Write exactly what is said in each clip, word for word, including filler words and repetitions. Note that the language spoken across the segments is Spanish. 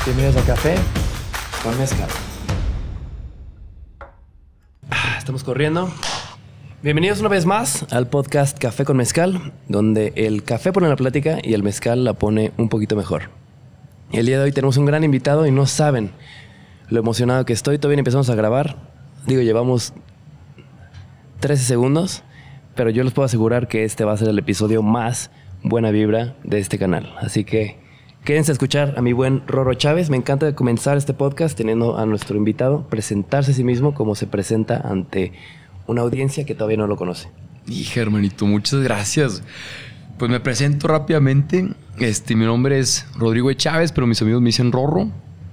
Bienvenidos a Café con Mezcal. Ah, estamos corriendo. Bienvenidos una vez más al podcast Café con Mezcal, donde el café pone la plática y el mezcal la pone un poquito mejor. El día de hoy tenemos un gran invitado y no saben lo emocionado que estoy. Todavía empezamos a grabar. Digo, llevamos trece segundos, pero yo les puedo asegurar que este va a ser el episodio más buena vibra de este canal. Así que quédense a escuchar a mi buen Rorro Chávez. Me encanta comenzar este podcast teniendo a nuestro invitado presentarse a sí mismo como se presenta ante una audiencia que todavía no lo conoce. Hija, hermanito, muchas gracias. Pues me presento rápidamente. Este, mi nombre es Rodrigo E. Chávez, pero mis amigos me dicen Rorro.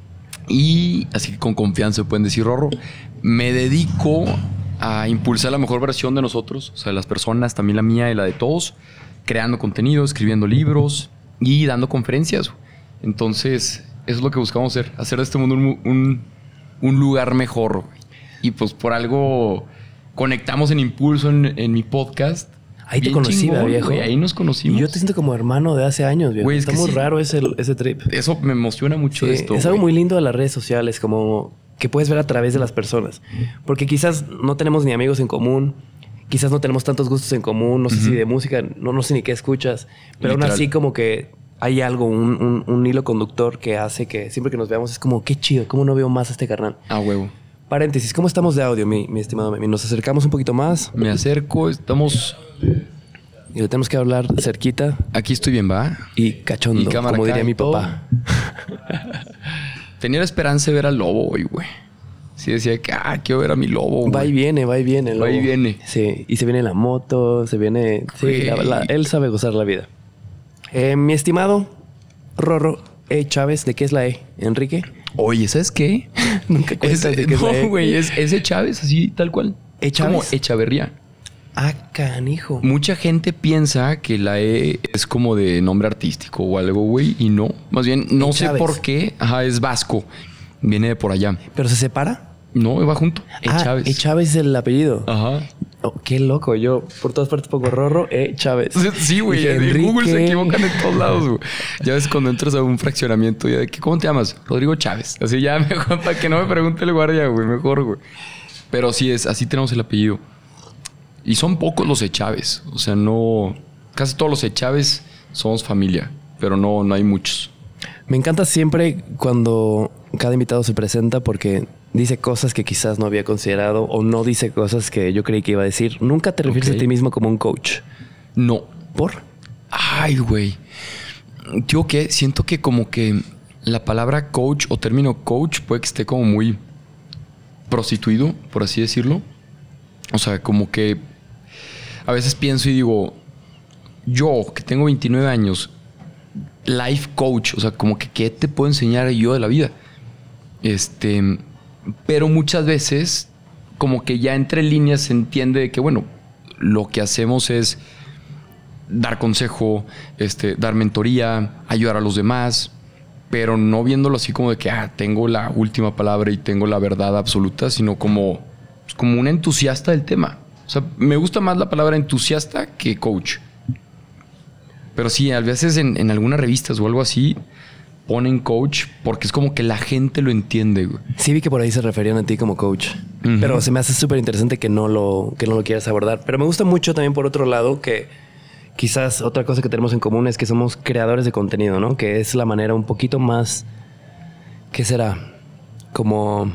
Y así que con confianza pueden decir Rorro. Me dedico a impulsar la mejor versión de nosotros, o sea, de las personas, también la mía y la de todos, creando contenido, escribiendo libros y dando conferencias. Entonces, eso es lo que buscamos hacer, hacer de este mundo un, un, un lugar mejor. Y pues por algo conectamos en Impulso en, en mi podcast. Ahí te conocí, chingón, viejo. Wey, ahí nos conocimos. Y yo te siento como hermano de hace años, viejo. Wey, Está muy sí. raro ese, ese trip. Eso me emociona mucho sí, esto. Es algo wey. muy lindo de las redes sociales, como que puedes ver a través de las personas. Porque quizás no tenemos ni amigos en común, quizás no tenemos tantos gustos en común, no sé uh-huh. si de música, no, no sé ni qué escuchas, pero Literal. aún así como que hay algo, un, un, un hilo conductor que hace que siempre que nos veamos es como, qué chido, cómo no veo más a este carnal. Ah, huevo. Paréntesis, ¿cómo estamos de audio, mi, mi estimado Memi? ¿Nos acercamos un poquito más? Me acerco, estamos... Y le tenemos que hablar cerquita. Aquí estoy bien, ¿va? Y cachondo, y como diría mi papá. Tenía la esperanza de ver al lobo hoy, güey. Sí decía que, ah, quiero ver a mi lobo, güey. Va y viene, va y viene. Va y viene. Sí, y se viene la moto, se viene... Sí, la, la, él sabe gozar la vida. Eh, mi estimado Rorro E. Chávez, ¿de qué es la E? ¿Enrique? Oye, ¿sabes qué? Nunca cuentas de qué es la E. No, güey, es, es E. Chávez, así, tal cual. ¿E. Chávez? Como Echaverría. Ah, canijo. Mucha gente piensa que la E es como de nombre artístico o algo, güey, y no. Más bien, no e. sé Chávez. por qué. Ajá, es vasco. Viene de por allá. ¿Pero se separa? No, va junto. E. Ah, Chávez. E. Chávez es el apellido. Ajá. Oh, qué loco. Yo por todas partes pongo Rorro E. Chávez. Sí, güey. En Google se equivocan en todos lados, güey. Ya ves cuando entras a un fraccionamiento, ya de que, ¿cómo te llamas? Rodrigo Chávez. Así ya mejor, para que no me pregunte el guardia, güey. Mejor, güey. Pero sí es, así tenemos el apellido. Y son pocos los E. Chávez. O sea, no... Casi todos los E. Chávez somos familia. Pero no, no hay muchos. Me encanta siempre cuando cada invitado se presenta porque dice cosas que quizás no había considerado o no dice cosas que yo creí que iba a decir. Nunca te refieres okay. a ti mismo como un coach. No. ¿Por? Ay, güey. Tío, que siento que como que la palabra coach o término coach puede que esté como muy prostituido, por así decirlo. O sea, como que a veces pienso y digo, yo que tengo veintinueve años, life coach, o sea, como que qué te puedo enseñar yo de la vida. Este, pero muchas veces como que ya entre líneas se entiende que, bueno, lo que hacemos es dar consejo, este, dar mentoría, ayudar a los demás, pero no viéndolo así como de que, ah, tengo la última palabra y tengo la verdad absoluta, sino como, como un entusiasta del tema. O sea, me gusta más la palabra entusiasta que coach. Pero sí, a veces en, en algunas revistas o algo así ponen coach porque es como que la gente lo entiende, güey. Sí vi que por ahí se referían a ti como coach. Uh-huh. Pero se me hace súper interesante que no lo, que no lo quieras abordar. Pero me gusta mucho también por otro lado que quizás otra cosa que tenemos en común es que somos creadores de contenido, ¿no? Que es la manera un poquito más... ¿Qué será? Como...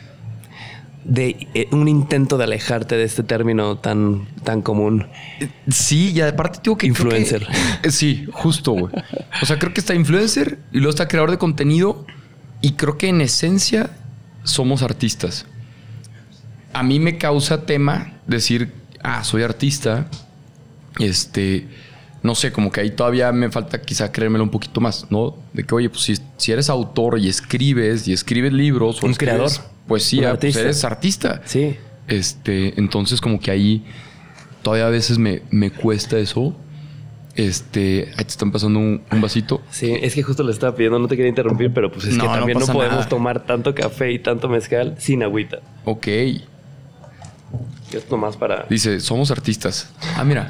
de eh, un intento de alejarte de este término tan, tan común. Sí, y aparte digo que... Influencer. Que, sí, justo, güey. O sea, creo que está influencer y luego está creador de contenido y creo que en esencia somos artistas. A mí me causa tema decir, ah, soy artista. Este, no sé, como que ahí todavía me falta quizá creérmelo un poquito más, ¿no? De que, oye, pues si, si eres autor y escribes y escribes libros... Un creador. Poesía, pues eres artista. Sí. Este, entonces como que ahí todavía a veces me, me cuesta eso. Este, ahí te están pasando un, un vasito. Sí, es que justo le estaba pidiendo, no te quería interrumpir, pero pues es no, que también no, no podemos nada. tomar tanto café y tanto mezcal sin agüita. Ok. Es nomás para... Dice, somos artistas. Ah, mira.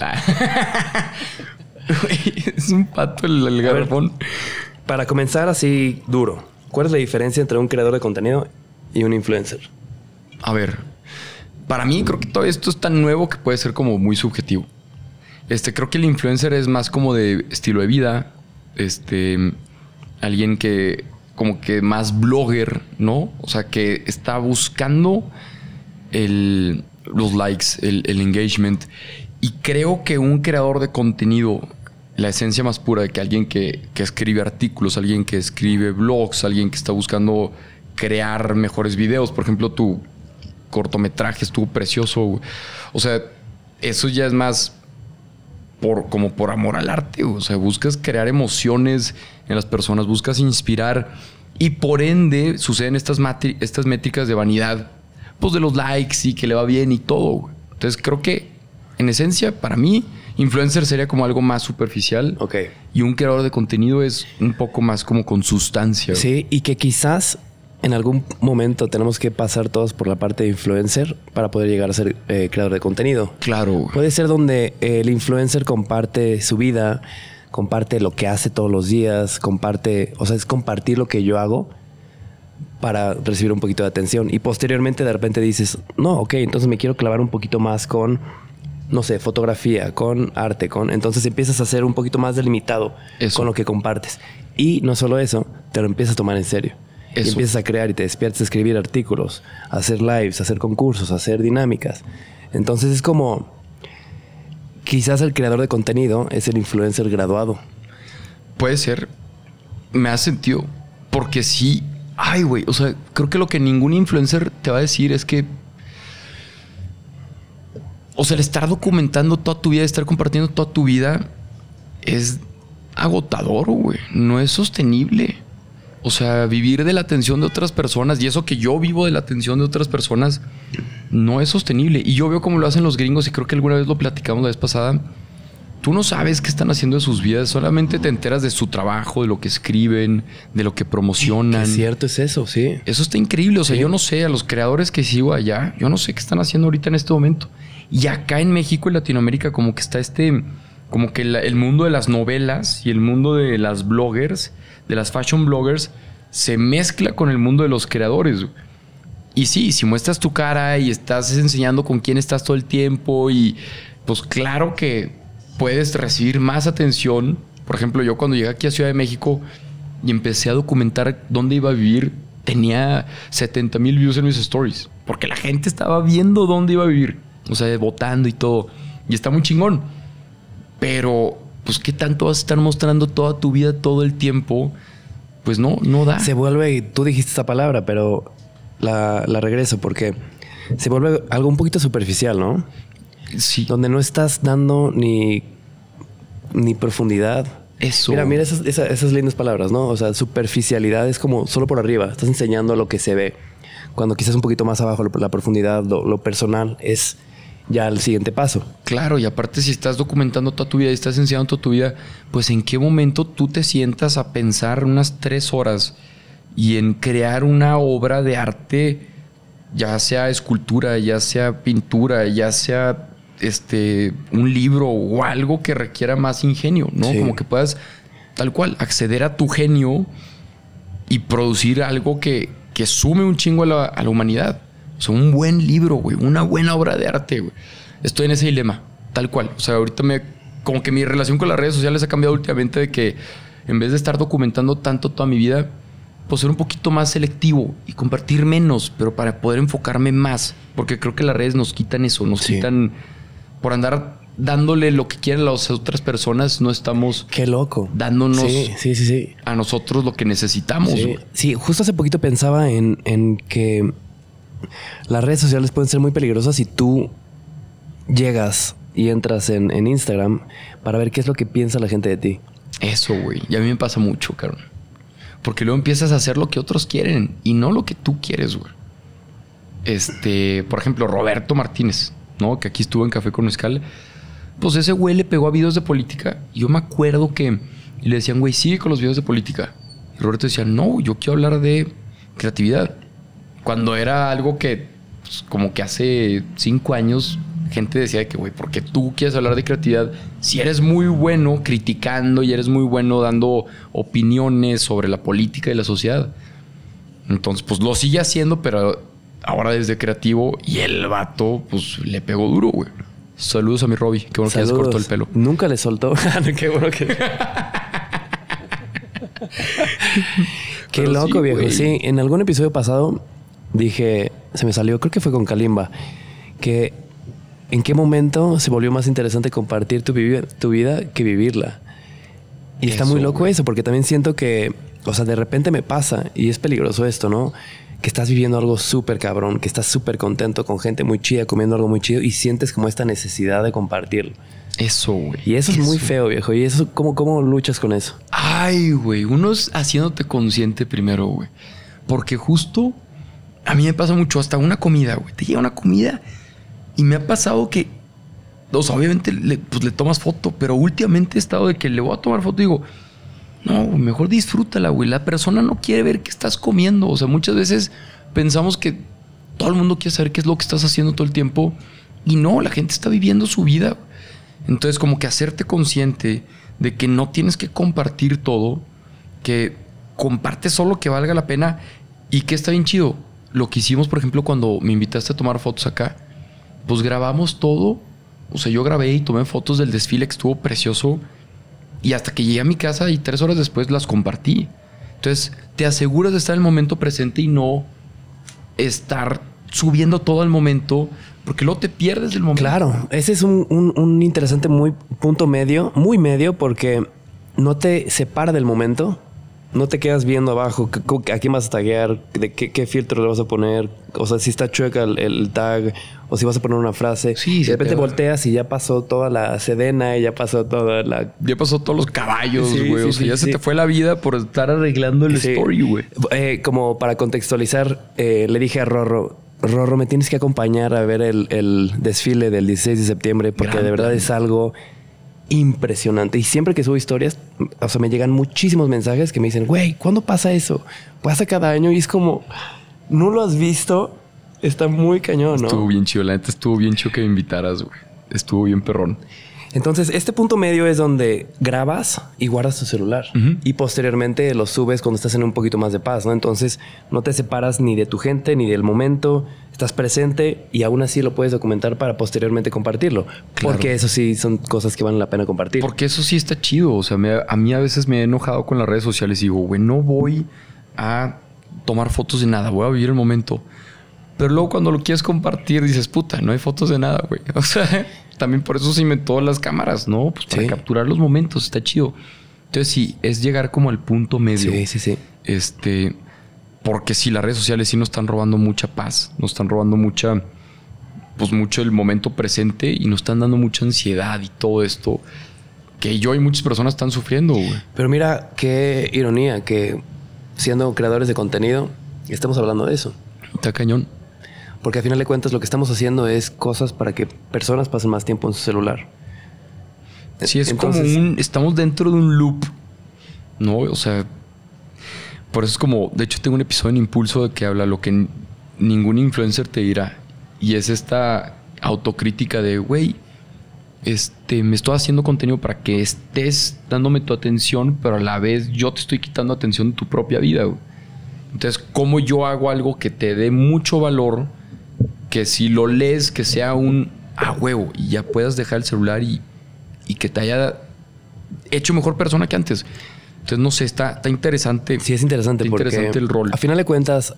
Es un pato el, el garrafón. Para comenzar así duro. ¿Cuál es la diferencia entre un creador de contenido y un influencer? A ver, para mí creo que todo esto es tan nuevo que puede ser como muy subjetivo. Este, creo que el influencer es más como de estilo de vida. Este, alguien que como que más blogger, ¿no? O sea, que está buscando el, los likes, el, el engagement. Y creo que un creador de contenido, la esencia más pura de que alguien que, que escribe artículos, alguien que escribe blogs, alguien que está buscando crear mejores videos. Por ejemplo, tu cortometraje estuvo precioso. O sea, eso ya es más por, como por amor al arte. O sea, buscas crear emociones en las personas, buscas inspirar y por ende suceden estas, estas métricas de vanidad, pues de los likes y que le va bien y todo. Entonces creo que en esencia, para mí, influencer sería como algo más superficial. Ok. Y un creador de contenido es un poco más como con sustancia. Sí, y que quizás en algún momento tenemos que pasar todos por la parte de influencer para poder llegar a ser eh, creador de contenido. Claro. Puede ser donde el influencer comparte su vida, comparte lo que hace todos los días, comparte, o sea, es compartir lo que yo hago para recibir un poquito de atención. Y posteriormente de repente dices, no, ok, entonces me quiero clavar un poquito más con, no sé, fotografía, con arte, con... Entonces empiezas a ser un poquito más delimitado eso. Con lo que compartes. Y no solo eso, te lo empiezas a tomar en serio. Eso. Y empiezas a crear y te despiertas a escribir artículos, a hacer lives, a hacer concursos, a hacer dinámicas. Entonces es como... Quizás el creador de contenido es el influencer graduado. Puede ser. Me ha sentido. Porque sí... Ay, güey. O sea, creo que lo que ningún influencer te va a decir es que... O sea, el estar documentando toda tu vida, estar compartiendo toda tu vida es agotador, güey. No es sostenible. O sea, vivir de la atención de otras personas, y eso que yo vivo de la atención de otras personas, no es sostenible. Y yo veo cómo lo hacen los gringos, y creo que alguna vez lo platicamos la vez pasada. Tú no sabes qué están haciendo de sus vidas, solamente te enteras de su trabajo, de lo que escriben, de lo que promocionan. Qué cierto es eso, sí. Eso está increíble. O sea, sí. Yo no sé, a los creadores que sigo allá, yo no sé qué están haciendo ahorita en este momento. Y acá en México y Latinoamérica como que está este... Como que la, el mundo de las novelas y el mundo de las bloggers, de las fashion bloggers, se mezcla con el mundo de los creadores. Y sí, si muestras tu cara y estás enseñando con quién estás todo el tiempo, y pues claro que puedes recibir más atención. Por ejemplo, yo cuando llegué aquí a Ciudad de México y empecé a documentar dónde iba a vivir, tenía setenta mil views en mis stories. Porque la gente estaba viendo dónde iba a vivir. O sea, votando y todo. Y está muy chingón. Pero, pues, ¿qué tanto vas a estar mostrando toda tu vida todo el tiempo? Pues no, no da. Se vuelve, tú dijiste esa palabra, pero la, la regreso porque se vuelve algo un poquito superficial, ¿no? Sí. Donde no estás dando ni, ni profundidad. Eso. Mira, mira esas, esas, esas lindas palabras, ¿no? O sea, superficialidad es como solo por arriba. Estás enseñando lo que se ve. Cuando quizás un poquito más abajo, la profundidad, lo, lo personal es... ya el siguiente paso. Claro, y aparte si estás documentando toda tu vida y estás enseñando toda tu vida, pues en qué momento tú te sientas a pensar unas tres horas y en crear una obra de arte, ya sea escultura, ya sea pintura, ya sea este un libro o algo que requiera más ingenio, ¿no? Sí. Como que puedas tal cual acceder a tu genio y producir algo que, que sume un chingo a la, a la humanidad. O sea, un buen libro, güey. Una buena obra de arte, güey. Estoy en ese dilema, tal cual. O sea, ahorita me... Como que mi relación con las redes sociales ha cambiado últimamente, de que en vez de estar documentando tanto toda mi vida, pues ser un poquito más selectivo y compartir menos, pero para poder enfocarme más. Porque creo que las redes nos quitan eso. Nos sí. quitan... Por andar dándole lo que quieren las otras personas, no estamos... Qué loco. Dándonos sí, sí, sí, sí. a nosotros lo que necesitamos. Sí, sí, justo hace poquito pensaba en, en que... las redes sociales pueden ser muy peligrosas si tú llegas y entras en, en Instagram para ver qué es lo que piensa la gente de ti. Eso, güey. Y a mí me pasa mucho, cabrón. Porque luego empiezas a hacer lo que otros quieren y no lo que tú quieres, güey. Este, por ejemplo, Roberto Martínez, ¿no? Que aquí estuvo en Café con Mezcal. Pues ese güey le pegó a videos de política. Y yo me acuerdo que le decían, güey, sigue con los videos de política. Y Roberto decía, no, yo quiero hablar de creatividad. Cuando era algo que, pues, como que hace cinco años, gente decía que, güey, ¿por qué tú quieres hablar de creatividad? Si eres muy bueno criticando y eres muy bueno dando opiniones sobre la política y la sociedad. Entonces, pues lo sigue haciendo, pero ahora desde creativo. Y el vato, pues le pegó duro, güey. Saludos a mi Robbie. Qué bueno Saludos. que les cortó el pelo. Nunca le soltó. Qué bueno que... Qué Pero loco, sí, viejo. güey. Sí, en algún episodio pasado dije, se me salió, creo que fue con Kalimba, que en qué momento se volvió más interesante compartir tu, vivi- tu vida que vivirla. Y está Eso, muy loco güey. eso, porque también siento que, o sea, de repente me pasa, y es peligroso esto, ¿no? Que estás viviendo algo súper cabrón, que estás súper contento con gente muy chida, comiendo algo muy chido, y sientes como esta necesidad de compartirlo. Eso, güey. Y eso es muy feo, viejo. ¿Y eso cómo, cómo luchas con eso? Ay, güey. Uno es haciéndote consciente primero, güey. Porque justo a mí me pasa mucho hasta una comida, güey. Te llega una comida y me ha pasado que, o sea, obviamente le, pues, le tomas foto, pero últimamente he estado de que le voy a tomar foto y digo, no, güey, mejor disfrútala, güey. La persona no quiere ver qué estás comiendo. O sea, muchas veces pensamos que todo el mundo quiere saber qué es lo que estás haciendo todo el tiempo. Y no, la gente está viviendo su vida. Entonces, como que hacerte consciente de que no tienes que compartir todo, que comparte solo que valga la pena y que está bien chido. Lo que hicimos, por ejemplo, cuando me invitaste a tomar fotos acá, pues grabamos todo. O sea, yo grabé y tomé fotos del desfile que estuvo precioso y hasta que llegué a mi casa y tres horas después las compartí. Entonces, te aseguras de estar en el momento presente y no estar subiendo todo el momento, porque luego te pierdes del momento. Claro, ese es un, un, un interesante muy punto medio, muy medio, porque no te separa del momento, no te quedas viendo abajo a quién vas a taguear, de qué, qué filtro le vas a poner, o sea, si está chueca el, el tag, o si vas a poner una frase. Sí, y se de repente te va. volteas y ya pasó toda la sedena, y ya pasó toda la... Ya pasó todos los caballos, Sí, güey. sí, o sea, sí, ya sí. se te fue la vida por estar arreglando el Sí. story, güey. Eh, como para contextualizar, eh, le dije a Rorro, Rorro, me tienes que acompañar a ver el, el desfile del dieciséis de septiembre, porque Gran de verdad plan. es algo impresionante. Y siempre que subo historias, o sea, me llegan muchísimos mensajes que me dicen, güey, ¿cuándo pasa eso? Pasa cada año y es como, ¿no lo has visto? Está muy cañón, ¿no? Estuvo bien chido, la neta estuvo bien chido que me invitaras, güey. Estuvo bien perrón. Entonces, este punto medio es donde grabas y guardas tu celular. Ujú. Y posteriormente lo subes cuando estás en un poquito más de paz, ¿no? Entonces, no te separas ni de tu gente, ni del momento. Estás presente y aún así lo puedes documentar para posteriormente compartirlo. Claro. Porque eso sí son cosas que valen la pena compartir. Porque eso sí está chido. O sea, me- a mí a veces me he enojado con las redes sociales y digo, güey, no voy a tomar fotos de nada, voy a vivir el momento. Pero luego cuando lo quieres compartir dices, puta, no hay fotos de nada, güey. O sea, también por eso se inventó las cámaras, ¿no? Pues para Sí. capturar los momentos, está chido. Entonces sí, es llegar como al punto medio. Sí, sí, sí. Este, porque sí, las redes sociales sí nos están robando mucha paz, nos están robando mucha, pues mucho el momento presente y nos están dando mucha ansiedad y todo esto que yo y muchas personas están sufriendo, güey. Pero mira qué ironía que siendo creadores de contenido estamos hablando de eso. Está cañón. Porque al final de cuentas lo que estamos haciendo es cosas para que personas pasen más tiempo en su celular. Sí, es Entonces- como un, estamos dentro de un loop, ¿no? O sea, por eso es como, de hecho tengo un episodio en Impulso de que habla lo que n- ningún influencer te dirá. Y es esta autocrítica de, güey, este, me estoy haciendo contenido para que estés dándome tu atención, pero a la vez yo te estoy quitando atención de tu propia vida, güey. Entonces, ¿cómo yo hago algo que te dé mucho valor, que si lo lees, que sea un a huevo y ya puedas dejar el celular y, y que te haya hecho mejor persona que antes? Entonces, no sé, está, está interesante. Sí, es interesante Está porque interesante el rol. a final de cuentas,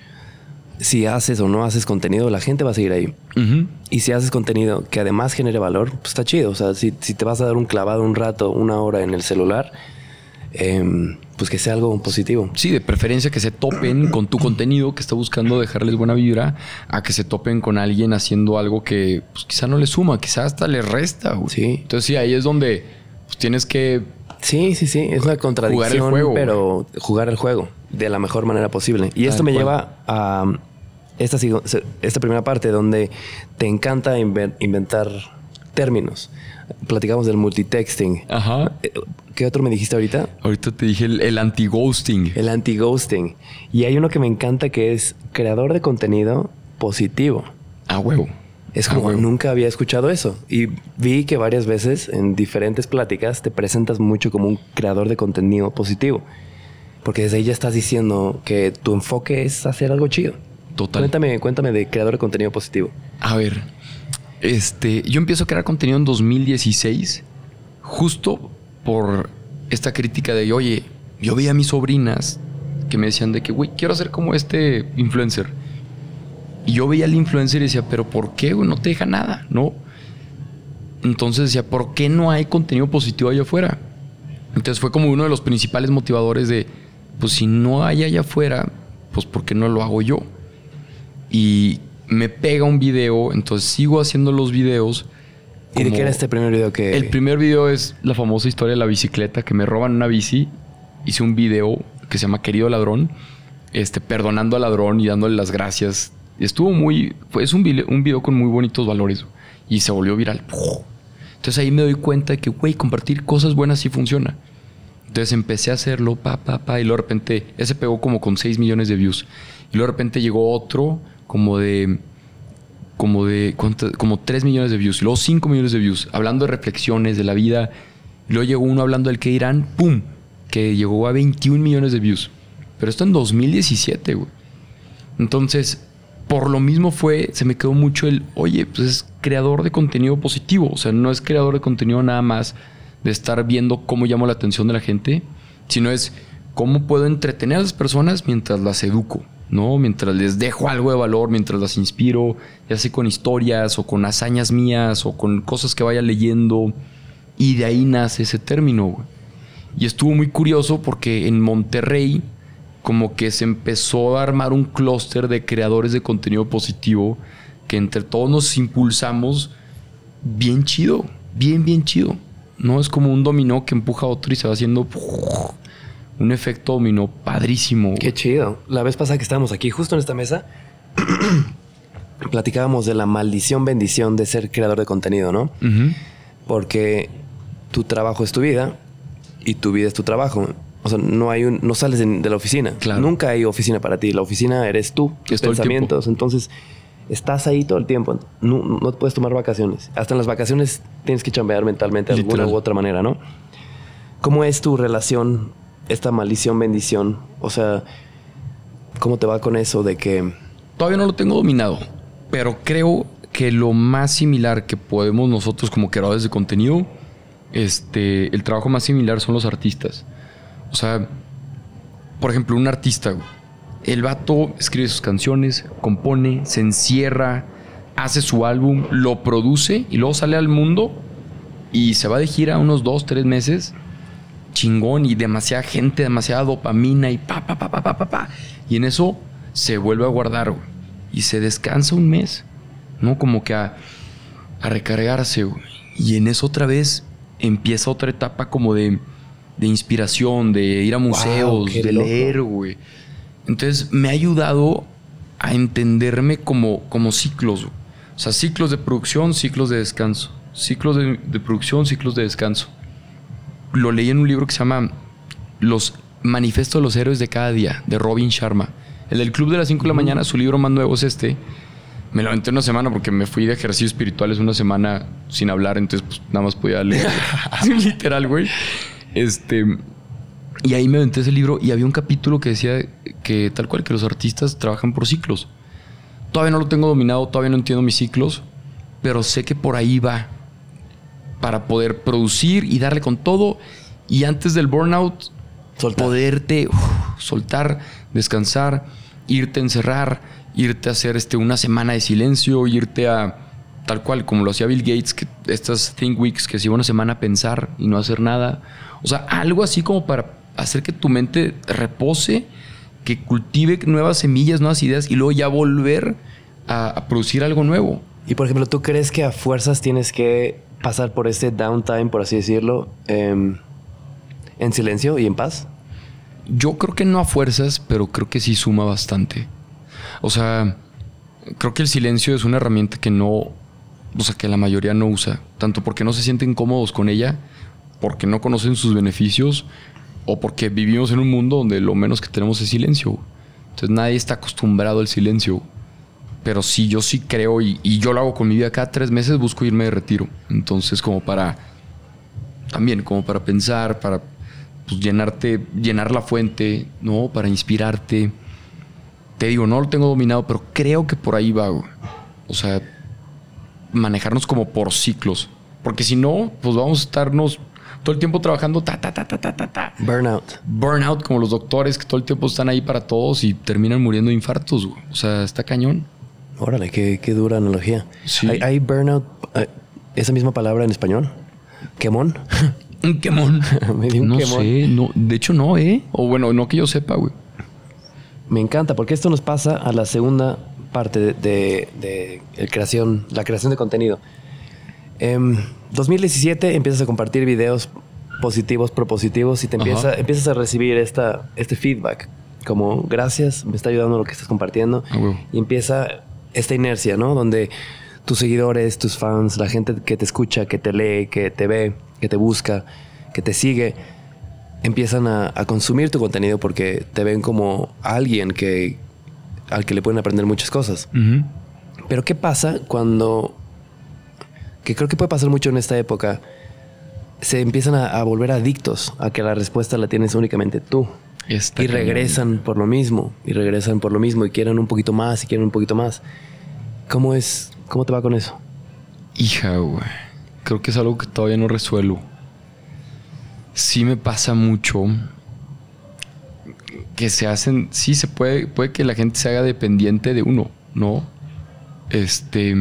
si haces o no haces contenido, la gente va a seguir ahí. Ujú. Y si haces contenido que además genere valor, pues está chido. O sea, si, si te vas a dar un clavado un rato, una hora en el celular, em, pues que sea algo positivo. Sí, de preferencia que se topen con tu contenido que está buscando dejarles buena vibra, a que se topen con alguien haciendo algo que pues, quizá no le suma, quizá hasta le resta, güey. Sí. Entonces sí, ahí es donde pues, tienes que... Sí, sí, sí. Es una contradicción, juego, pero jugar el juego de la mejor manera posible. Y Tal esto me cual. lleva a esta, sigo- esta primera parte donde te encanta inven- inventar términos. Platicamos del multitexting. Ajá. Eh, ¿Qué otro me dijiste ahorita? Ahorita te dije el, el anti-ghosting. El anti-ghosting. Y hay uno que me encanta que es creador de contenido positivo. A huevo. Es A como, huevo. nunca había escuchado eso. Y vi que varias veces en diferentes pláticas te presentas mucho como un creador de contenido positivo. Porque desde ahí ya estás diciendo que tu enfoque es hacer algo chido. Total. Cuéntame, cuéntame de creador de contenido positivo. A ver, este, yo empiezo a crear contenido en dos mil dieciséis, justo por esta crítica de, oye, yo veía a mis sobrinas que me decían de que, güey, quiero ser como este influencer. Y yo veía al influencer y decía, pero ¿por qué, güey? No te deja nada, ¿no? Entonces decía, ¿por qué no hay contenido positivo allá afuera? Entonces fue como uno de los principales motivadores de, pues si no hay allá afuera, pues ¿por qué no lo hago yo? Y me pega un video, entonces sigo haciendo los videos. ¿Y de qué era este primer video que...? El primer video es la famosa historia de la bicicleta, que me roban una bici. Hice un video que se llama Querido Ladrón, este, perdonando al ladrón y dándole las gracias. Y estuvo muy... Fue, es un video, un video con muy bonitos valores. Y se volvió viral. Entonces ahí me doy cuenta de que, güey, compartir cosas buenas sí funciona. Entonces empecé a hacerlo, pa, pa, pa. Y luego de repente, ese pegó como con seis millones de views. Y luego de repente llegó otro como de... Como de... ¿cuánto? Como tres millones de views. Y luego cinco millones de views. Hablando de reflexiones, de la vida. Y luego llegó uno hablando del que dirán. ¡Pum! Que llegó a veintiún millones de views. Pero esto en dos mil diecisiete, güey. Entonces... Por lo mismo fue, se me quedó mucho el, oye, pues es creador de contenido positivo. O sea, no es creador de contenido nada más de estar viendo cómo llamo la atención de la gente, sino es cómo puedo entretener a las personas mientras las educo, ¿no? Mientras les dejo algo de valor, mientras las inspiro, ya sea con historias o con hazañas mías o con cosas que vaya leyendo. Y de ahí nace ese término, güey. Y estuvo muy curioso porque en Monterrey... como que se empezó a armar un clúster de creadores de contenido positivo que entre todos nos impulsamos bien chido, bien, bien chido. No es como un dominó que empuja a otro y se va haciendo ¡puf! Un efecto dominó padrísimo. Qué chido. La vez pasada que estábamos aquí, justo en esta mesa, platicábamos de la maldición bendición de ser creador de contenido, ¿no? Uh-huh. Porque tu trabajo es tu vida y tu vida es tu trabajo. O sea, no hay un, no sales de, de la oficina. Claro. Nunca hay oficina para ti. La oficina eres tú, tus es pensamientos. Entonces, estás ahí todo el tiempo. No, no puedes tomar vacaciones. Hasta en las vacaciones tienes que chambear mentalmente de alguna u otra manera, ¿no? ¿Cómo es tu relación, esta maldición, bendición? O sea, ¿cómo te va con eso de que...? Todavía no lo tengo dominado, pero creo que lo más similar que podemos nosotros como creadores de contenido, este, el trabajo más similar son los artistas. O sea, por ejemplo, un artista, el vato escribe sus canciones, compone, se encierra, hace su álbum, lo produce y luego sale al mundo y se va de gira unos dos, tres meses, chingón, y demasiada gente, demasiada dopamina y pa, pa, pa, pa, pa, pa, pa. Y en eso se vuelve a guardar, güey, y se descansa un mes, ¿no? Como que a, a recargarse, güey. Y en eso otra vez empieza otra etapa como de... de inspiración, de ir a museos, wow, de loco. Leer, güey. Entonces me ha ayudado a entenderme como, como ciclos. Güey. O sea, ciclos de producción, ciclos de descanso. Ciclos de, de producción, ciclos de descanso. Lo leí en un libro que se llama Los Manifestos de los Héroes de Cada Día, de Robin Sharma. El del Club de las cinco de la mañana, su libro más nuevo es este. Me lo aventé una semana porque me fui de ejercicios espirituales una semana sin hablar, entonces pues, nada más podía leer. Literal, güey. Este, y ahí me aventé ese libro y había un capítulo que decía que tal cual, que los artistas trabajan por ciclos. Todavía no lo tengo dominado, todavía no entiendo mis ciclos, pero sé que por ahí va para poder producir y darle con todo y antes del burnout soltar. poderte uf, soltar, descansar, irte a encerrar, irte a hacer este, una semana de silencio, irte a... Tal cual, como lo hacía Bill Gates, que estas Think Weeks, que se iba una semana a pensar y no hacer nada. O sea, algo así como para hacer que tu mente repose, que cultive nuevas semillas, nuevas ideas y luego ya volver a, a producir algo nuevo. Y por ejemplo, ¿tú crees que a fuerzas tienes que pasar por este downtime, por así decirlo, eh, en silencio y en paz? Yo creo que no a fuerzas, pero creo que sí suma bastante. O sea, creo que el silencio es una herramienta que no... O sea, que la mayoría no usa. Tanto porque no se sienten cómodos con ella, porque no conocen sus beneficios, o porque vivimos en un mundo donde lo menos que tenemos es silencio. Entonces nadie está acostumbrado al silencio. Pero sí, yo sí creo, y, y yo lo hago con mi vida. Cada tres meses busco irme de retiro. Entonces como para... También como para pensar, para pues, llenarte, llenar la fuente, ¿no? Para inspirarte. Te digo, no lo tengo dominado, pero creo que por ahí va, güey. O sea, manejarnos como por ciclos. Porque si no, pues vamos a estarnos todo el tiempo trabajando ta, ta, ta, ta, ta, ta, ta. Burnout. Burnout, como los doctores que todo el tiempo están ahí para todos y terminan muriendo de infartos, güey. O sea, está cañón. Órale, qué, qué dura analogía. Sí. ¿Hay, hay burnout, eh, esa misma palabra en español? ¿Quemón? Un quemón. Me dio un no quemón. sé, no, de hecho no, ¿eh? O bueno, no que yo sepa, güey. Me encanta, porque esto nos pasa a la segunda parte de, de, de el creación, la creación de contenido. En dos mil diecisiete empiezas a compartir videos positivos, propositivos y te empieza, empiezas a recibir esta, este feedback. Como, gracias, me está ayudando lo que estás compartiendo. Ah, güey. Y empieza esta inercia, ¿no? Donde tus seguidores, tus fans, la gente que te escucha, que te lee, que te ve, que te busca, que te sigue, empiezan a, a consumir tu contenido porque te ven como alguien que, al que le pueden aprender muchas cosas. Uh-huh. Pero ¿qué pasa cuando, que creo que puede pasar mucho en esta época, se empiezan a, a volver adictos a que la respuesta la tienes únicamente tú? Está y cañón. regresan por lo mismo, y regresan por lo mismo, y quieren un poquito más, y quieren un poquito más. ¿Cómo es? ¿Cómo te va con eso? Hija, güey. Creo que es algo que todavía no resuelvo. Sí me pasa mucho que se hacen... Sí, se puede... Puede que la gente se haga dependiente de uno, ¿no? Este...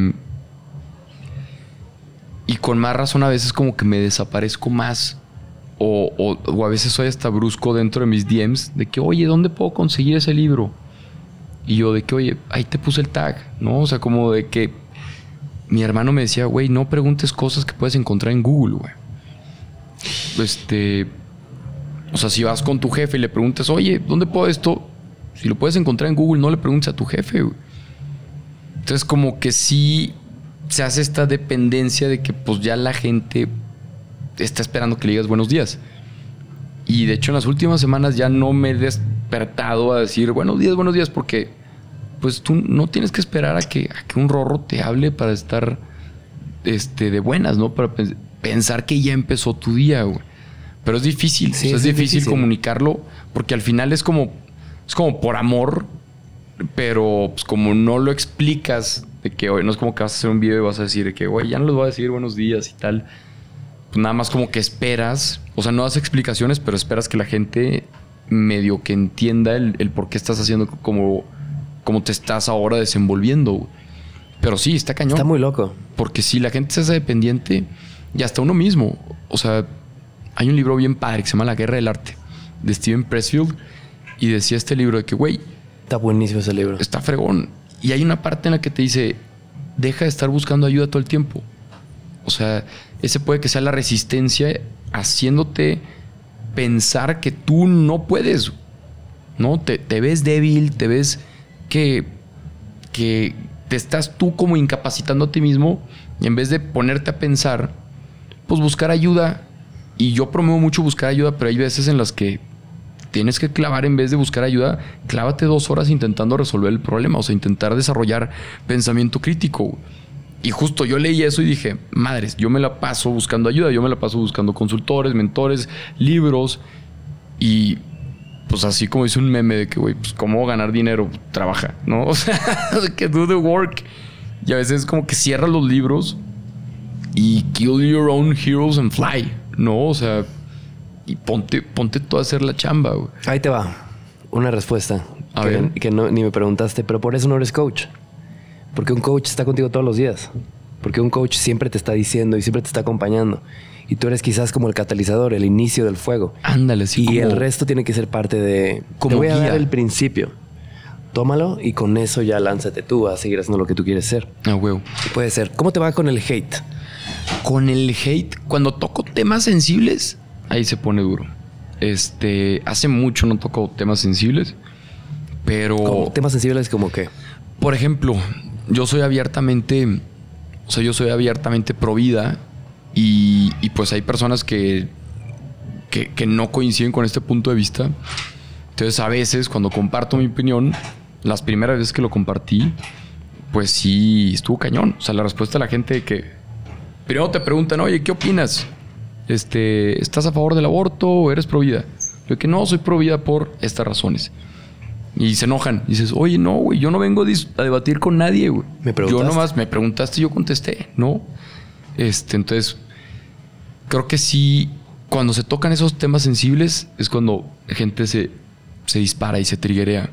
Y con más razón a veces como que me desaparezco más. O, o, o a veces soy hasta brusco dentro de mis D Ms. De que, oye, ¿dónde puedo conseguir ese libro? Y yo de que, oye, ahí te puse el tag, ¿no? O sea, como de que... Mi hermano me decía, güey, no preguntes cosas que puedes encontrar en Google, güey. Este... O sea, si vas con tu jefe y le preguntas, oye, ¿dónde puedo esto? Si lo puedes encontrar en Google, no le preguntes a tu jefe, güey. Entonces, como que sí se hace esta dependencia de que, pues, ya la gente está esperando que le digas buenos días. Y, de hecho, en las últimas semanas ya no me he despertado a decir buenos días, buenos días, porque, pues, tú no tienes que esperar a que, a que un rorro te hable para estar este, de buenas, ¿no? Para pens- pensar que ya empezó tu día, güey. Pero es difícil, Sí, o sea, es sí, difícil, difícil comunicarlo, porque al final es como, es como por amor, pero pues como no lo explicas, de que oye, no es como que vas a hacer un video y vas a decir de que, güey, ya no les voy a decir buenos días y tal. Pues nada más como que esperas, o sea, no das explicaciones, pero esperas que la gente medio que entienda el, el por qué estás haciendo como, como te estás ahora desenvolviendo, güey. Pero sí, está cañón. Está muy loco. Porque si la gente se hace dependiente, y hasta uno mismo, o sea... Hay un libro bien padre que se llama La Guerra del Arte, de Steven Pressfield, y decía este libro de que, güey, Está buenísimo ese libro. está fregón. Y hay una parte en la que te dice, deja de estar buscando ayuda todo el tiempo. O sea, ese puede que sea la resistencia haciéndote pensar que tú no puedes, ¿no? Te, te ves débil, te ves que, que te estás tú como incapacitando a ti mismo, y en vez de ponerte a pensar, pues buscar ayuda. Y yo promuevo mucho buscar ayuda, pero hay veces en las que tienes que clavar, en vez de buscar ayuda, clávate dos horas intentando resolver el problema, o sea, intentar desarrollar pensamiento crítico. Y justo yo leí eso y dije, madres, yo me la paso buscando ayuda, yo me la paso buscando consultores, mentores, libros. Y pues así como dice un meme de que, güey, pues cómo ganar dinero, trabaja, ¿no? O sea, que do the work. Y a veces como que cierras los libros y kill your own heroes and fly. No, o sea, y ponte, ponte tú a hacer la chamba, güey. Ahí te va. Una respuesta. A que ver. que no, ni me preguntaste, pero por eso no eres coach. Porque un coach está contigo todos los días. Porque un coach siempre te está diciendo y siempre te está acompañando. Y tú eres quizás como el catalizador, el inicio del fuego. Ándale, sí. Y como, el resto tiene que ser parte de... Como te voy a guía. dar el principio. Tómalo y con eso ya lánzate tú a seguir haciendo lo que tú quieres ser. Ah, huevo. Puede ser. ¿Cómo te va con el hate? Con el hate, cuando toco temas sensibles, ahí se pone duro. Este, hace mucho no toco temas sensibles, pero... Como temas sensibles como qué. Por ejemplo, yo soy abiertamente... O sea, yo soy abiertamente pro vida y, y pues hay personas que, que, que no coinciden con este punto de vista. Entonces, a veces, cuando comparto mi opinión, las primeras veces que lo compartí, pues sí, estuvo cañón. O sea, la respuesta de la gente de que... Primero te preguntan, oye, ¿qué opinas? este, ¿estás a favor del aborto o eres pro vida? Yo que no, soy pro vida por estas razones. Y se enojan. Y dices, oye, no, güey, yo no vengo a, dis- a debatir con nadie, güey. ¿Me preguntaste? Yo nomás me preguntaste y yo contesté, ¿no? Este, entonces, creo que sí, cuando se tocan esos temas sensibles, es cuando la gente se, se dispara y se triguea.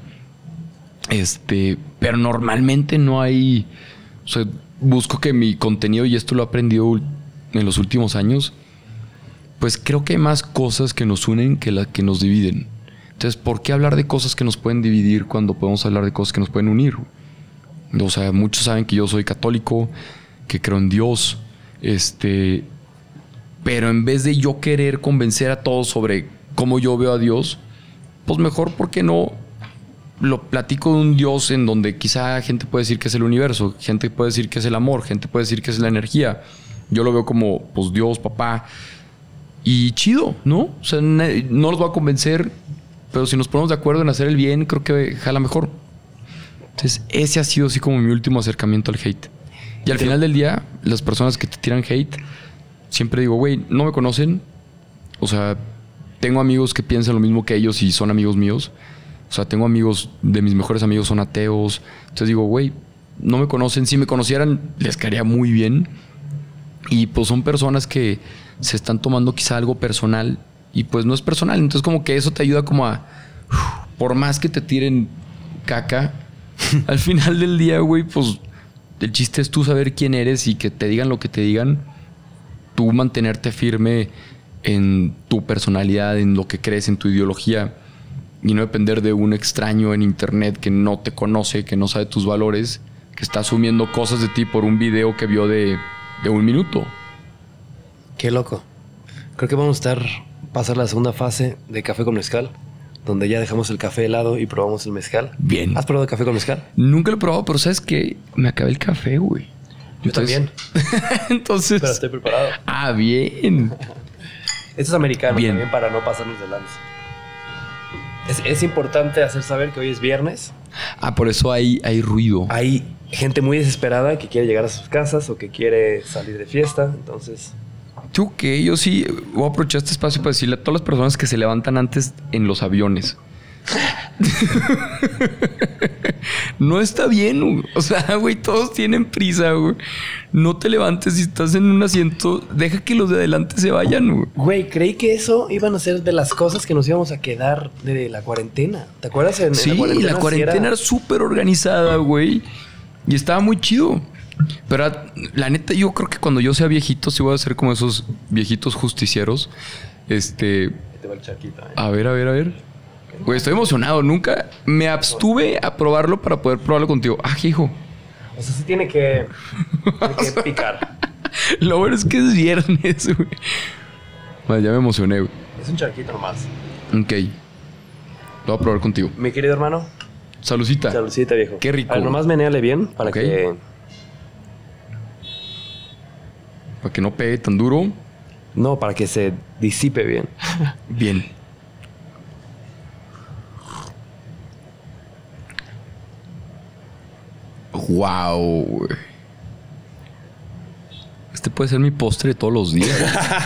Este, pero normalmente no hay. O sea, busco que mi contenido, y esto lo he aprendido en los últimos años, pues creo que hay más cosas que nos unen que las que nos dividen. Entonces, ¿por qué hablar de cosas que nos pueden dividir cuando podemos hablar de cosas que nos pueden unir? O sea, muchos saben que yo soy católico, que creo en Dios, este, pero en vez de yo querer convencer a todos sobre cómo yo veo a Dios, pues mejor, ¿por qué no lo platico de un Dios en donde quizá gente puede decir que es el universo, gente puede decir que es el amor, gente puede decir que es la energía? Yo lo veo como, pues, Dios, papá, y chido, ¿no? O sea, no los voy a convencer, pero si nos ponemos de acuerdo en hacer el bien, creo que jala mejor. Entonces, ese ha sido así como mi último acercamiento al hate. Y al final del día, las personas que te tiran hate, siempre digo, güey, no me conocen. O sea, tengo amigos que piensan lo mismo que ellos y son amigos míos. O sea, tengo amigos, de mis mejores amigos son ateos. Entonces digo, güey, no me conocen. Si me conocieran, les caería muy bien. Y pues son personas que se están tomando quizá algo personal. Y pues no es personal. Entonces como que eso te ayuda como a... Por más que te tiren caca, al final del día, güey, pues el chiste es tú saber quién eres y que te digan lo que te digan. Tú mantenerte firme en tu personalidad, en lo que crees, en tu ideología. Y no depender de un extraño en internet que no te conoce, que no sabe tus valores, que está asumiendo cosas de ti por un video que vio de, de un minuto. Qué loco. Creo que vamos a estar... pasar la segunda fase de café con mezcal, donde ya dejamos el café helado y probamos el mezcal. Bien. ¿Has probado café con mezcal? Nunca lo he probado, pero ¿sabes qué? Me acabé el café, güey. Yo Entonces- también. Entonces... Pero estoy preparado. Ah, bien. Esto es americano Bien. también para no pasarnos de lanza. Es, es importante hacer saber que hoy es viernes. Ah, por eso hay, hay ruido. Hay gente muy desesperada que quiere llegar a sus casas o que quiere salir de fiesta. Entonces, Tú que yo sí voy a aprovechar este espacio para decirle a todas las personas que se levantan antes en los aviones. No está bien, güey. O sea, güey, todos tienen prisa, güey. No te levantes si estás en un asiento. Deja que los de adelante se vayan, güey. güey, creí que eso iban a ser de las cosas que nos íbamos a quedar de la cuarentena. ¿Te acuerdas? En, en Sí, la cuarentena, la cuarentena sí era era... súper organizada, güey. Y estaba muy chido. Pero ah, la neta, yo creo que cuando yo sea viejito, sí voy a ser como esos viejitos justicieros. Este... Ahí te va el charquito, ¿eh? A ver, a ver, a ver. Güey, estoy emocionado. Nunca me abstuve a probarlo para poder probarlo contigo. Ah, hijo. O sea, sí tiene que, tiene que picar. Lo bueno es que es viernes, güey. Vale, ya me emocioné, güey. Es un charquito nomás. Ok. Lo voy a probar contigo. Mi querido hermano, Salucita. saludcita, viejo. Qué rico. A ver, nomás menéale bien para Ok. que... Para que no pegue tan duro. No, para que se disipe bien. Bien. Wow, güey. Este puede ser mi postre todos los días.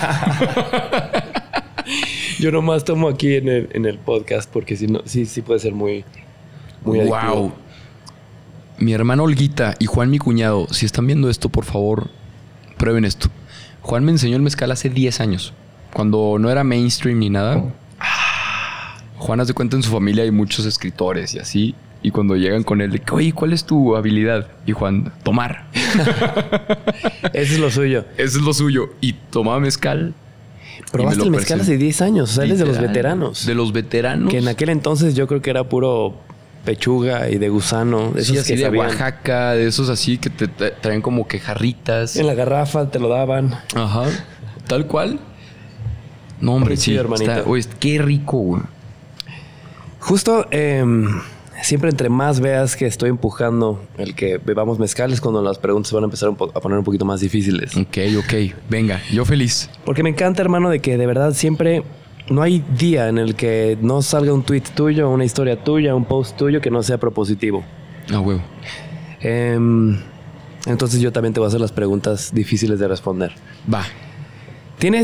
Yo nomás tomo aquí en el, en el podcast porque si no, sí, sí puede ser muy, muy adictivo. Wow. Mi hermano Olguita y Juan, mi cuñado, si están viendo esto, por favor, prueben esto. Juan me enseñó el mezcal hace diez años, cuando no era mainstream ni nada. Juan, hace cuenta, en su familia hay muchos escritores y así. Y cuando llegan con él, de que, oye, ¿cuál es tu habilidad? Y Juan, tomar. Eso es lo suyo. Eso es lo suyo. Y tomaba mezcal. Probaste lo el mezcal presentó. hace diez años. O sea, eres de los Literal. veteranos. De los veteranos. Que en aquel entonces yo creo que era puro pechuga y de gusano. De Esos esos así que de sabían. Oaxaca, de esos así que te tra- traen como que jarritas. En la garrafa te lo daban. Ajá. Tal cual. No, hombre, Muy sí. chido, hermanito. Está, oye, qué rico, güey. Justo, eh, siempre entre más veas que estoy empujando el que bebamos mezcal es cuando las preguntas van a empezar un po- a poner un poquito más difíciles. Ok, ok. Venga, yo feliz. Porque me encanta, hermano, de que de verdad siempre no hay día en el que no salga un tweet tuyo, una historia tuya, un post tuyo que no sea propositivo. Ah, huevo. Em, entonces yo también te voy a hacer las preguntas difíciles de responder. Va. ¿Tienes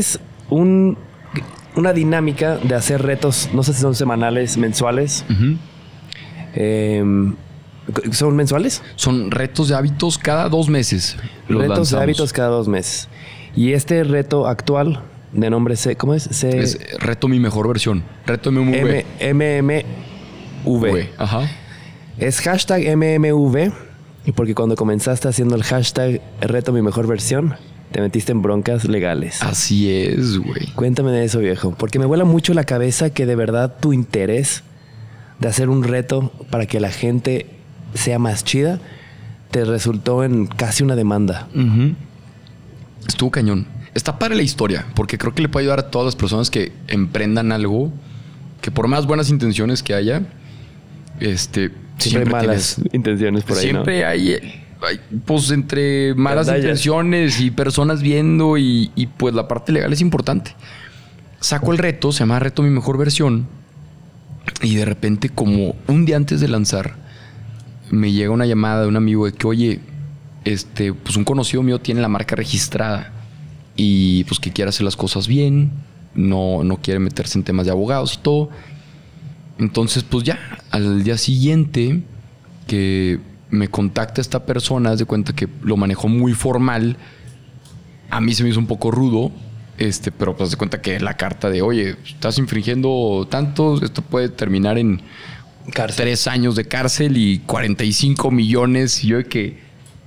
un, una dinámica de hacer retos, no sé si son semanales, mensuales. Uh-huh. Eh, ¿Son mensuales? Son retos de hábitos cada dos meses. Los retos lanzamos. de hábitos cada dos meses. Y este reto actual, de nombre C, ¿cómo es? C es reto mi mejor versión. Reto M M V. M M V. V. Ajá. Es hashtag M M V. Y porque cuando comenzaste haciendo el hashtag reto mi mejor versión, te metiste en broncas legales. Así es, güey. Cuéntame de eso, viejo. Porque me vuela mucho la cabeza que de verdad tu interés de hacer un reto para que la gente sea más chida te resultó en casi una demanda. Uh-huh. Estuvo cañón. Está padre la historia, porque creo que le puede ayudar a todas las personas que emprendan algo, que por más buenas intenciones que haya, este, siempre, siempre hay malas tienes, intenciones por ahí, siempre ¿no? hay, hay, pues entre malas Gandallas. intenciones y personas viendo y, y pues la parte legal es importante. Saco el reto, se llama Reto Mi Mejor Versión, y de repente, como un día antes de lanzar, me llega una llamada de un amigo de que, oye, este, pues un conocido mío tiene la marca registrada y pues que quiere hacer las cosas bien, no, no quiere meterse en temas de abogados y todo. Entonces, pues ya, al día siguiente que me contacta esta persona, haz de cuenta que lo manejó muy formal. A mí se me hizo un poco rudo, este, pero pues haz de cuenta que la carta de, oye, estás infringiendo tanto, esto puede terminar en Cárcel. tres años de cárcel y cuarenta y cinco millones. Y yo de que,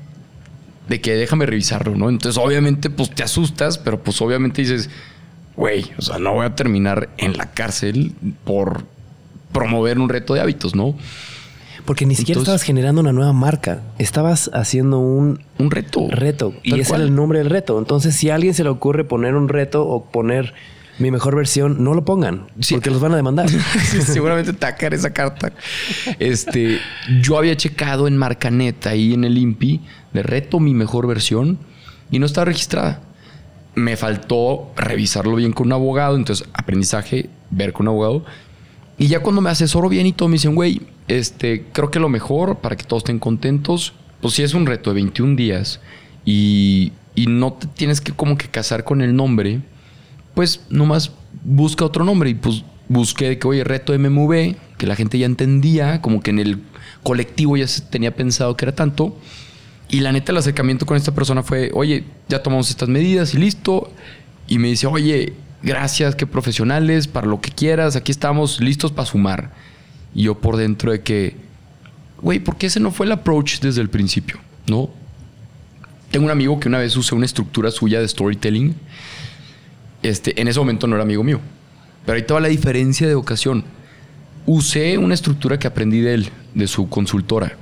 de que déjame revisarlo, ¿no? Entonces, obviamente, pues te asustas, pero pues obviamente dices, güey, o sea, no voy a terminar en la cárcel por promover un reto de hábitos, ¿no? Porque ni siquiera Entonces, estabas generando una nueva marca. Estabas haciendo un un reto. reto. Y Tal ese cual. era el nombre del reto. Entonces, si a alguien se le ocurre poner un reto o poner mi mejor versión, no lo pongan. Sí. Porque los van a demandar. Sí, seguramente te va a caer esa carta. Este, yo había checado en Marcanet, ahí en el I N P I, de reto mi mejor versión, y no estaba registrada. Me faltó revisarlo bien con un abogado. Entonces, aprendizaje, ver con un abogado. Y ya cuando me asesoro bien y todo, me dicen, güey, este, creo que lo mejor para que todos estén contentos, pues sí es un reto de veintiún días y, y no te tienes que como que casar con el nombre, pues nomás busca otro nombre. Y pues busqué de que, oye, reto M M V, que la gente ya entendía, como que en el colectivo ya se tenía pensado que era tanto. Y la neta, el acercamiento con esta persona fue, oye, ya tomamos estas medidas y listo. Y me dice, oye, gracias, qué profesionales, para lo que quieras, aquí estamos listos para sumar. Y yo por dentro de que, güey, ¿por qué ese no fue el approach desde el principio? ¿No? Tengo un amigo que una vez usé una estructura suya de storytelling. Este, en ese momento no era amigo mío. Pero ahí estaba la diferencia de ocasión. Usé una estructura que aprendí de él, de su consultora.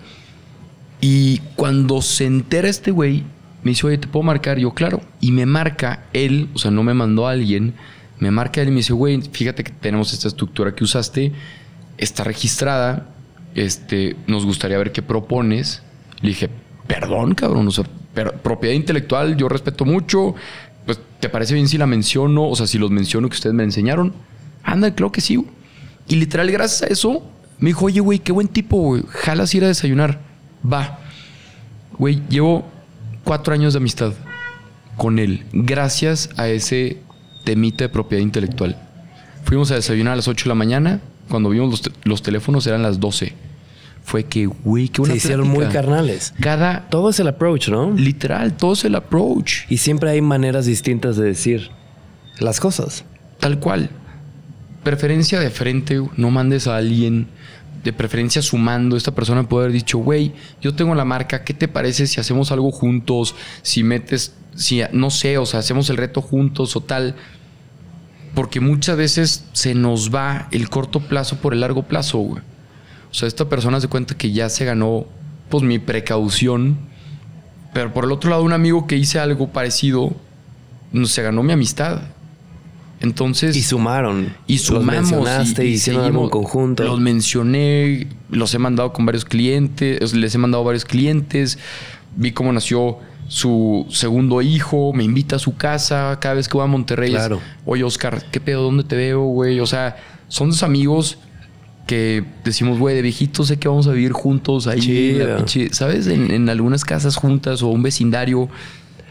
Y cuando se entera este güey, me dice, oye, ¿te puedo marcar? Y yo, claro. Y me marca él, o sea, no me mandó a alguien. Me marca él y me dice, güey, fíjate que tenemos esta estructura que usaste. Está registrada. Este, nos gustaría ver qué propones. Le dije, perdón, cabrón. O sea, pero, propiedad intelectual yo respeto mucho. Pues, ¿te parece bien si la menciono? O sea, si los menciono que ustedes me enseñaron. Anda, creo que sí. Güey. Y literal, gracias a eso, me dijo, oye, güey, qué buen tipo, güey. Jalas ir a desayunar. Va. Güey, llevo cuatro años de amistad con él, gracias a ese temita de propiedad intelectual. Fuimos a desayunar a las ocho de la mañana. Cuando vimos los, te- los teléfonos eran las doce. Fue que, güey, qué buena Se hicieron plática. muy carnales. Cada, Todo es el approach, ¿no? literal, todo es el approach. Y siempre hay maneras distintas de decir las cosas. Tal cual. Preferencia de frente, no mandes a alguien. De preferencia sumando. Esta persona puede haber dicho, güey, yo tengo la marca, ¿qué te parece si hacemos algo juntos? Si metes, si no sé, o sea, hacemos el reto juntos o tal. Porque muchas veces se nos va el corto plazo por el largo plazo, güey. O sea, esta persona se cuenta que ya se ganó, pues, mi precaución. Pero por el otro lado, un amigo que hice algo parecido, se ganó mi amistad. Entonces... Y sumaron. Y sumamos. Los mencionaste y, y hicieron algo en conjunto. Los mencioné, los he mandado con varios clientes, les he mandado a varios clientes. Vi cómo nació su segundo hijo, me invita a su casa cada vez que voy a Monterrey. Claro. Es, oye, Oscar, ¿qué pedo? ¿Dónde te veo, güey? O sea, son dos amigos que decimos, güey, de viejitos sé que vamos a vivir juntos ahí. Chido. La pinche, ¿sabes? En, en algunas casas juntas o un vecindario.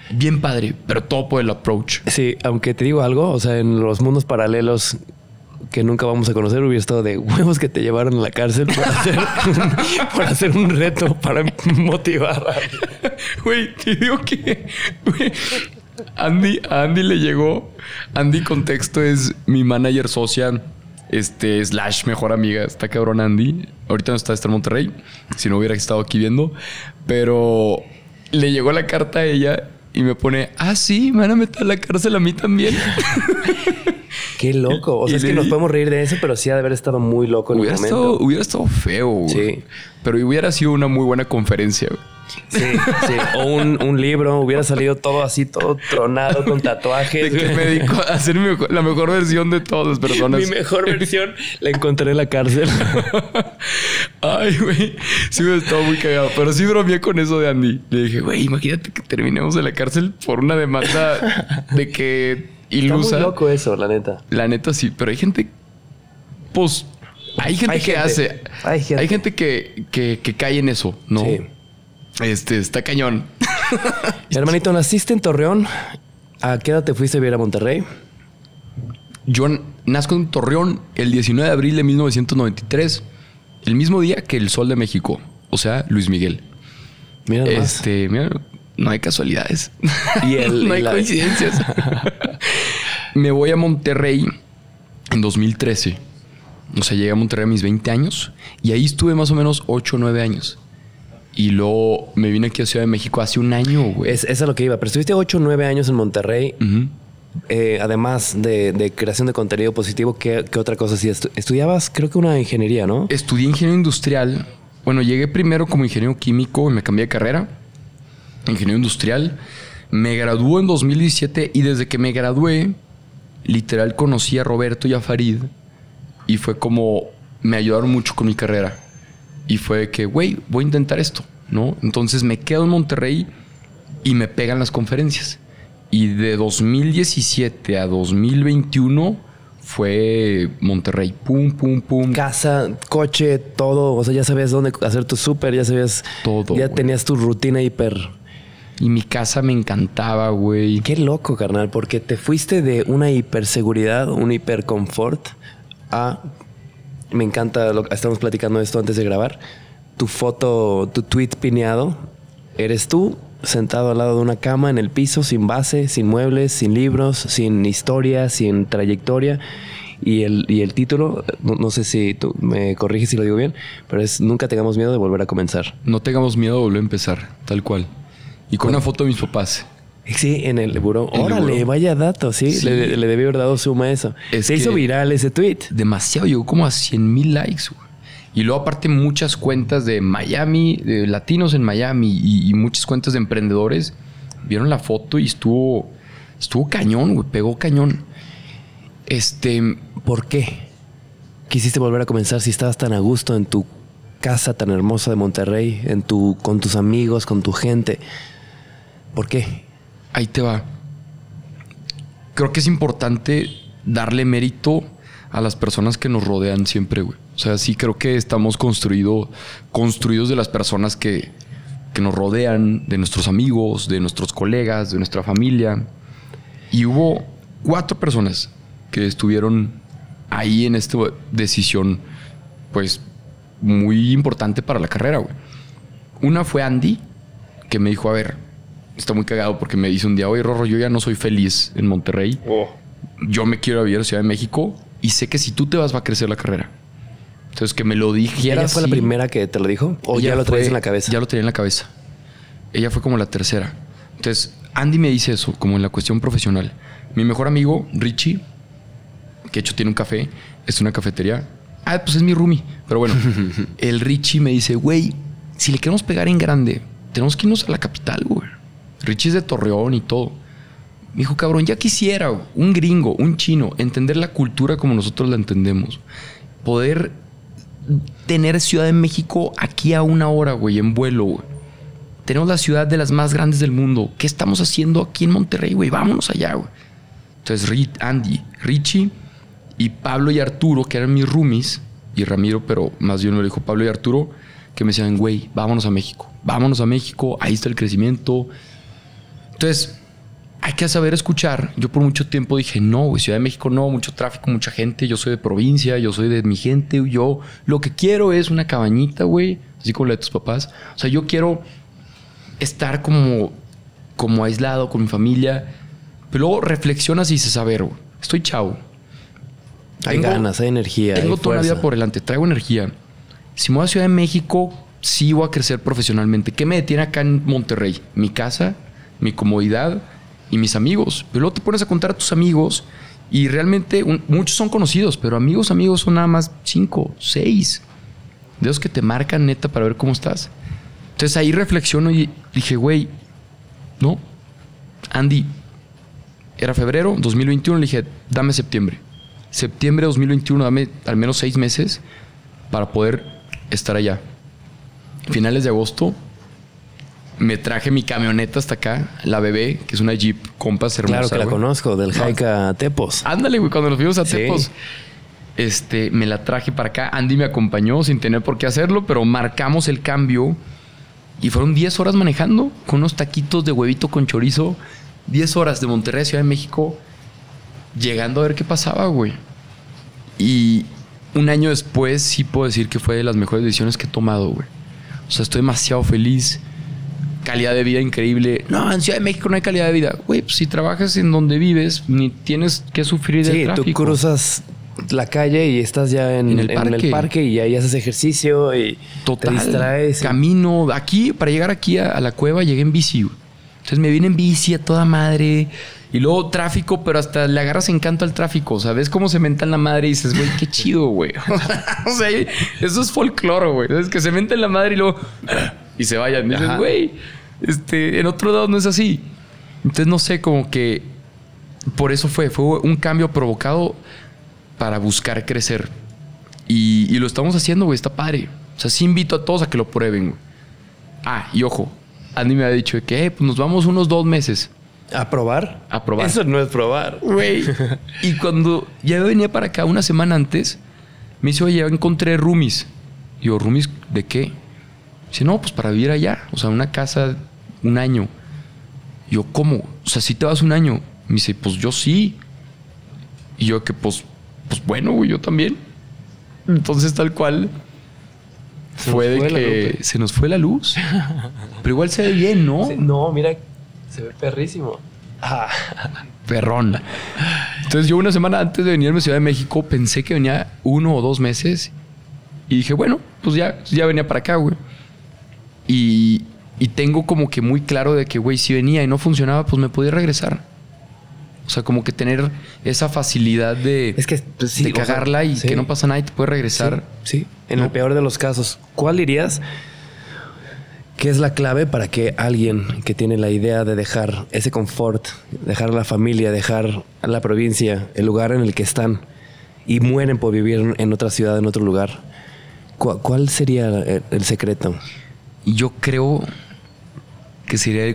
bien padre, pero todo por el approach. Sí, aunque te digo algo, o sea, en los mundos paralelos que nunca vamos a conocer, hubiera estado de huevos que te llevaron a la cárcel por hacer, por hacer un reto para motivar. Güey, te digo que... Güey, Andy, a Andy le llegó... Andy, contexto, es mi manager social, este, slash mejor amiga. Está cabrón Andy. Ahorita no está, está en Monterrey. Si no hubiera estado aquí viendo. Pero le llegó la carta a ella y me pone... Ah, sí, me van a meter a la cárcel a mí también. Qué loco. O sea, es que nos podemos reír de eso, pero sí ha de haber estado muy loco en el momento. Estado, hubiera estado feo, güey. Sí. Pero hubiera sido una muy buena conferencia, güey. Sí, sí. O un, un libro. Hubiera salido todo así, todo tronado, con tatuajes. De que me dedico a hacer mi mejor, la mejor versión de todas las personas. Mi mejor versión la encontré en la cárcel. Ay, güey. Sí me estaba muy cagado. Pero sí bromeé con eso de Andy. Le dije, güey, imagínate que terminemos en la cárcel por una demanda de que... ilusa. Está muy loco eso, la neta. La neta sí, pero hay gente... Pues... Hay gente hay que gente. hace... Hay gente, hay gente que, que, que cae en eso, ¿no? Sí. Este, está cañón. Hermanito, naciste en Torreón. ¿A qué edad te fuiste a vivir a Monterrey? Yo nazco en Torreón el diecinueve de abril de mil novecientos noventa y tres. El mismo día que el Sol de México. O sea, Luis Miguel. Mira nomás. Este... Mira, no hay casualidades. Y el, no hay la... coincidencias. Me voy a Monterrey en dos mil trece. O sea, llegué a Monterrey a mis veinte años. Y ahí estuve más o menos ocho o nueve años. Y luego me vine aquí a Ciudad de México hace un año, güey. Es, es a lo que iba. Pero estuviste ocho o nueve años en Monterrey. Uh-huh. eh, además de, de creación de contenido positivo, ¿qué, qué otra cosa hacías? Estu- estudiabas, creo que una ingeniería, ¿no? Estudié ingeniería industrial. Bueno, llegué primero como ingeniero químico y me cambié de carrera. Ingeniero industrial. Me graduó en dos mil diecisiete y desde que me gradué, literal conocí a Roberto y a Farid y fue como me ayudaron mucho con mi carrera. Y fue que, güey, voy a intentar esto, ¿no? Entonces me quedo en Monterrey y me pegan las conferencias. Y de dos mil diecisiete a dos mil veintiuno fue Monterrey. Pum, pum, pum. Casa, coche, todo. O sea, ya sabías dónde hacer tu súper, ya sabías... Todo, Ya güey. tenías tu rutina hiper... Y mi casa me encantaba, güey. Qué loco, carnal, porque te fuiste de una hiperseguridad, un hiperconfort a... Me encanta, lo, estamos platicando esto antes de grabar. Tu foto, tu tweet pineado, eres tú sentado al lado de una cama en el piso, sin base, sin muebles, sin libros, sin historia, sin trayectoria. Y el, y el título, no, no sé si tú me corriges si lo digo bien, pero es Nunca tengamos miedo de volver a comenzar. No tengamos miedo de volver a empezar, tal cual. Y con una foto de mis papás. Sí, en el buró. En Órale, el buró. Vaya dato, sí. sí. Le, le debí haber dado suma a eso. Es Se hizo viral ese tweet. Demasiado, llegó como a cien mil likes, güey. Y luego aparte muchas cuentas de Miami, de latinos en Miami y, y muchas cuentas de emprendedores vieron la foto y estuvo, estuvo cañón, güey. Pegó cañón. Este, ¿por qué quisiste volver a comenzar si estabas tan a gusto en tu casa tan hermosa de Monterrey, en tu, con tus amigos, con tu gente? ¿Por qué? Ahí te va. Creo que es importante darle mérito a las personas que nos rodean siempre, güey. O sea, sí creo que estamos construido, construidos de las personas que, que nos rodean, de nuestros amigos, de nuestros colegas, de nuestra familia. Y hubo cuatro personas que estuvieron ahí en esta decisión, pues, muy importante para la carrera, güey. Una fue Andy, que me dijo, a ver, está muy cagado porque me dice un día, oye, Rorro, yo ya no soy feliz en Monterrey. Oh. Yo me quiero vivir a Ciudad de México y sé que si tú te vas va a crecer la carrera. Entonces, que me lo dijera. ¿Ella fue así, la primera que te lo dijo? ¿O ya lo traías en la cabeza? Ya lo tenía en la cabeza. Ella fue como la tercera. Entonces, Andy me dice eso, como en la cuestión profesional. Mi mejor amigo, Richie, que de hecho tiene un café, es una cafetería. Ah, pues es mi roomie. Pero bueno, el Richie me dice, güey, si le queremos pegar en grande, tenemos que irnos a la capital, güey. Richie es de Torreón y todo. Me dijo, cabrón, ya quisiera un gringo, un chino, entender la cultura como nosotros la entendemos. Poder tener Ciudad de México aquí a una hora, güey, en vuelo, güey. Tenemos la ciudad de las más grandes del mundo. ¿Qué estamos haciendo aquí en Monterrey, güey? Vámonos allá, güey. Entonces, Andy, Richie y Pablo y Arturo, que eran mis roomies, y Ramiro, pero más bien me lo dijo Pablo y Arturo, que me decían, güey, vámonos a México. Vámonos a México, ahí está el crecimiento. Entonces, hay que saber escuchar. Yo por mucho tiempo dije, no, güey, Ciudad de México no, mucho tráfico, mucha gente. Yo soy de provincia, yo soy de mi gente. Yo lo que quiero es una cabañita, güey, así como la de tus papás. O sea, yo quiero estar como, como aislado con mi familia. Pero luego reflexionas y dices, a ver, güey, estoy chavo. Hay tengo, ganas, hay energía. Tengo hay toda la vida por delante, traigo energía. Si me voy a Ciudad de México, sí voy a crecer profesionalmente. ¿Qué me detiene acá en Monterrey? Mi casa, mi comodidad y mis amigos. Pero luego te pones a contar a tus amigos y realmente un, muchos son conocidos, pero amigos, amigos son nada más cinco, seis. De esos que te marcan neta para ver cómo estás. Entonces ahí reflexiono y dije, güey, no, Andy, era febrero dos mil veintiuno, le dije, dame septiembre. Septiembre de dos mil veintiuno, dame al menos seis meses para poder estar allá. Finales de agosto, me traje mi camioneta hasta acá, la bebé, que es una Jeep Compass hermosa. Claro que la güey. conozco, del Jaica a Tepos. Ándale, güey, cuando nos fuimos a Sí. Tepos. Este, me la traje para acá. Andy me acompañó sin tener por qué hacerlo, pero marcamos el cambio. Y fueron diez horas manejando con unos taquitos de huevito con chorizo. diez horas de Monterrey a Ciudad de México, llegando a ver qué pasaba, güey. Y un año después sí puedo decir que fue de las mejores decisiones que he tomado, güey. O sea, estoy demasiado feliz. Calidad de vida increíble. No, en Ciudad de México no hay calidad de vida. Güey, pues si trabajas en donde vives, ni tienes que sufrir del Sí, tráfico. tú cruzas la calle y estás ya en, En el en parque. el parque y ahí haces ejercicio y Total, te distraes. camino. Aquí, para llegar aquí a, a la cueva, llegué en bici, güey. Entonces me vine en bici a toda madre. Y luego tráfico, pero hasta le agarras encanto al tráfico. O sea, ves cómo se menta en la madre y dices, güey, qué chido, güey. O sea, eso es folclore, güey. Es que se menta en la madre y luego... Y se vayan. Y dices, güey, este, en otro lado no es así. Entonces, no sé, como que... Por eso fue. Fue un cambio provocado para buscar crecer. Y, y lo estamos haciendo, güey. Está padre. O sea, sí invito a todos a que lo prueben, güey. Ah, y ojo. Andy me ha dicho que eh, pues nos vamos unos dos meses. ¿A probar? A probar. Eso no es probar. Güey. Y cuando ya venía para acá una semana antes, me dice, oye, ya encontré roomies. Y yo, ¿roomies de qué? Dice, no, pues para vivir allá. O sea, una casa, un año. Y yo, ¿cómo? O sea, ¿sí te vas un año? Me dice, pues yo sí. Y yo, que pues, pues bueno, güey, yo también. Entonces, tal cual... Se fue de nos fue la que luz. se nos fue la luz. Pero igual se ve bien, ¿no? Sí, no, mira, se ve perrísimo. Ah. Perrón. Entonces yo una semana antes de venirme a Ciudad de México pensé que venía uno o dos meses. Y dije, bueno, pues ya, ya venía para acá, güey. Y, y tengo como que muy claro de que, güey, si venía y no funcionaba, pues me podía regresar. O sea, como que tener esa facilidad de, Es que pues, sí, de o sea, cagarla y sí. que no pasa nada y te puedes regresar. Sí, sí. En ¿No? el peor de los casos. ¿Cuál dirías que es la clave para que alguien que tiene la idea de dejar ese confort, dejar la familia, dejar la provincia, el lugar en el que están y mueren por vivir en otra ciudad, en otro lugar, ¿cu- ¿cuál sería el, el secreto? Y yo creo que sería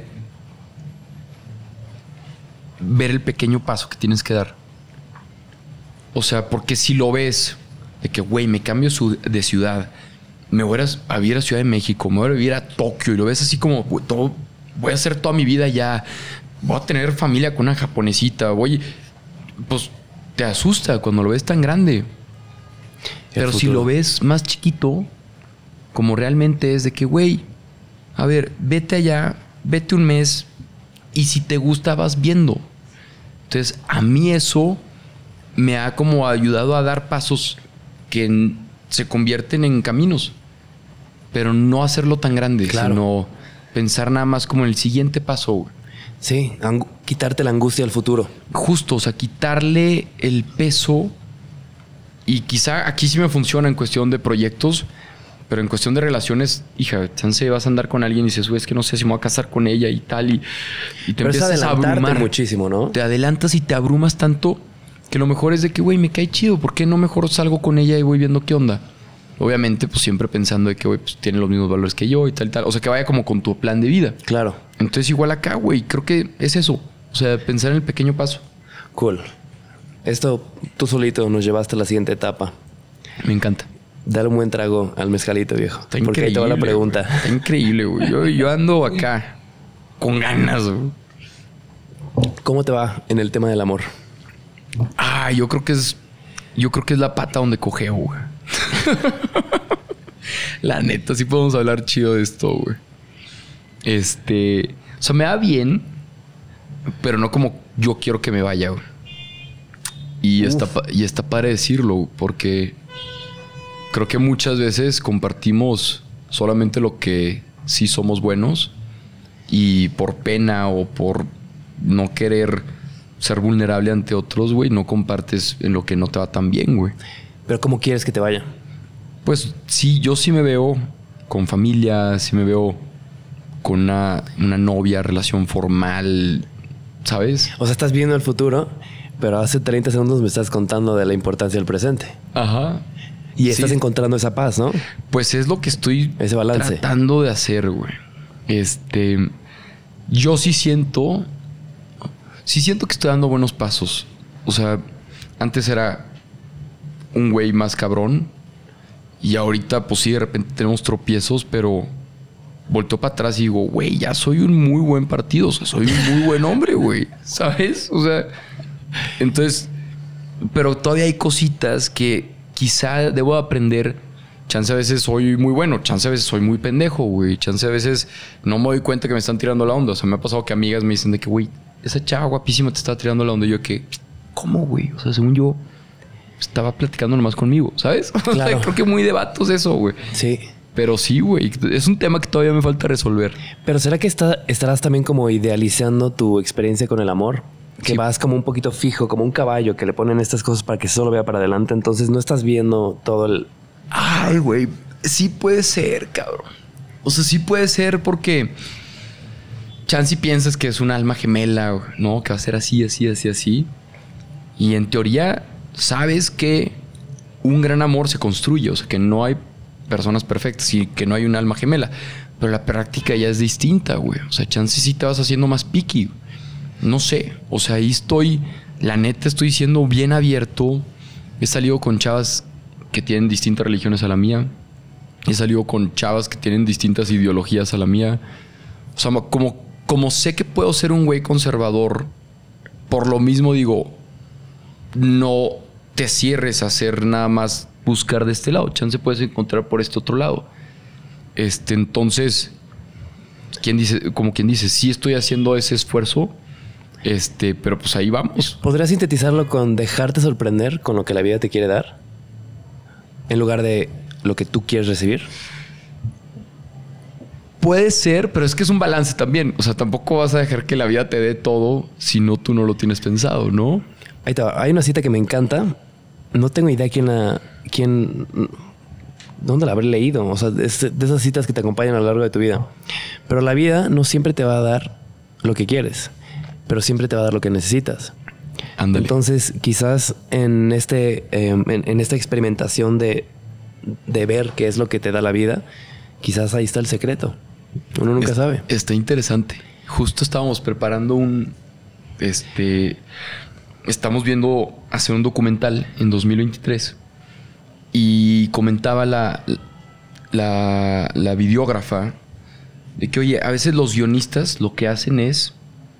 ver el pequeño paso que tienes que dar. O sea, porque si lo ves de que, güey, me cambio su- de ciudad, me voy a, a vivir a Ciudad de México, me voy a vivir a Tokio y lo ves así como, güey, todo, voy a hacer toda mi vida allá, voy a tener familia con una japonesita, voy, pues te asusta cuando lo ves tan grande. Pero si futuro. lo ves más chiquito, como realmente es de que, güey, a ver, vete allá, vete un mes y si te gusta vas viendo. Entonces, a mí eso me ha como ayudado a dar pasos que en- se convierten en caminos, pero no hacerlo tan grande, Claro. sino pensar nada más como en el siguiente paso, güey. Sí, angu- quitarte la angustia al futuro. Justo, o sea, quitarle el peso. Y quizá aquí sí me funciona en cuestión de proyectos, pero en cuestión de relaciones, hija, chance vas a andar con alguien y dices, güey, es que no sé si me voy a casar con ella y tal, y, y te Pero es empiezas a adelantarte abrumar. muchísimo, ¿no? Te adelantas y te abrumas tanto que lo mejor es de que, güey, me cae chido, ¿por qué no mejor salgo con ella y voy viendo qué onda? Obviamente, pues siempre pensando de que, güey, pues tiene los mismos valores que yo y tal y tal. O sea, que vaya como con tu plan de vida. Claro. Entonces, igual acá, güey, creo que es eso. O sea, pensar en el pequeño paso. Cool. Esto tú solito nos llevaste a la siguiente etapa. Me encanta. Dale un buen trago al mezcalito, viejo. Está porque ahí te va la increíble, pregunta. güey. Está increíble, güey. Yo, yo ando acá con ganas, güey. ¿Cómo te va en el tema del amor? Ah, yo creo que es... Yo creo que es la pata donde cojeo, güey. La neta, sí podemos hablar chido de esto, güey. Este... O sea, me va bien, pero no como yo quiero que me vaya, güey. Y está, y está padre decirlo, porque creo que muchas veces compartimos solamente lo que sí somos buenos y por pena o por no querer ser vulnerable ante otros, güey, no compartes en lo que no te va tan bien, güey. ¿Pero cómo quieres que te vaya? Pues sí, yo sí me veo con familia, sí me veo con una, una novia, relación formal, ¿sabes? O sea, estás viendo el futuro, pero hace treinta segundos me estás contando de la importancia del presente. Ajá. Y estás Sí. encontrando esa paz, ¿no? Pues es lo que estoy Ese balance. tratando de hacer, güey. Este... Yo sí siento... Sí siento que estoy dando buenos pasos. O sea, antes era un güey más cabrón. Y ahorita, pues sí, de repente tenemos tropiezos, pero volteo para atrás y digo, güey, ya soy un muy buen partido. O sea, soy un muy buen hombre, güey. ¿Sabes? O sea, entonces... Pero todavía hay cositas que quizá debo aprender. Chance a veces soy muy bueno, chance a veces soy muy pendejo, güey. Chance a veces no me doy cuenta que me están tirando la onda. O sea, me ha pasado que amigas me dicen de que, güey, esa chava guapísima te está tirando la onda. Y yo que, ¿cómo, güey? O sea, según yo, estaba platicando nomás conmigo, ¿sabes? Claro. Creo que muy de vatos eso, güey. Sí. Pero sí, güey. Es un tema que todavía me falta resolver. Pero ¿será que está, estarás también como idealizando tu experiencia con el amor? Que Sí. vas como un poquito fijo, como un caballo que le ponen estas cosas para que solo vea para adelante. Entonces no estás viendo todo el... Ay, güey. Sí puede ser, cabrón. O sea, sí puede ser porque... Chance y piensas que es un alma gemela, ¿no? Que va a ser así, así, así, así. Y en teoría sabes que un gran amor se construye. O sea, que no hay personas perfectas y que no hay un alma gemela. Pero la práctica ya es distinta, güey. O sea, chance sí te vas haciendo más picky. No sé. O sea, ahí estoy... La neta, estoy siendo bien abierto. He salido con chavas que tienen distintas religiones a la mía. He salido con chavas que tienen distintas ideologías a la mía. O sea, como... Como sé que puedo ser un güey conservador, por lo mismo digo, no te cierres a hacer nada más buscar de este lado. Chance puedes encontrar por este otro lado. Este, entonces, ¿quién dice, como quien dice, sí estoy haciendo ese esfuerzo, este, pero pues ahí vamos. ¿Podrías sintetizarlo con dejarte sorprender con lo que la vida te quiere dar? En lugar de lo que tú quieres recibir. Puede ser, pero es que es un balance también. O sea, tampoco vas a dejar que la vida te dé todo si no tú no lo tienes pensado, ¿no? Ahí te va. Hay una cita que me encanta. No tengo idea quién la... quién... ¿Dónde la habré leído? O sea, es de esas citas que te acompañan a lo largo de tu vida. Pero la vida no siempre te va a dar lo que quieres, pero siempre te va a dar lo que necesitas. Ándale. Entonces, quizás en, este, eh, en, en esta experimentación de, de ver qué es lo que te da la vida, quizás ahí está el secreto. Uno nunca Es- sabe. Está interesante. Justo estábamos preparando un... Este... Estamos viendo hacer un documental en dos mil veintitrés. Y comentaba la, la, la videógrafa de que, oye, a veces los guionistas lo que hacen es...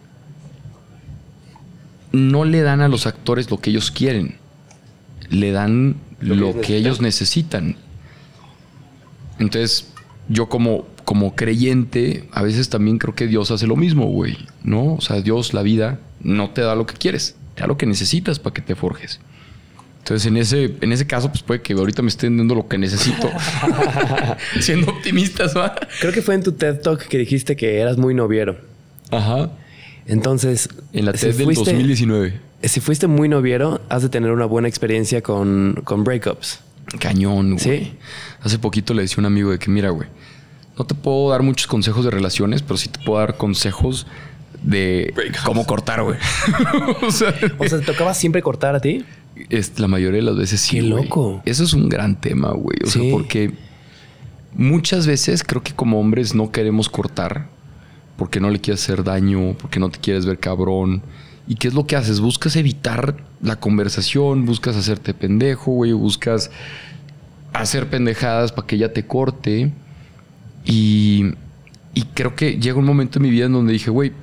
No le dan a los actores lo que ellos quieren. Le dan Lo que lo ellos que ellos necesitan. Entonces, yo como, como creyente, a veces también creo que Dios hace lo mismo, güey, ¿no? O sea, Dios, la vida, no te da lo que quieres, te da lo que necesitas para que te forjes. Entonces, en ese, en ese caso, pues puede que ahorita me estén dando lo que necesito. Siendo optimistas, ¿va? Creo que fue en tu TED Talk que dijiste que eras muy noviero. Ajá. Entonces, En la si TED del fuiste- dos mil diecinueve. Si fuiste muy noviero, has de tener una buena experiencia con, con breakups. Cañón, güey. Sí. Hace poquito le decía a un amigo de que, mira, güey, no te puedo dar muchos consejos de relaciones, pero sí te puedo dar consejos de cómo cortar, güey. O sea, O sea, ¿te tocaba siempre cortar a ti? es, la mayoría de las veces sí. Qué güey. loco. Eso es un gran tema, güey. O Sí. sea, porque muchas veces creo que como hombres no queremos cortar porque no le quieres hacer daño, porque no te quieres ver cabrón. ¿Y qué es lo que haces? Buscas evitar la conversación, buscas hacerte pendejo, güey, buscas hacer pendejadas para que ella te corte. Y, y creo que llega un momento en mi vida en donde dije, güey,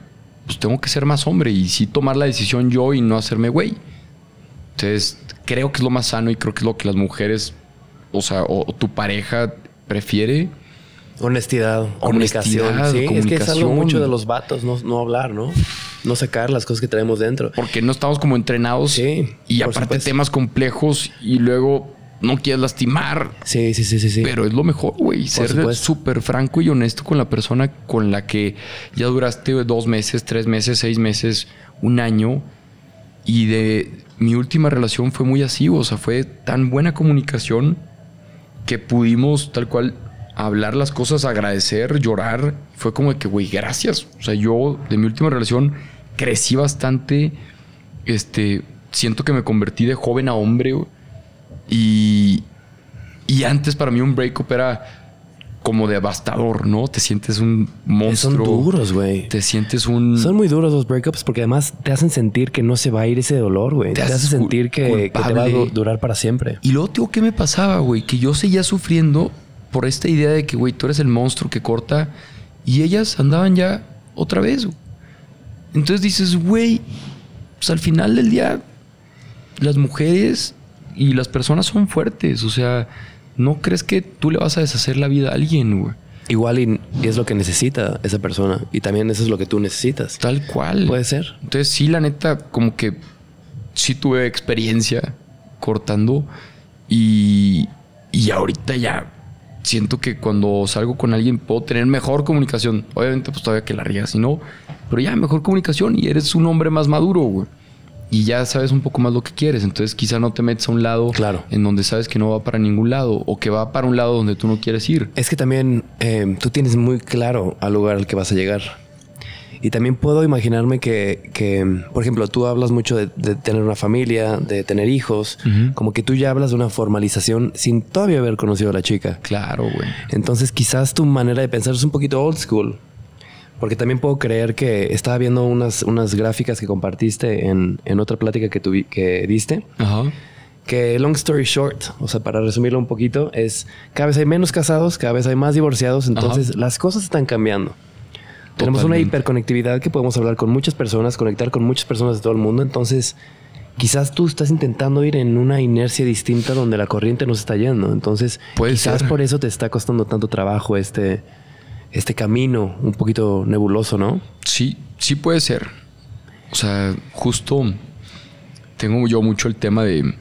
pues tengo que ser más hombre y sí tomar la decisión yo y no hacerme güey. Entonces, creo que es lo más sano y creo que es lo que las mujeres, o sea, o, o tu pareja prefiere. Honestidad, comunicación. Honestidad, sí, comunicación. Es que es algo mucho de los vatos, no, no hablar, ¿no? No sacar las cosas que traemos dentro. Porque no estamos como entrenados. Sí, y por aparte supuesto. temas complejos y luego no quieres lastimar. Sí, sí, sí, sí. sí. Pero es lo mejor, güey. Ser supuesto. súper franco y honesto con la persona con la que ya duraste dos meses, tres meses, seis meses, un año. Y de mi última relación fue muy así. O sea, fue tan buena comunicación que pudimos tal cual hablar las cosas, agradecer, llorar. Fue como de que, güey, gracias. O sea, yo de mi última relación crecí bastante. Este, siento que me convertí de joven a hombre, güey. Y, y antes para mí un breakup era como devastador, ¿no? Te sientes un monstruo. Son duros, güey. Te sientes un... Son muy duros los breakups porque además te hacen sentir que no se va a ir ese dolor, güey. Te, te hace sentir que, que te va a durar para siempre. Y luego, tío, ¿qué me pasaba, güey? Que yo seguía sufriendo por esta idea de que, güey, tú eres el monstruo que corta y ellas andaban ya otra vez, güey. Entonces dices, güey, pues al final del día las mujeres y las personas son fuertes. O sea, ¿no crees que tú le vas a deshacer la vida a alguien, güey? Igual y, y es lo que necesita esa persona. Y también eso es lo que tú necesitas. Tal cual. Puede ser. Entonces sí, la neta, como que sí tuve experiencia cortando. Y, y ahorita ya siento que cuando salgo con alguien puedo tener mejor comunicación. Obviamente pues todavía que la riegas, si no. Pero ya mejor comunicación y eres un hombre más maduro, güey. Y ya sabes un poco más lo que quieres. Entonces quizá no te metes a un lado claro. en donde sabes que no va para ningún lado. O que va para un lado donde tú no quieres ir. Es que también eh, tú tienes muy claro al lugar al que vas a llegar. Y también puedo imaginarme que, que por ejemplo, tú hablas mucho de, de tener una familia, de tener hijos. Uh-huh. Como que tú ya hablas de una formalización sin todavía haber conocido a la chica. Claro, güey. Entonces quizás tu manera de pensar es un poquito old school. Porque también puedo creer que estaba viendo unas, unas gráficas que compartiste en, en otra plática que, tuvi, que diste. Ajá. Que long story short, o sea, para resumirlo un poquito, es cada vez hay menos casados, cada vez hay más divorciados. Entonces, Ajá. las cosas están cambiando. Totalmente. Tenemos una hiperconectividad que podemos hablar con muchas personas, conectar con muchas personas de todo el mundo. Entonces, quizás tú estás intentando ir en una inercia distinta donde la corriente nos está yendo. Entonces, Puede quizás ser. por eso te está costando tanto trabajo este... este camino un poquito nebuloso, ¿no? Sí, sí puede ser. O sea, justo tengo yo mucho el tema de,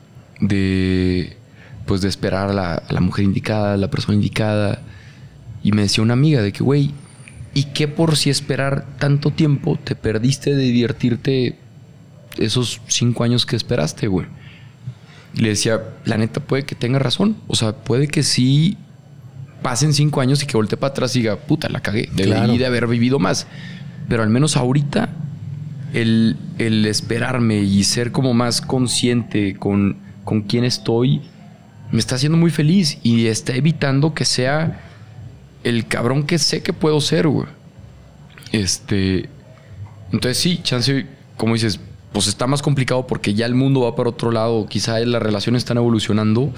de pues de esperar a la, a la mujer indicada, a la persona indicada. Y me decía una amiga de que, güey, ¿y qué por si esperar tanto tiempo te perdiste de divertirte esos cinco años que esperaste, güey? Y le decía, la neta puede que tenga razón. O sea, puede que sí pasen cinco años y que voltee para atrás y diga, puta, la cagué. Debí claro. de haber vivido más. Pero al menos ahorita, el, el esperarme y ser como más consciente con, con quién estoy, me está haciendo muy feliz y está evitando que sea el cabrón que sé que puedo ser, güey. Este... Entonces sí, chance, como dices, pues está más complicado porque ya el mundo va para otro lado. Quizá las relaciones están evolucionando.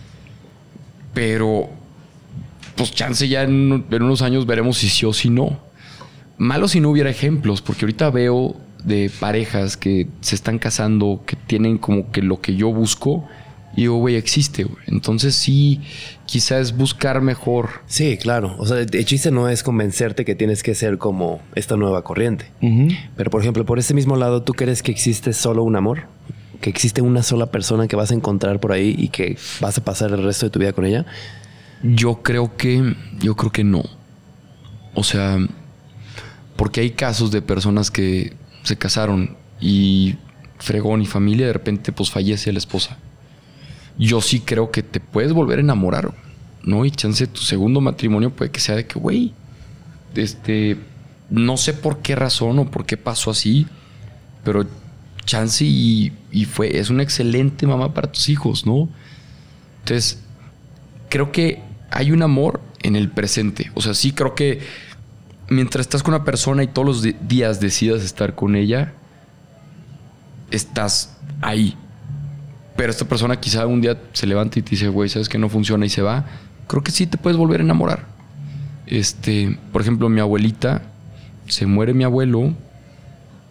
Pero... pues chance ya en, en unos años veremos si sí o si no. Malo si no hubiera ejemplos, porque ahorita veo de parejas que se están casando, que tienen como que lo que yo busco, y digo, güey, existe, güey. Entonces sí, quizás buscar mejor. Sí, claro. O sea, el chiste no es convencerte que tienes que ser como esta nueva corriente. Uh-huh. Pero, por ejemplo, por ese mismo lado, ¿tú crees que existe solo un amor? ¿Que existe una sola persona que vas a encontrar por ahí y que vas a pasar el resto de tu vida con ella? Yo creo que... Yo creo que no. O sea... Porque hay casos de personas que se casaron y fregón y familia, de repente pues fallece la esposa. Yo sí creo que te puedes volver a enamorar, ¿no? Y chance tu segundo matrimonio puede que sea de que, güey, este... no sé por qué razón o por qué pasó así, pero chance y, y fue... es una excelente mamá para tus hijos, ¿no? Entonces... creo que hay un amor en el presente. O sea, sí creo que mientras estás con una persona y todos los de- días decidas estar con ella, estás ahí. Pero esta persona quizá un día se levanta y te dice, güey, ¿sabes que no funciona? Y se va. Creo que sí te puedes volver a enamorar. Este, por ejemplo, mi abuelita, se muere mi abuelo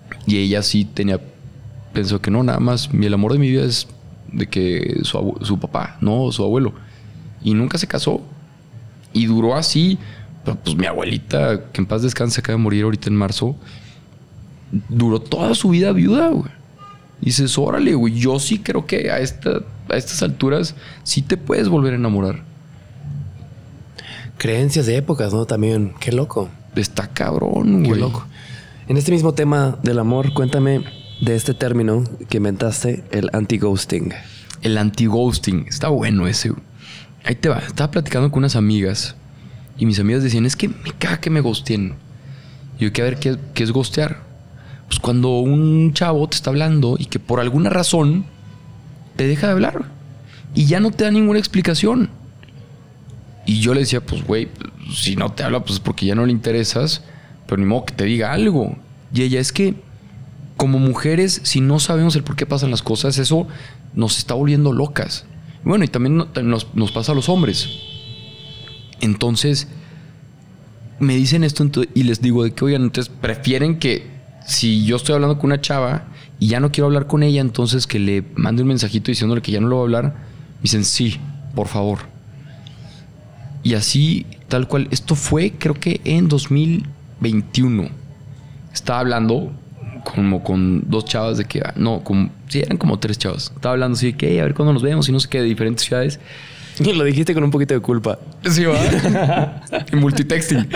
Y ella sí tenía, pensó que no, nada más, el amor de mi vida es de que su, abu- su papá, no su abuelo. Y nunca se casó. Y duró así. Pero pues mi abuelita, que en paz descanse, acaba de morir ahorita en marzo, duró toda su vida viuda, güey. Y dices, órale, güey, yo sí creo que a, esta, a estas alturas sí te puedes volver a enamorar. Creencias de épocas, ¿no? También, qué loco. Está cabrón, Qué güey. loco. En este mismo tema del amor, cuéntame de este término que inventaste, el anti-ghosting. El anti-ghosting. Está bueno ese, güey. Ahí te va. Estaba platicando con unas amigas y mis amigas decían, es que me caga que me ghosten. Y yo, que a ver, ¿qué, qué es ghostear? Pues cuando un chavo te está hablando y que por alguna razón te deja de hablar y ya no te da ninguna explicación. Y yo le decía, pues, güey, si no te habla, pues es porque ya no le interesas, pero ni modo que te diga algo. Y ella, es que como mujeres, si no sabemos el por qué pasan las cosas, eso nos está volviendo locas. Bueno, y también nos, nos pasa a los hombres. Entonces, me dicen esto y les digo de que, oigan, entonces prefieren que si yo estoy hablando con una chava y ya no quiero hablar con ella, entonces que le mande un mensajito diciéndole que ya no lo voy a hablar. Me dicen, sí, por favor. Y así, tal cual. Esto fue, creo que en dos mil veintiuno. Estaba hablando como con dos chavas de que... No, como, sí, eran como tres chavas. Estaba hablando así de que, hey, a ver cuándo nos vemos y no sé qué, de diferentes ciudades. Y lo dijiste con un poquito de culpa. Sí, va. En multitexting.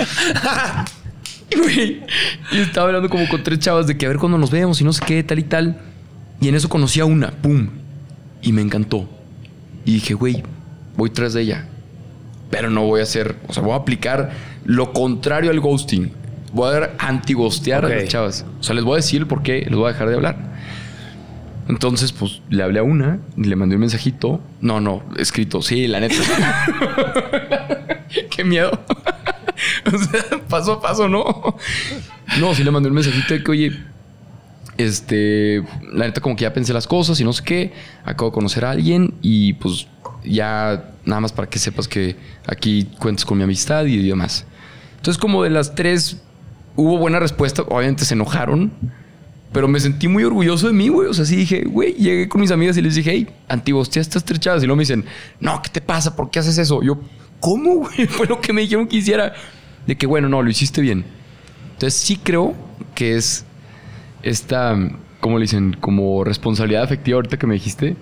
Güey. Y estaba hablando como con tres chavas de que a ver cuándo nos vemos y no sé qué, tal y tal. Y en eso conocí a una, pum. Y me encantó. Y dije, güey, voy tras de ella. Pero no voy a hacer, o sea, voy a aplicar lo contrario al ghosting. Voy a dar anti-ghostear okay. a las chavas. O sea, les voy a decir por qué les voy a dejar de hablar. Entonces, pues, le hablé a una y le mandé un mensajito. No, no, escrito. Sí, la neta. Qué miedo. O sea, paso a paso, ¿no? No, sí le mandé un mensajito de que, oye, este, la neta como que ya pensé las cosas y no sé qué. Acabo de conocer a alguien y pues ya nada más para que sepas que aquí cuentas con mi amistad y demás. Entonces, como de las tres hubo buena respuesta. Obviamente se enojaron, pero me sentí muy orgulloso de mí, güey. O sea, sí dije, güey, llegué con mis amigas y les dije, hey, anti-ghosteé a estas tres chavas. Y luego me dicen, no, ¿qué te pasa? ¿Por qué haces eso? Yo, ¿cómo, güey? Fue lo que me dijeron que hiciera. De que, bueno, no, lo hiciste bien. Entonces sí creo que es esta, ¿cómo le dicen? Como responsabilidad afectiva ahorita que me dijiste.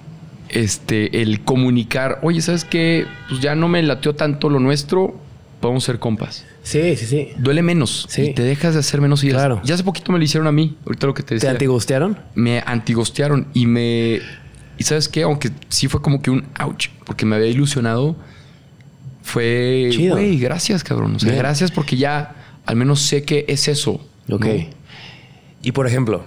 Este, el comunicar, oye, ¿sabes qué? Pues ya no me lateó tanto lo nuestro, podemos ser compas. Sí, sí, sí. Duele menos. Sí. Y te dejas de hacer menos ideas. Claro. Ya hace poquito me lo hicieron a mí. Ahorita lo que te decía. ¿Te antigostearon? Me antigostearon y me... ¿Y sabes qué? Aunque sí fue como que un ouch, porque me había ilusionado. Fue... Chido. Güey, gracias, cabrón. O sea, Bien. gracias porque ya al menos sé que es eso. Ok. ¿no? Y por ejemplo,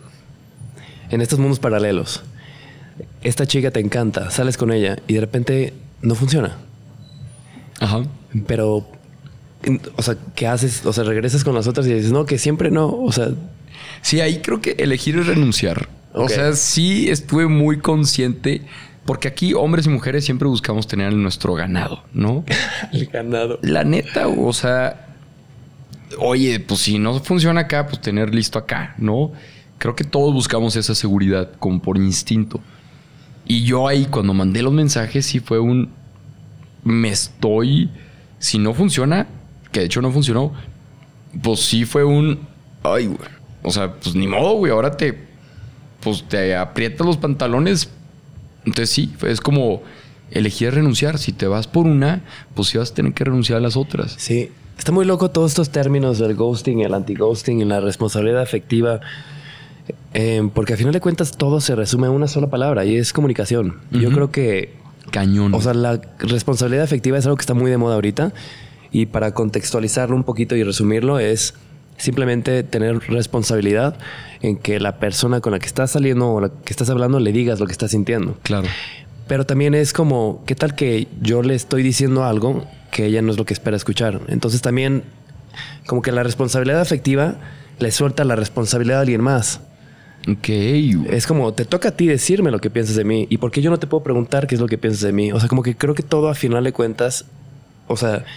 en estos mundos paralelos, esta chica te encanta, sales con ella y de repente no funciona. Ajá. Pero, o sea, ¿qué haces? O sea, regresas con las otras y dices, no, que siempre no. O sea, Sí, ahí creo que elegir es renunciar. Ok. O sea, sí estuve muy consciente. Porque aquí hombres y mujeres siempre buscamos tener nuestro ganado, ¿no? el ganado. La neta, o sea... Oye, pues si no funciona acá, pues tener listo acá, ¿no? Creo que todos buscamos esa seguridad como por instinto. Y yo ahí cuando mandé los mensajes sí fue un... Me estoy... Si no funciona, que de hecho no funcionó, pues sí fue un... Ay, güey. O sea, pues ni modo, güey. Ahora te... Pues te aprietas los pantalones. Entonces sí, es como elegir renunciar. Si te vas por una, pues sí vas a tener que renunciar a las otras. Sí. Está muy loco todos estos términos del ghosting, el anti-ghosting y la responsabilidad afectiva. Eh, porque al final de cuentas todo se resume en una sola palabra y es comunicación. Uh-huh. Yo creo que... Cañón. O sea, la responsabilidad afectiva es algo que está muy de moda ahorita. Y para contextualizarlo un poquito y resumirlo es simplemente tener responsabilidad en que la persona con la que estás saliendo o la que estás hablando le digas lo que estás sintiendo. Claro. Pero también es como, ¿qué tal que yo le estoy diciendo algo que ella no es lo que espera escuchar? Entonces también como que la responsabilidad afectiva le suelta la responsabilidad a alguien más. Ok. Es como, te toca a ti decirme lo que piensas de mí. ¿Y por qué yo no te puedo preguntar qué es lo que piensas de mí? O sea, como que creo que todo a final de cuentas, o sea,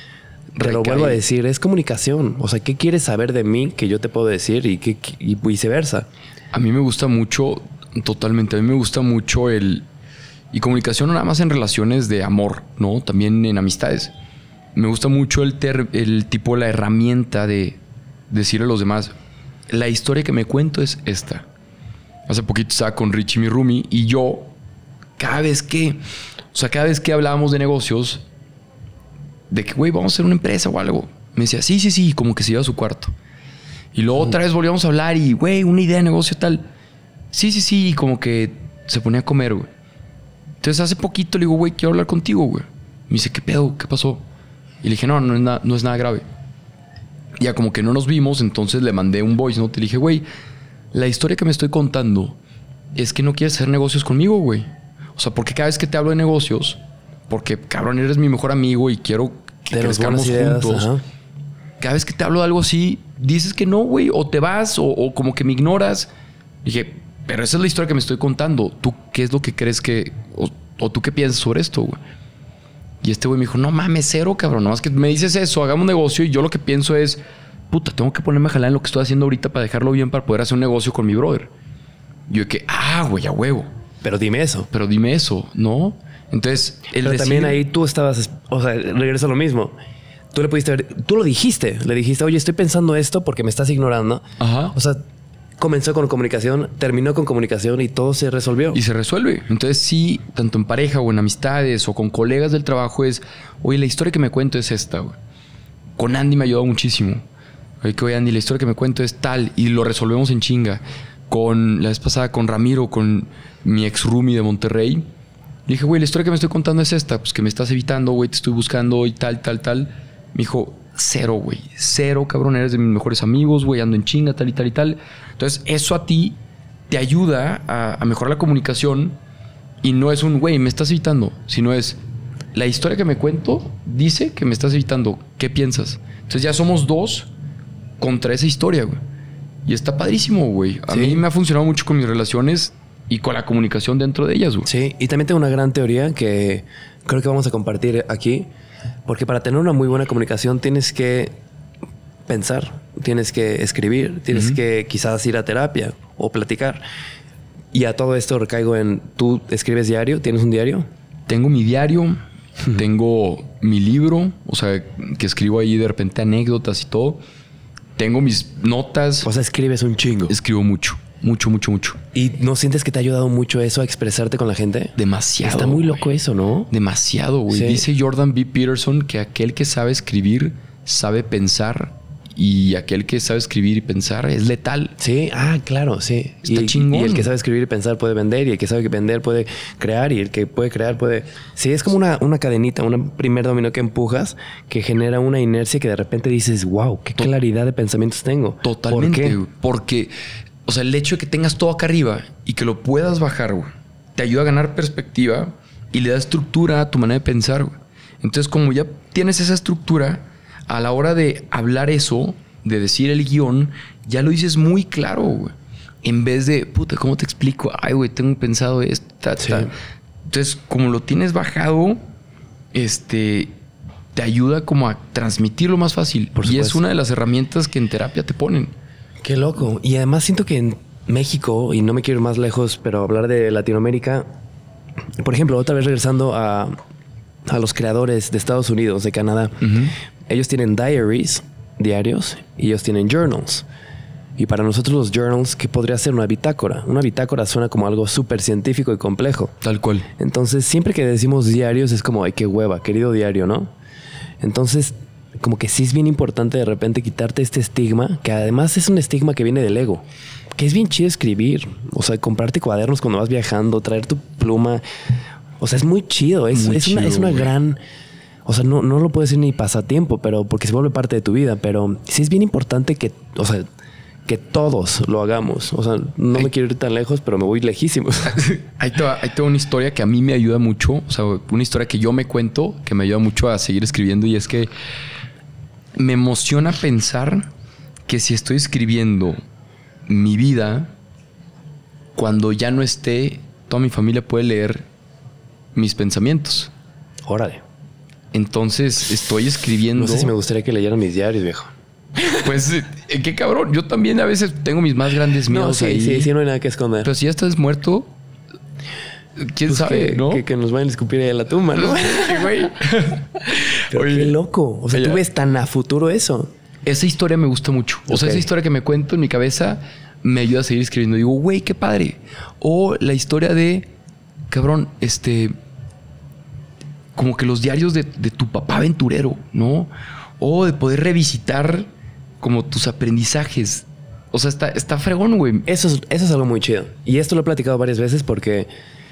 Te lo vuelvo a decir, es comunicación. O sea, ¿qué quieres saber de mí que yo te puedo decir y, que, y viceversa? A mí me gusta mucho, totalmente, a mí me gusta mucho el... Y comunicación no nada más en relaciones de amor, ¿no? También en amistades. Me gusta mucho el, ter, el tipo, la herramienta de decirle a los demás, la historia que me cuento es esta. Hace poquito estaba con Richie, mi roomie, y yo, cada vez que... O sea, cada vez que hablábamos de negocios... De que, güey, vamos a hacer una empresa o algo. Me decía, sí, sí, sí, como que se iba a su cuarto. Y luego otra vez volvíamos a hablar y, güey, una idea de negocio tal. Sí, sí, sí, y como que se ponía a comer, güey. Entonces hace poquito le digo, güey, quiero hablar contigo, güey. Me dice, ¿qué pedo? ¿Qué pasó? Y le dije, no, no es, na- no es nada grave. Ya como que no nos vimos, entonces le mandé un voice note. Le dije, güey, la historia que me estoy contando es que no quieres hacer negocios conmigo, güey. O sea, porque cada vez que te hablo de negocios... Porque, cabrón, eres mi mejor amigo y quiero que crezcamos juntos. Ajá. Cada vez que te hablo de algo así, dices que no, güey. O te vas o, o como que me ignoras. Dije, pero esa es la historia que me estoy contando. ¿Tú qué es lo que crees que... O, o tú qué piensas sobre esto, güey? Y este güey me dijo, no mames, cero, cabrón. Nomás que me dices eso, hagamos negocio. Y yo lo que pienso es, puta, tengo que ponerme a jalar en lo que estoy haciendo ahorita para dejarlo bien para poder hacer un negocio con mi brother. Y yo de que, ah, güey, a huevo. Pero dime eso. Pero dime eso, ¿no? Entonces, el Pero decir... también ahí tú estabas, o sea, regresa a lo mismo. Tú le pudiste ver, tú lo dijiste, le dijiste, oye, estoy pensando esto porque me estás ignorando. Ajá. O sea, comenzó con comunicación, terminó con comunicación y todo se resolvió. Y se resuelve. Entonces, sí, tanto en pareja o en amistades o con colegas del trabajo es, oye, la historia que me cuento es esta, güey. Con Andy me ayudó muchísimo. Oye, que oye, Andy, la historia que me cuento es tal y lo resolvemos en chinga. Con la vez pasada, con Ramiro, con mi ex roomie de Monterrey. Le dije, güey, la historia que me estoy contando es esta. Pues que me estás evitando, güey, te estoy buscando y tal, tal, tal. Me dijo, cero, güey. Cero, cabrón. Eres de mis mejores amigos, güey. Ando en chinga, tal y tal y tal. Entonces, eso a ti te ayuda a, a mejorar la comunicación. Y no es un, güey, me estás evitando. Sino es, la historia que me cuento dice que me estás evitando. ¿Qué piensas? Entonces, ya somos dos contra esa historia, güey. Y está padrísimo, güey. A sí. mí me ha funcionado mucho con mis relaciones... Y con la comunicación dentro de ellas, güey. Sí, y también tengo una gran teoría que creo que vamos a compartir aquí. Porque para tener una muy buena comunicación tienes que pensar, tienes que escribir, tienes uh-huh. que quizás ir a terapia o platicar. Y a todo esto recaigo en, ¿tú escribes diario? ¿Tienes un diario? Tengo mi diario, uh-huh. tengo mi libro, o sea, que escribo ahí de repente anécdotas y todo. Tengo mis notas. O sea, escribes un chingo. Escribo mucho. Mucho, mucho, mucho. ¿Y no sientes que te ha ayudado mucho eso a expresarte con la gente? Demasiado. Está muy loco wey. Eso, ¿no? Demasiado, güey. Sí. Dice Jordan B. Peterson que aquel que sabe escribir sabe pensar y aquel que sabe escribir y pensar es letal. Sí, ah, claro, sí. Está y, chingón. Y el que sabe escribir y pensar puede vender y el que sabe vender puede crear y el que puede crear puede... Sí, es como una, una cadenita, un primer dominó que empujas que genera una inercia que de repente dices, wow, qué Tot- claridad de pensamientos tengo. Totalmente. ¿Por qué? Porque... O sea, el hecho de que tengas todo acá arriba y que lo puedas bajar, güey, te ayuda a ganar perspectiva y le da estructura a tu manera de pensar, güey. Entonces, como ya tienes esa estructura, a la hora de hablar eso, de decir el guión, ya lo dices muy claro, güey. En vez de, puta, ¿cómo te explico? Ay, güey, tengo pensado esto, ta, ta. Sí. Entonces, como lo tienes bajado, este... te ayuda como a transmitirlo más fácil. Por y es una de las herramientas que en terapia te ponen. Qué loco. Y además siento que en México, y no me quiero ir más lejos, pero hablar de Latinoamérica, por ejemplo, otra vez regresando a, a los creadores de Estados Unidos, de Canadá, uh-huh. ellos tienen diaries, diarios, y ellos tienen journals. Y para nosotros los journals, ¿qué podría ser una bitácora? Una bitácora suena como algo súper científico y complejo. Tal cual. Entonces, siempre que decimos diarios es como, ay, qué hueva, querido diario, ¿no? Entonces... como que sí es bien importante de repente quitarte este estigma, que además es un estigma que viene del ego, que es bien chido escribir, o sea, comprarte cuadernos cuando vas viajando, traer tu pluma, o sea, es muy chido, es, muy es, chido, una, es una gran, o sea, no, no lo puedo decir ni pasatiempo, pero porque se vuelve parte de tu vida, pero sí es bien importante que, o sea, que todos lo hagamos, o sea, no hay, me quiero ir tan lejos, pero me voy lejísimos. Hay toda, hay toda una historia que a mí me ayuda mucho, o sea, una historia que yo me cuento, que me ayuda mucho a seguir escribiendo, y es que me emociona pensar que si estoy escribiendo mi vida, cuando ya no esté, toda mi familia puede leer mis pensamientos. Órale. Entonces estoy escribiendo. No sé si me gustaría que leyeran mis diarios, viejo. Pues, eh, qué cabrón. Yo también a veces tengo mis más grandes miedos no, sí, ahí. sí, sí, no hay nada que esconder. Pero si ya estás muerto, quién pues sabe, que, ¿no? Que, que nos vayan a escupir ahí a la tumba, ¿no? Sí, güey. Pero Oye, qué loco. O sea, ella- tú ves tan a futuro eso. Esa historia me gusta mucho. O sea, Ok. esa historia que me cuento en mi cabeza me ayuda a seguir escribiendo. Digo, güey, qué padre. O la historia de, cabrón, este... como que los diarios de, de tu papá aventurero, ¿no? O de poder revisitar como tus aprendizajes. O sea, está, está fregón, güey. Eso es, eso es algo muy chido. Y esto lo he platicado varias veces porque,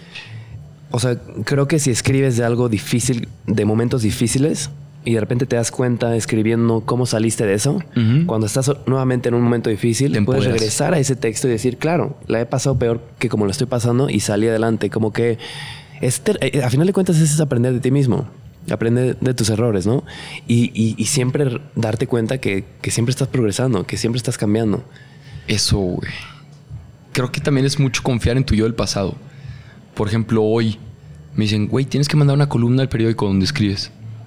o sea, creo que si escribes de algo difícil, de momentos difíciles, y de repente te das cuenta escribiendo cómo saliste de eso, Ujú. cuando estás nuevamente en un momento difícil, Te puedes empoderas. regresar a ese texto y decir, claro, la he pasado peor que como lo estoy pasando y salí adelante. Como que, este, a final de cuentas, es aprender de ti mismo. Aprender de tus errores, ¿no? Y, y, y siempre darte cuenta que, que siempre estás progresando, que siempre estás cambiando. Eso, güey. Creo que también es mucho confiar en tu yo del pasado. Por ejemplo, hoy me dicen, güey, tienes que mandar una columna al periódico donde escribes.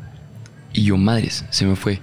Y yo, madres, se me fue.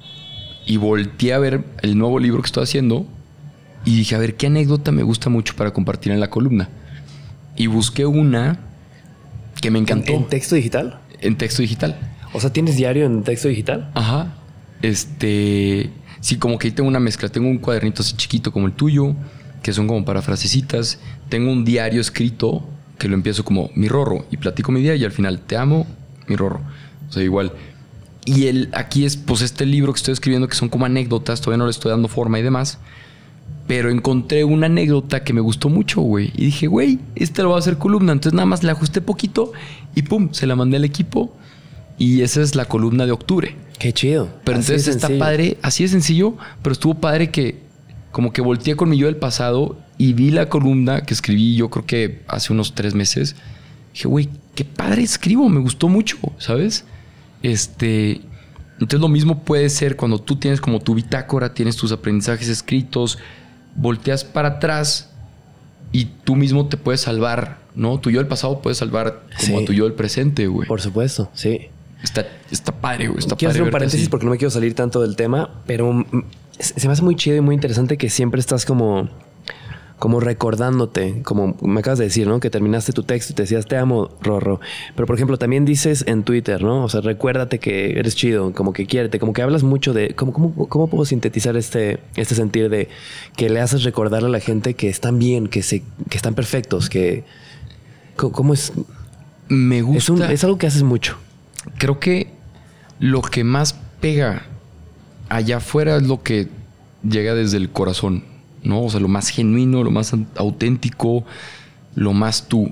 Y volteé a ver el nuevo libro que estoy haciendo y dije, a ver, ¿qué anécdota me gusta mucho para compartir en la columna? Y busqué una que me encantó ¿En en, texto digital? texto digital. O sea, ¿tienes diario en texto digital? Ajá. Este... Sí, como que ahí tengo una mezcla. Tengo un cuadernito así chiquito como el tuyo, que son como para frasecitas. Tengo un diario escrito que lo empiezo como mi Rorro y platico mi día y al final te amo, mi Rorro. O sea, igual. Y el, aquí es pues este libro que estoy escribiendo que son como anécdotas. Todavía no le estoy dando forma y demás. Pero encontré una anécdota que me gustó mucho, güey. Y dije, güey, esta lo voy a hacer columna. Entonces nada más le ajusté poquito y pum, se la mandé al equipo. Y esa es la columna de octubre. Qué chido. Pero Así entonces de está sencillo. padre, así de sencillo, pero estuvo padre que como que volteé con mi yo del pasado y vi la columna que escribí yo creo que hace unos tres meses. Dije, güey, qué padre escribo, me gustó mucho, ¿sabes? Este, entonces lo mismo puede ser cuando tú tienes como tu bitácora, tienes tus aprendizajes escritos, volteas para atrás y tú mismo te puedes salvar, ¿no? Tu yo del pasado puede salvar como Sí. a tu yo del presente, güey. Por supuesto, sí. Está, está padre, güey. Está Quiero padre hacer un verte paréntesis así. porque no me quiero salir tanto del tema, pero mm, se me hace muy chido y muy interesante que siempre estás como, como recordándote, como me acabas de decir, ¿no? Que terminaste tu texto y te decías, te amo, Rorro. Pero, por ejemplo, también dices en Twitter, ¿no? O sea, recuérdate que eres chido, como que quiérete, como que hablas mucho de... ¿Cómo, cómo, cómo puedo sintetizar este, este sentir de que le haces recordar a la gente que están bien, que, se, que están perfectos, que... ¿Cómo, cómo es? Me gusta. Es, un- es algo que haces mucho. Creo que lo que más pega allá afuera es lo que llega desde el corazón, ¿no? O sea, lo más genuino, lo más auténtico, lo más tú.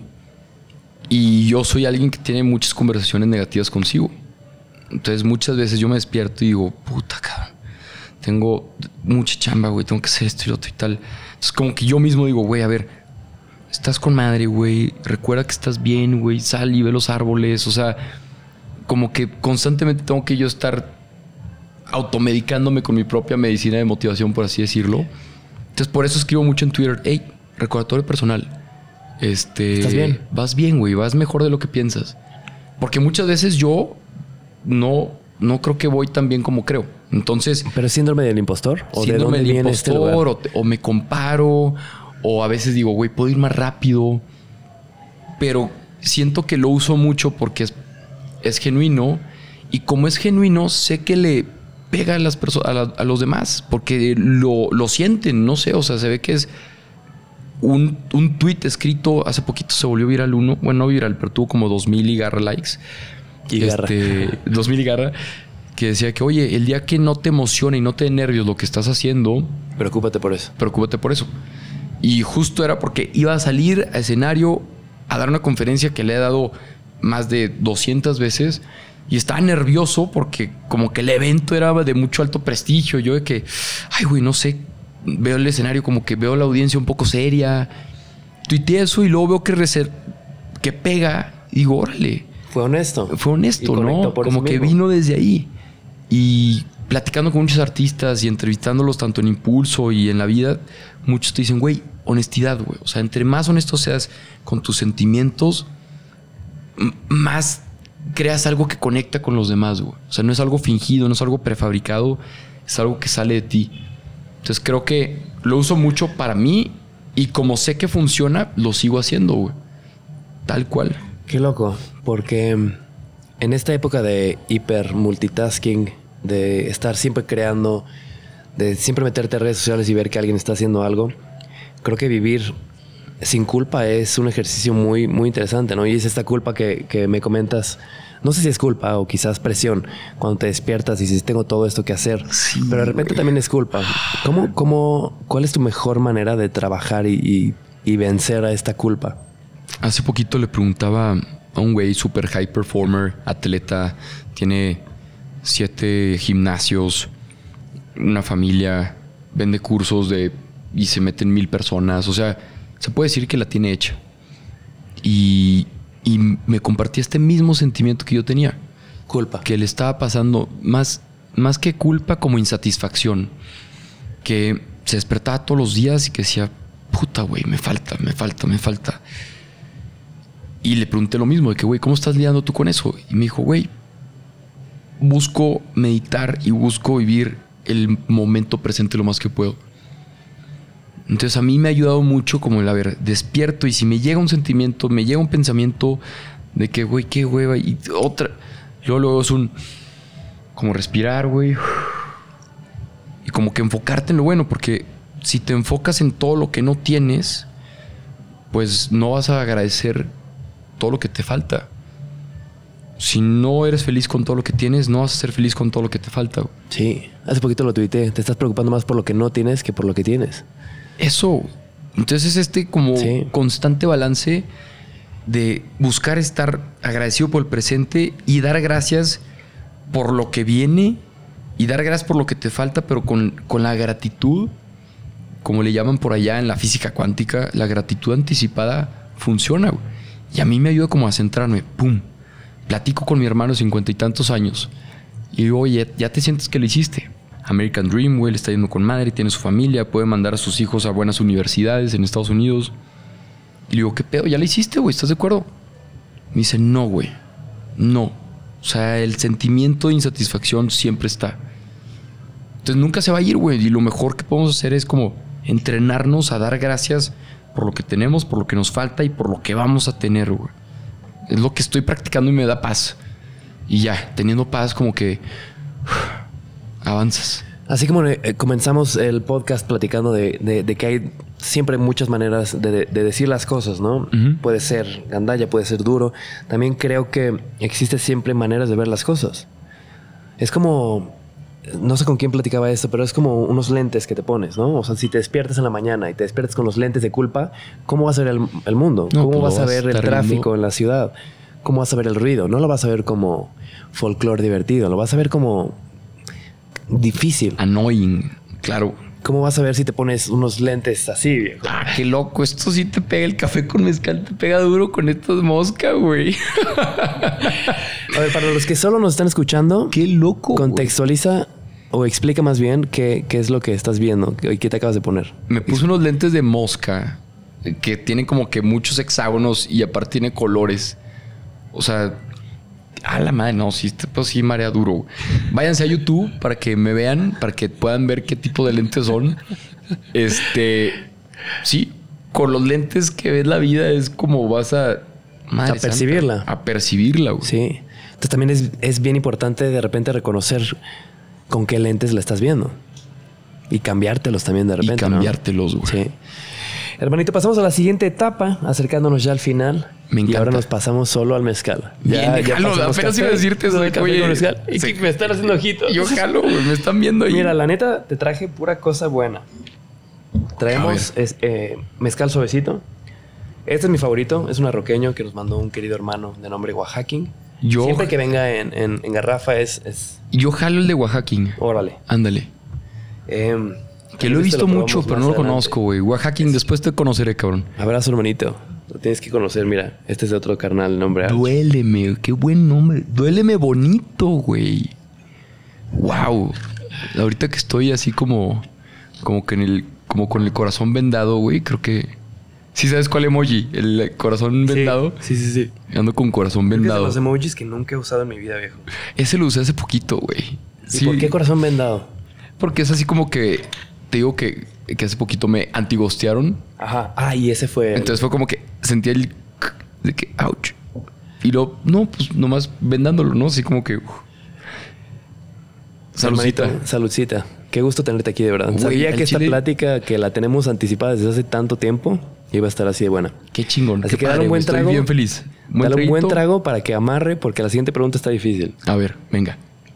Y yo soy alguien que tiene muchas conversaciones negativas consigo. Entonces muchas veces yo me despierto y digo, puta, cabrón, tengo mucha chamba, güey, tengo que hacer esto y lo otro y tal. Entonces como que yo mismo digo, güey, a ver, estás con madre, güey, recuerda que estás bien, güey, sal y ve los árboles, o sea... como que constantemente tengo que yo estar automedicándome con mi propia medicina de motivación, por así decirlo. Entonces, por eso escribo mucho en Twitter, hey, recordatorio personal. Este, ¿Estás bien? Vas bien, güey, vas mejor de lo que piensas. Porque muchas veces yo no, no creo que voy tan bien como creo. Entonces, ¿Pero es síndrome del impostor? ¿O de síndrome dónde del viene este lugar? impostor, o, te- o me comparo, o a veces digo, güey, puedo ir más rápido. Pero siento que lo uso mucho porque es, es genuino. Y como es genuino, sé que le pega a las personas, a, la- a los demás, porque lo, lo sienten, no sé, o sea, se ve que es un, un tweet escrito, hace poquito se volvió viral uno, bueno, no viral, pero tuvo como dos mil y garra likes. Y garra. Este, dos mil y garra, que decía que, oye, el día que no te emocione y no te dé nervios lo que estás haciendo, Preocúpate por eso. preocúpate por eso. Y justo era porque iba a salir a escenario a dar una conferencia que le he dado más de doscientas veces y estaba nervioso porque como que el evento era de mucho alto prestigio. Yo de que, ay, güey, no sé, veo el escenario como que veo la audiencia un poco seria. Tuiteé eso y luego veo que, reser- que pega y digo, órale. Fue honesto. Fue honesto, Y conectó ¿no? por Como eso que mismo. vino desde ahí. Y platicando con muchos artistas y entrevistándolos tanto en Impulso y en la vida, muchos te dicen, güey, honestidad, güey. O sea, entre más honesto seas con tus sentimientos, m- más creas algo que conecta con los demás, güey. O sea, no es algo fingido, no es algo prefabricado, es algo que sale de ti. Entonces creo que lo uso mucho para mí y como sé que funciona, lo sigo haciendo, güey. Tal cual. Qué loco, porque en esta época de hiper multitasking, de estar siempre creando, de siempre meterte a redes sociales y ver que alguien está haciendo algo, creo que vivir sin culpa es un ejercicio muy, muy interesante, ¿no? Y es esta culpa que, que me comentas. No sé si es culpa o quizás presión cuando te despiertas y dices, tengo todo esto que hacer. Sí, pero de repente güey. también es culpa. ¿Cómo, cómo, ¿Cuál es tu mejor manera de trabajar y, y, y vencer a esta culpa? Hace poquito le preguntaba a un güey super high performer, atleta, tiene siete gimnasios, una familia, vende cursos de y se meten mil personas. O sea, se puede decir que la tiene hecha. Y, y me compartía este mismo sentimiento que yo tenía. Culpa. Que le estaba pasando más, más que culpa, como insatisfacción. Que se despertaba todos los días y que decía, puta, güey, me falta, me falta, me falta. Y le pregunté lo mismo, de que, güey, ¿cómo estás lidiando tú con eso? Y me dijo, güey, busco meditar y busco vivir el momento presente lo más que puedo. Entonces a mí me ha ayudado mucho como el, a ver, despierto y si me llega un sentimiento, me llega un pensamiento de que, güey, qué hueva, y otra. Luego, luego es un, como respirar, güey. Y como que enfocarte en lo bueno, porque si te enfocas en todo lo que no tienes, pues no vas a agradecer todo lo que te falta. Si no eres feliz con todo lo que tienes, no vas a ser feliz con todo lo que te falta, güey. Sí, hace poquito lo tuiteé. Te estás preocupando más por lo que no tienes que por lo que tienes. Eso. Entonces es este como sí. constante balance de buscar estar agradecido por el presente y dar gracias por lo que viene y dar gracias por lo que te falta, pero con, con la gratitud, como le llaman por allá en la física cuántica, la gratitud anticipada funciona, güey. Y a mí me ayuda como a centrarme. ¡Pum! Platico con mi hermano de cincuenta y tantos años y digo, oye, ya te sientes que lo hiciste. American Dream, güey, le está yendo con madre, tiene su familia, puede mandar a sus hijos a buenas universidades en Estados Unidos. Y le digo, ¿qué pedo? ¿Ya lo hiciste, güey? ¿Estás de acuerdo? Me dice, no, güey. No. O sea, el sentimiento de insatisfacción siempre está. Entonces nunca se va a ir, güey. Y lo mejor que podemos hacer es como entrenarnos a dar gracias por lo que tenemos, por lo que nos falta y por lo que vamos a tener, güey. Es lo que estoy practicando y me da paz. Y ya, teniendo paz, como que uf, avanzas. Así como eh, comenzamos el podcast platicando de, de, de que hay siempre muchas maneras de, de, de decir las cosas, ¿no? Uh-huh. Puede ser gandalla, puede ser duro. También creo que existe siempre maneras de ver las cosas. Es como, no sé con quién platicaba esto, pero es como unos lentes que te pones, ¿no? O sea, si te despiertas en la mañana y te despiertas con los lentes de culpa, ¿cómo vas a ver el, el mundo? No, ¿Cómo pues vas a ver el tráfico viendo... en la ciudad? ¿Cómo vas a ver el ruido? No lo vas a ver como folclore divertido, lo vas a ver como difícil. Annoying, claro. ¿Cómo vas a ver si te pones unos lentes así, viejo? Ah, qué loco. Esto sí te pega. El café con mezcal te pega duro con estas moscas, güey. A ver, para los que solo nos están escuchando, qué loco. Contextualiza o explica más bien qué, qué es lo que estás viendo y qué te acabas de poner. Me puse unos lentes de mosca que tienen como que muchos hexágonos y aparte tiene colores. O sea, a la madre, no, sí, pues sí, marea duro. Váyanse a YouTube para que me vean, para que puedan ver qué tipo de lentes son. Este, sí, con los lentes que ves la vida es como vas a... Madre a santa, percibirla. A percibirla, güey. Sí. Entonces también es, es bien importante de repente reconocer con qué lentes la estás viendo. Y cambiártelos también de repente, Y cambiártelos, güey. ¿no? Sí. Hermanito, pasamos a la siguiente etapa, acercándonos ya al final. Me encanta. Y ahora nos pasamos solo al mezcal. Ya, Bien, ya jalo, apenas iba a decirte eso de café oye, con mezcal. Y sí. que me están haciendo ojitos. Yo jalo, güey, me están viendo ahí. Mira, la neta, te traje pura cosa buena. Traemos es, eh, mezcal suavecito. Este es mi favorito. Es un arroqueño que nos mandó un querido hermano de nombre Oaxaquín. Yo, Siempre que venga en, en, en garrafa es, es... Yo jalo el de Oaxaquín. Órale. Ándale. Eh... Que lo he visto lo mucho, pero no lo conozco, güey. Oaxaquín, es... después te conoceré, cabrón. Abrazo, hermanito. Lo tienes que conocer, mira. Este es de otro carnal, el nombre. Duéleme, qué buen nombre. Duéleme bonito, güey. Wow. Ahorita que estoy así como... Como que en el... Como con el corazón vendado, güey. Creo que... ¿Sí sabes cuál emoji? El corazón vendado. Sí, sí, sí. sí. Ando con corazón Creo que es de vendado. los emojis que nunca he usado en mi vida, viejo. Ese lo usé hace poquito, güey. ¿Y Sí, por qué corazón vendado? porque es así como que... Te digo que, que hace poquito me antigostearon. Ajá. Ah, y ese fue... Entonces fue como que sentí el... De que, ouch. Y luego, no, pues nomás vendándolo, ¿no? Así como que... uf. Saludcita. Hermanito, saludcita. Qué gusto tenerte aquí, de verdad. Güey, Sabía al que esta chile- plática que la tenemos anticipada desde hace tanto tiempo iba a estar así de buena. Qué chingón. Así qué que dale padre, un buen güey. Estoy trago. bien feliz. Buen Dale un buen traguito. trago para que amarre, porque la siguiente pregunta está difícil. A ver, venga.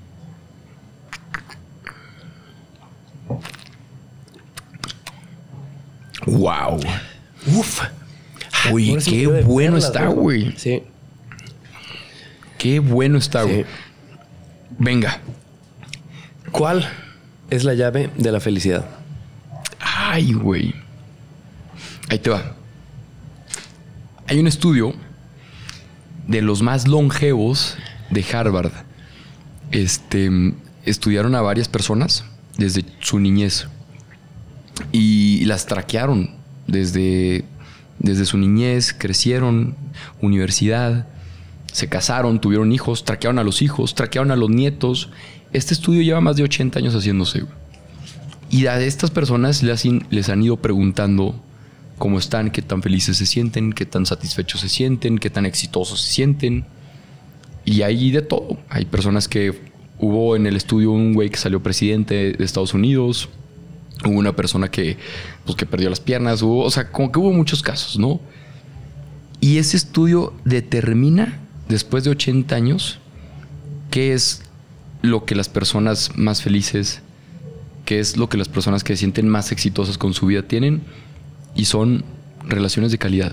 Wow. Uf. Uy, Ahora sí me qué quedo de bueno perlas, está, ¿no? güey. Sí. Qué bueno está, Sí. güey. Venga. ¿Cuál es la llave de la felicidad? Ay, güey. Ahí te va. Hay un estudio de los más longevos de Harvard. Este, estudiaron a varias personas desde su niñez y las traquearon desde, desde su niñez, crecieron, universidad, se casaron, tuvieron hijos, traquearon a los hijos, traquearon a los nietos. Este estudio lleva más de ochenta años haciéndose. Y a estas personas les, les han ido preguntando cómo están, qué tan felices se sienten, qué tan satisfechos se sienten, qué tan exitosos se sienten. Y hay de todo. Hay personas que hubo en el estudio un güey que salió presidente de Estados Unidos. Hubo una persona que, pues, que perdió las piernas. Hubo, o sea, como que hubo muchos casos, ¿no? Y ese estudio determina, después de ochenta años, qué es lo que las personas más felices, qué es lo que las personas que se sienten más exitosas con su vida tienen. Y son relaciones de calidad.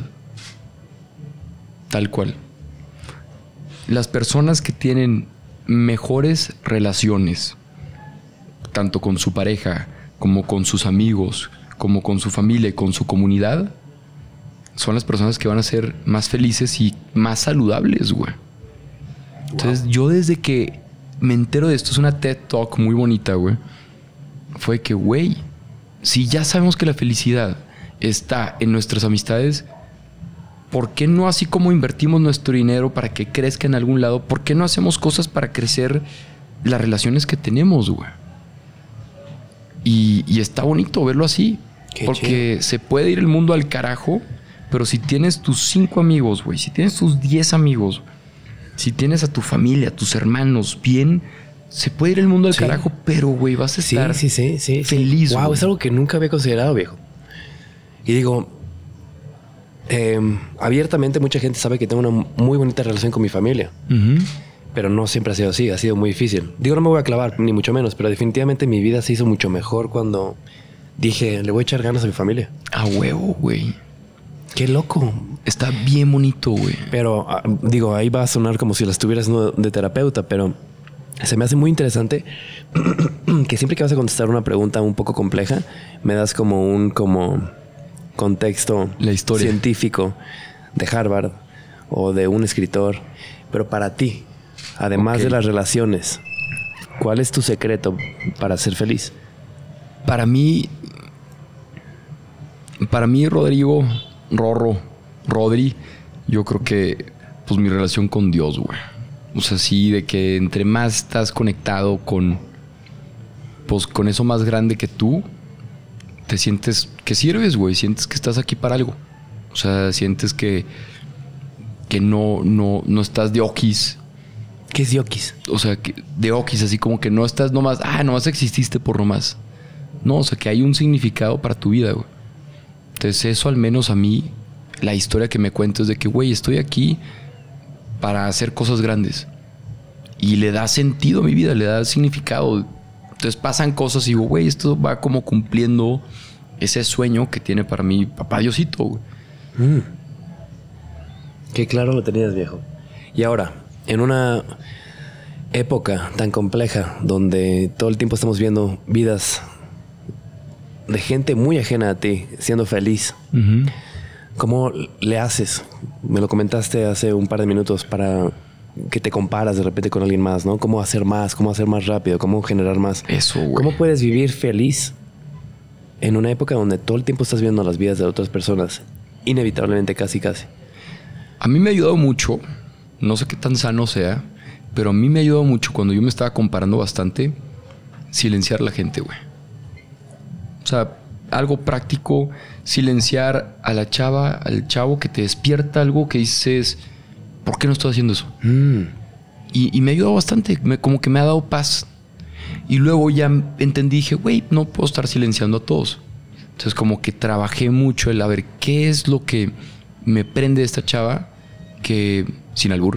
Tal cual. Las personas que tienen mejores relaciones, tanto con su pareja, como con sus amigos, como con su familia y con su comunidad, son las personas que van a ser más felices y más saludables, güey. Entonces, wow. Yo desde que me entero de esto, es una TED Talk muy bonita, güey, fue que, güey, si ya sabemos que la felicidad está en nuestras amistades, ¿por qué no, así como invertimos nuestro dinero para que crezca en algún lado, por qué no hacemos cosas para crecer las relaciones que tenemos, güey? Y, y está bonito verlo así. Qué porque chido. Se puede ir el mundo al carajo, pero si tienes tus cinco amigos, güey, si tienes tus diez amigos, si tienes a tu familia, a tus hermanos bien, se puede ir el mundo al sí. carajo, pero, güey, vas a estar sí, sí, sí, sí, feliz. Sí. Wow, güey. Es algo que nunca había considerado, viejo. Y digo, eh, abiertamente mucha gente sabe que tengo una muy bonita relación con mi familia. Uh-huh. Pero no siempre ha sido así, ha sido muy difícil. Digo, no me voy a clavar, ni mucho menos, pero definitivamente mi vida se hizo mucho mejor cuando dije, le voy a echar ganas a mi familia. A huevo, güey. Qué loco. Está bien bonito, güey. Pero, digo, ahí va a sonar como si la estuvieras de terapeuta, pero se me hace muy interesante que siempre que vas a contestar una pregunta un poco compleja, me das como un como contexto la historia científico de Harvard o de un escritor. Pero para ti, además okay. de las relaciones, ¿cuál es tu secreto para ser feliz? Para mí, para mí, Rodrigo, Rorro, Rodri, yo creo que pues mi relación con Dios, güey. O sea, sí, de que entre más estás conectado con, pues con eso más grande que tú, te sientes que sirves, güey. Sientes que estás aquí para algo. O sea, sientes que, que no, no, no estás de oquis. ¿Qué es de oquis? O sea, que de oquis, así como que no estás nomás, ah, nomás exististe por nomás. No, o sea, que hay un significado para tu vida, güey. Entonces, eso al menos a mí, la historia que me cuento es de que, güey, estoy aquí para hacer cosas grandes. Y le da sentido a mi vida, le da significado. Entonces pasan cosas y digo, güey, esto va como cumpliendo ese sueño que tiene para mí papá Diosito, güey. Mm. Qué claro lo tenías, viejo. Y ahora, en una época tan compleja donde todo el tiempo estamos viendo vidas de gente muy ajena a ti siendo feliz, uh-huh. ¿cómo le haces? Me lo comentaste hace un par de minutos para que te comparas de repente con alguien más, ¿no? ¿Cómo hacer más? ¿Cómo hacer más rápido? ¿Cómo generar más? Eso, güey. ¿Cómo puedes vivir feliz en una época donde todo el tiempo estás viendo las vidas de otras personas inevitablemente, casi, casi. A mí me ha ayudado mucho, no sé qué tan sano sea, pero a mí me ha ayudado mucho cuando yo me estaba comparando bastante, silenciar a la gente, güey. O sea, algo práctico, silenciar a la chava, al chavo que te despierta algo que dices, ¿por qué no estoy haciendo eso? Mm. Y, y me ha ayudado bastante, me, como que me ha dado paz. Y luego ya entendí, dije, güey, no puedo estar silenciando a todos. Entonces como que trabajé mucho el a ver qué es lo que me prende de esta chava, que, sin albur,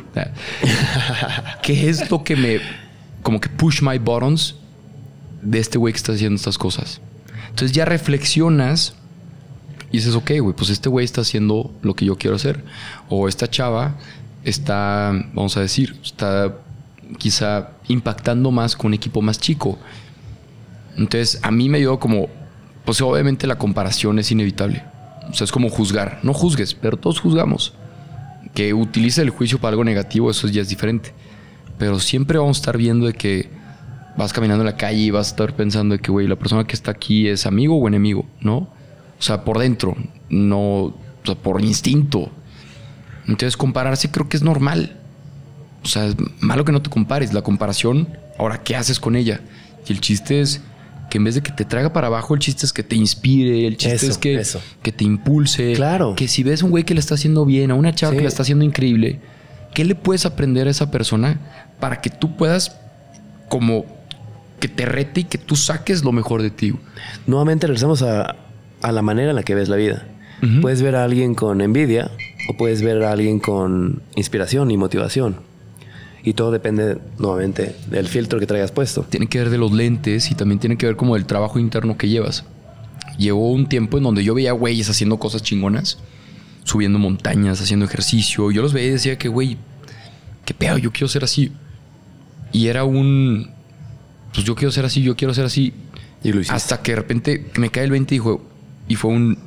qué es lo que me, como que push my buttons de este güey que está haciendo estas cosas. Entonces ya reflexionas y dices, ok, güey, pues este güey está haciendo lo que yo quiero hacer. O esta chava está, vamos a decir, está quizá impactando más con un equipo más chico. Entonces a mí me ayudó como, pues obviamente la comparación es inevitable. O sea, es como juzgar. No juzgues, pero todos juzgamos. Que utilice el juicio para algo negativo, eso ya es diferente. Pero siempre vamos a estar viendo de que vas caminando en la calle y vas a estar pensando de que, güey, la persona que está aquí es amigo o enemigo, ¿no? O sea, por dentro, no, o sea, por instinto. Entonces, compararse creo que es normal. O sea, es malo que no te compares. La comparación, ahora, ¿qué haces con ella? Y el chiste es que en vez de que te traiga para abajo, el chiste es que te inspire, el chiste eso, es que, eso. que te impulse. Claro. Que si ves un güey que le está haciendo bien, a una chava sí. que le está haciendo increíble, ¿qué le puedes aprender a esa persona para que tú puedas como que te rete y que tú saques lo mejor de ti? Nuevamente regresamos a, a la manera en la que ves la vida. Uh-huh. Puedes ver a alguien con envidia o puedes ver a alguien con inspiración y motivación. Y todo depende, nuevamente, del filtro que traigas puesto. Tiene que ver de los lentes y también tiene que ver como del trabajo interno que llevas. Llevó un tiempo en donde yo veía güeyes haciendo cosas chingonas, subiendo montañas, haciendo ejercicio. Yo los veía y decía que, güey, qué pedo, yo quiero ser así. Y era un... Pues yo quiero ser así, yo quiero ser así. Y lo hiciste. Hasta que de repente me cae el veinte y dijo... Y fue un...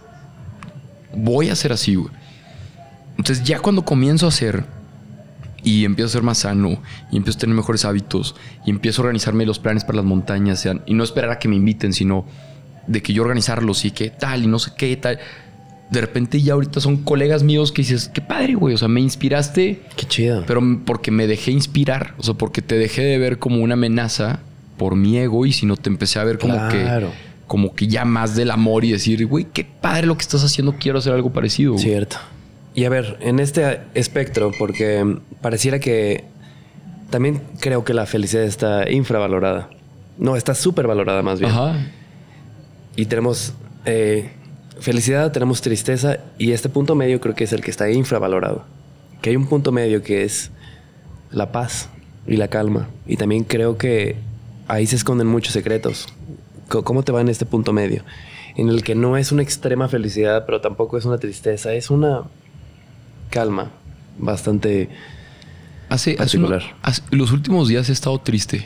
Voy a ser así, güey. Entonces ya cuando comienzo a hacer... Y empiezo a ser más sano. Y empiezo a tener mejores hábitos. Y empiezo a organizarme los planes para las montañas. Sean, y no esperar a que me inviten, sino... De que yo organizarlos y que tal y no sé qué tal... De repente ya ahorita son colegas míos que dices, qué padre, güey. O sea, me inspiraste. Qué chido. Pero porque me dejé inspirar. O sea, porque te dejé de ver como una amenaza por mi ego y sino te empecé a ver como claro. que... Como que ya más del amor y decir, güey, qué padre lo que estás haciendo. Quiero hacer algo parecido. Güey. Cierto. Y a ver, en este espectro, porque pareciera que también creo que la felicidad está infravalorada. No, está súper valorada más bien. Ajá. Y tenemos... Eh, felicidad, tenemos tristeza y este punto medio creo que es el que está infravalorado. Que hay un punto medio que es la paz y la calma. Y también creo que ahí se esconden muchos secretos. ¿Cómo te va en este punto medio? En el que no es una extrema felicidad, pero tampoco es una tristeza. Es una calma bastante hace, particular. Hace, uno, hace los últimos días he estado triste.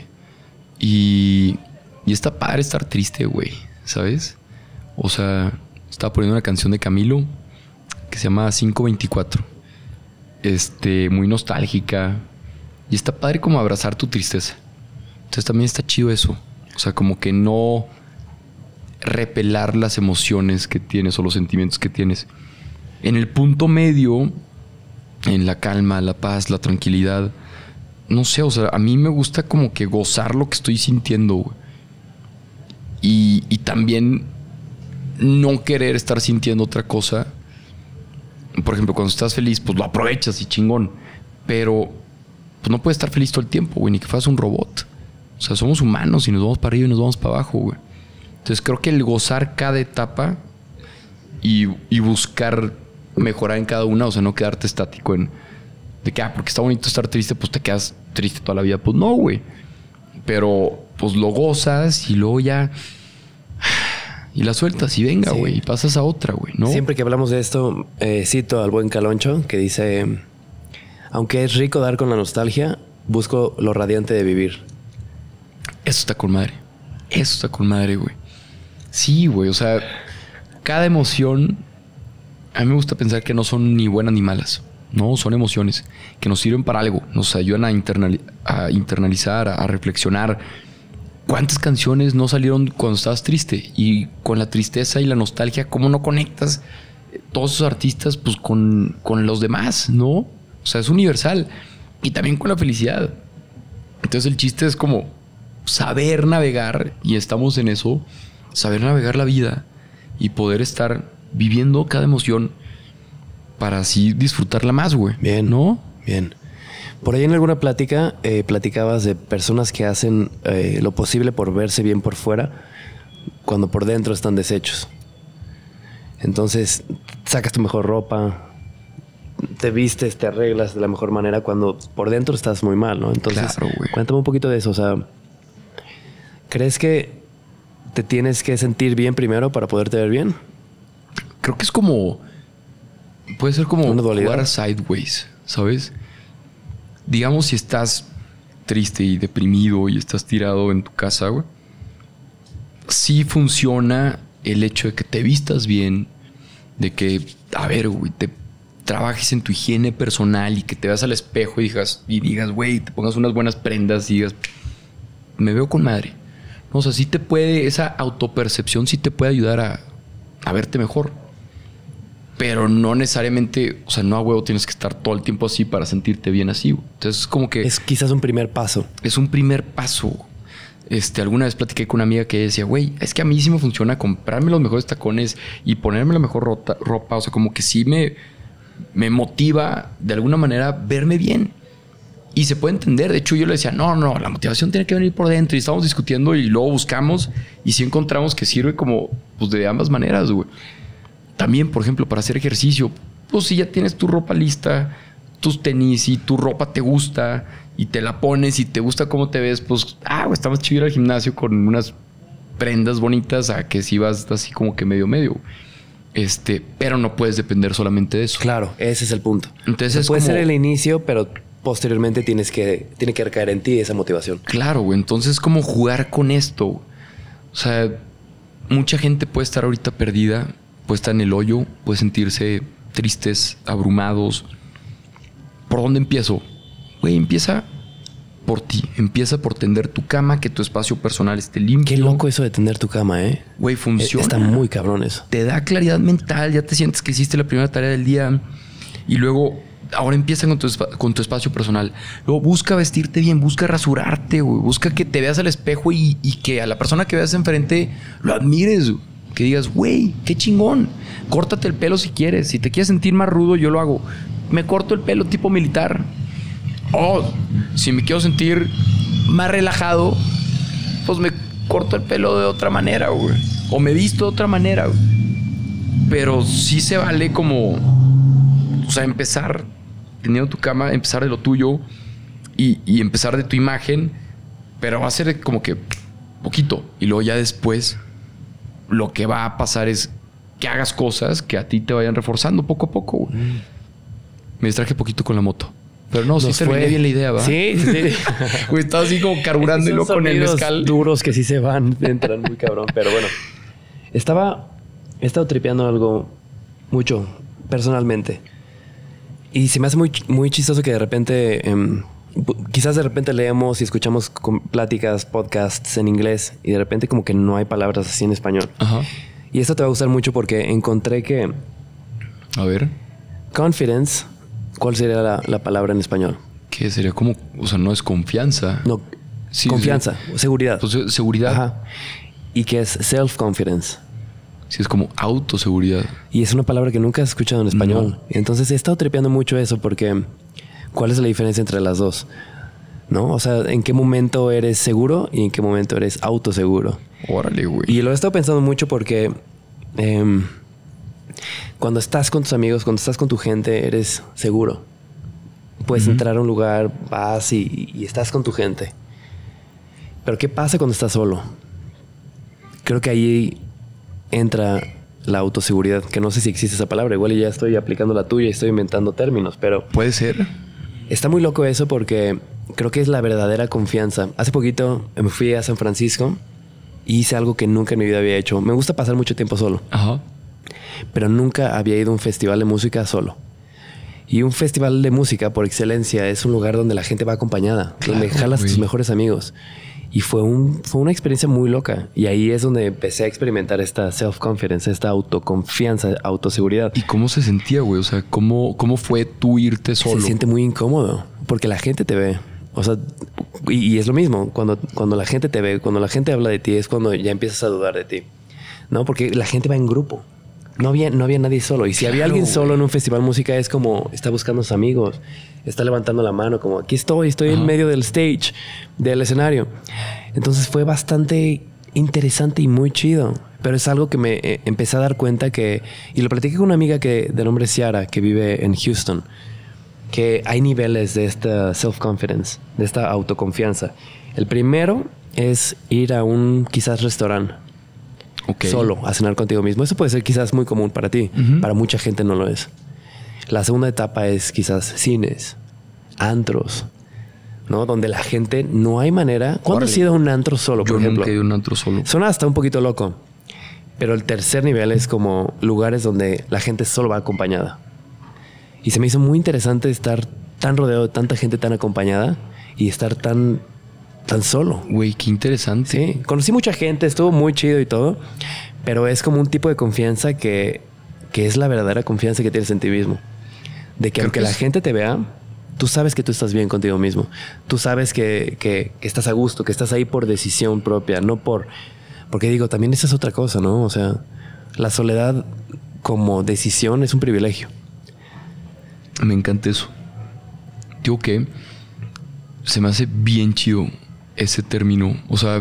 Y, y está padre estar triste, güey. ¿Sabes? O sea... Estaba poniendo una canción de Camilo que se llama cinco veinticuatro. Este, muy nostálgica. Y está padre como abrazar tu tristeza. Entonces también está chido eso. O sea, como que no repelar las emociones que tienes o los sentimientos que tienes. En el punto medio, en la calma, la paz, la tranquilidad. No sé, o sea, a mí me gusta como que gozar lo que estoy sintiendo, güey. Y, y también... no querer estar sintiendo otra cosa. Por ejemplo, cuando estás feliz, pues lo aprovechas y chingón. Pero pues no puedes estar feliz todo el tiempo, güey. Ni que fueras un robot. O sea, somos humanos y nos vamos para arriba y nos vamos para abajo, güey. Entonces creo que el gozar cada etapa y, y buscar mejorar en cada una, o sea, no quedarte estático en de que, ah, porque está bonito estar triste, pues te quedas triste toda la vida. Pues no, güey. Pero pues lo gozas y luego ya... Y la sueltas y venga, güey. Sí. Y pasas a otra, güey, ¿no? Siempre que hablamos de esto, eh, cito al buen Caloncho que dice... Aunque es rico dar con la nostalgia, busco lo radiante de vivir. Eso está con madre. Eso está con madre, güey. Sí, güey. O sea, cada emoción... A mí me gusta pensar que no son ni buenas ni malas. No, son emociones que nos sirven para algo. Nos ayudan a, internali- a internalizar, a, a reflexionar... ¿Cuántas canciones no salieron cuando estabas triste? Y con la tristeza y la nostalgia, ¿cómo no conectas todos esos artistas, pues con, con los demás, ¿no? O sea, es universal. Y también con la felicidad. Entonces el chiste es como saber navegar, y estamos en eso, saber navegar la vida y poder estar viviendo cada emoción para así disfrutarla más, güey. Bien, ¿no? Bien. Por ahí en alguna plática eh, platicabas de personas que hacen eh, lo posible por verse bien por fuera cuando por dentro están deshechos. Entonces sacas tu mejor ropa, te vistes, te arreglas de la mejor manera cuando por dentro estás muy mal, ¿no? Entonces, claro, güey. Cuéntame un poquito de eso. O sea, ¿crees que te tienes que sentir bien primero para poderte ver bien? Creo que es como... Puede ser como una dualidad. Jugar sideways, ¿sabes? Digamos, si estás triste y deprimido y estás tirado en tu casa, güey, sí funciona el hecho de que te vistas bien, de que, a ver, güey, te trabajes en tu higiene personal y que te veas al espejo y digas, y digas, güey, te pongas unas buenas prendas y digas, me veo con madre. No, o sea, sí te puede, esa autopercepción sí te puede ayudar a, a verte mejor. Pero no necesariamente, o sea, no a huevo tienes que estar todo el tiempo así para sentirte bien así. Entonces es como que... Es quizás un primer paso. Es un primer paso. Este, alguna vez platiqué con una amiga que decía, güey, es que a mí sí me funciona comprarme los mejores tacones y ponerme la mejor rota, ropa. O sea, como que sí me, me motiva de alguna manera verme bien. Y se puede entender. De hecho, yo le decía, no, no, la motivación tiene que venir por dentro. Y estábamos discutiendo y luego buscamos y sí encontramos que sirve como pues, de ambas maneras, güey. También, por ejemplo, para hacer ejercicio, pues si ya tienes tu ropa lista, tus tenis y tu ropa te gusta y te la pones y te gusta cómo te ves, pues, ah, güey, está más chido ir al gimnasio con unas prendas bonitas a que si vas así como que medio medio. Este, pero no puedes depender solamente de eso. Claro, ese es el punto. Entonces o sea, es puede como... ser el inicio, pero posteriormente tienes que, tiene que recaer en ti esa motivación. Claro, güey. Entonces es como jugar con esto. O sea, mucha gente puede estar ahorita perdida, puede estar en el hoyo, puede sentirse tristes, abrumados. ¿Por dónde empiezo? Güey, empieza por ti. Empieza por tender tu cama, que tu espacio personal esté limpio. Qué loco eso de tender tu cama, ¿eh? Güey, funciona. Está muy cabrón eso. Te da claridad mental, ya te sientes que hiciste la primera tarea del día. Y luego, ahora empieza con tu, con tu espacio personal. Luego busca vestirte bien, busca rasurarte, güey. Busca que te veas al espejo y, y que a la persona que veas enfrente lo admires, güey. Que digas, güey, qué chingón. Córtate el pelo si quieres. Si te quieres sentir más rudo, yo lo hago. Me corto el pelo tipo militar. O si me quiero sentir más relajado, pues me corto el pelo de otra manera, güey. O me visto de otra manera, güey. Pero sí se vale como... O sea, empezar teniendo tu cama, empezar de lo tuyo y, y empezar de tu imagen. Pero va a ser como que poquito. Y luego ya después... Lo que va a pasar es que hagas cosas que a ti te vayan reforzando poco a poco. Mm. Me distraje poquito con la moto. Pero no, sí terminé bien la idea, ¿va? Sí, sí. Güey, estaba así como carburando y luego con el mezcal. Duros que sí se van, entran muy cabrón. Pero bueno, estaba... He estado tripeando algo mucho, personalmente. Y se me hace muy, muy chistoso que de repente... Eh, quizás de repente leemos y escuchamos pláticas, podcasts en inglés y de repente como que no hay palabras así en español. Ajá. Y esto te va a gustar mucho porque encontré que... A ver. Confidence, ¿cuál sería la, la palabra en español? Que sería como... O sea, no es confianza. No, sí, confianza, sí. Seguridad. Pues seguridad. Ajá. Y que es self-confidence. Sí, es como autoseguridad. Y es una palabra que nunca has escuchado en español. No. Entonces he estado tripeando mucho eso porque... ¿Cuál es la diferencia entre las dos? ¿No? O sea, ¿en qué momento eres seguro y en qué momento eres autoseguro? Órale, güey. Y lo he estado pensando mucho porque eh, cuando estás con tus amigos, cuando estás con tu gente, eres seguro. Puedes uh-huh. entrar a un lugar, vas y, y estás con tu gente. Pero ¿qué pasa cuando estás solo? Creo que ahí entra la autoseguridad, que no sé si existe esa palabra. Igual ya estoy aplicando la tuya y estoy inventando términos, pero... Puede ser. Está muy loco eso porque creo que es la verdadera confianza. Hace poquito me fui a San Francisco y hice algo que nunca en mi vida había hecho. Me gusta pasar mucho tiempo solo. Ajá. Pero nunca había ido a un festival de música solo. Y un festival de música, por excelencia, es un lugar donde la gente va acompañada. Claro, donde jalas a tus mejores amigos. Y fue, un, fue una experiencia muy loca. Y ahí es donde empecé a experimentar esta self-confidence, esta autoconfianza, autoseguridad. ¿Y cómo se sentía, güey? O sea, ¿cómo, cómo fue tú irte solo? Se siente muy incómodo porque la gente te ve. O sea, y, y es lo mismo. Cuando, cuando la gente te ve, cuando la gente habla de ti, es cuando ya empiezas a dudar de ti. ¿No? Porque la gente va en grupo. No había, no había nadie solo. Y si claro, había alguien solo en un festival de música, es como está buscando a sus amigos, está levantando la mano, como aquí estoy, estoy Ajá. en medio del stage, del escenario. Entonces fue bastante interesante y muy chido. Pero es algo que me eh, empecé a dar cuenta que, y lo platiqué con una amiga que, de nombre Ciara, que vive en Houston, que hay niveles de esta self-confidence, de esta autoconfianza. El primero es ir a un quizás restaurante. Okay. Solo a cenar contigo mismo. Eso puede ser quizás muy común para ti. Uh-huh. Para mucha gente no lo es. La segunda etapa es quizás cines, antros, ¿no? Donde la gente no hay manera. ¿Cuándo has ido a un antro solo, por Yo ejemplo? Nunca he ido a un antro solo. Suena hasta un poquito loco. Pero el tercer nivel es como lugares donde la gente solo va acompañada. Y se me hizo muy interesante estar tan rodeado de tanta gente tan acompañada y estar tan... tan solo. Güey, qué interesante. Sí, conocí mucha gente, estuvo muy chido y todo, pero es como un tipo de confianza que, que es la verdadera confianza que tienes en ti mismo. De que Creo aunque que la es... gente te vea, tú sabes que tú estás bien contigo mismo. Tú sabes que, que, que estás a gusto, que estás ahí por decisión propia, no por... Porque digo, también esa es otra cosa, ¿no? O sea, la soledad como decisión es un privilegio. Me encanta eso. Digo que se me hace bien chido ese término. O sea,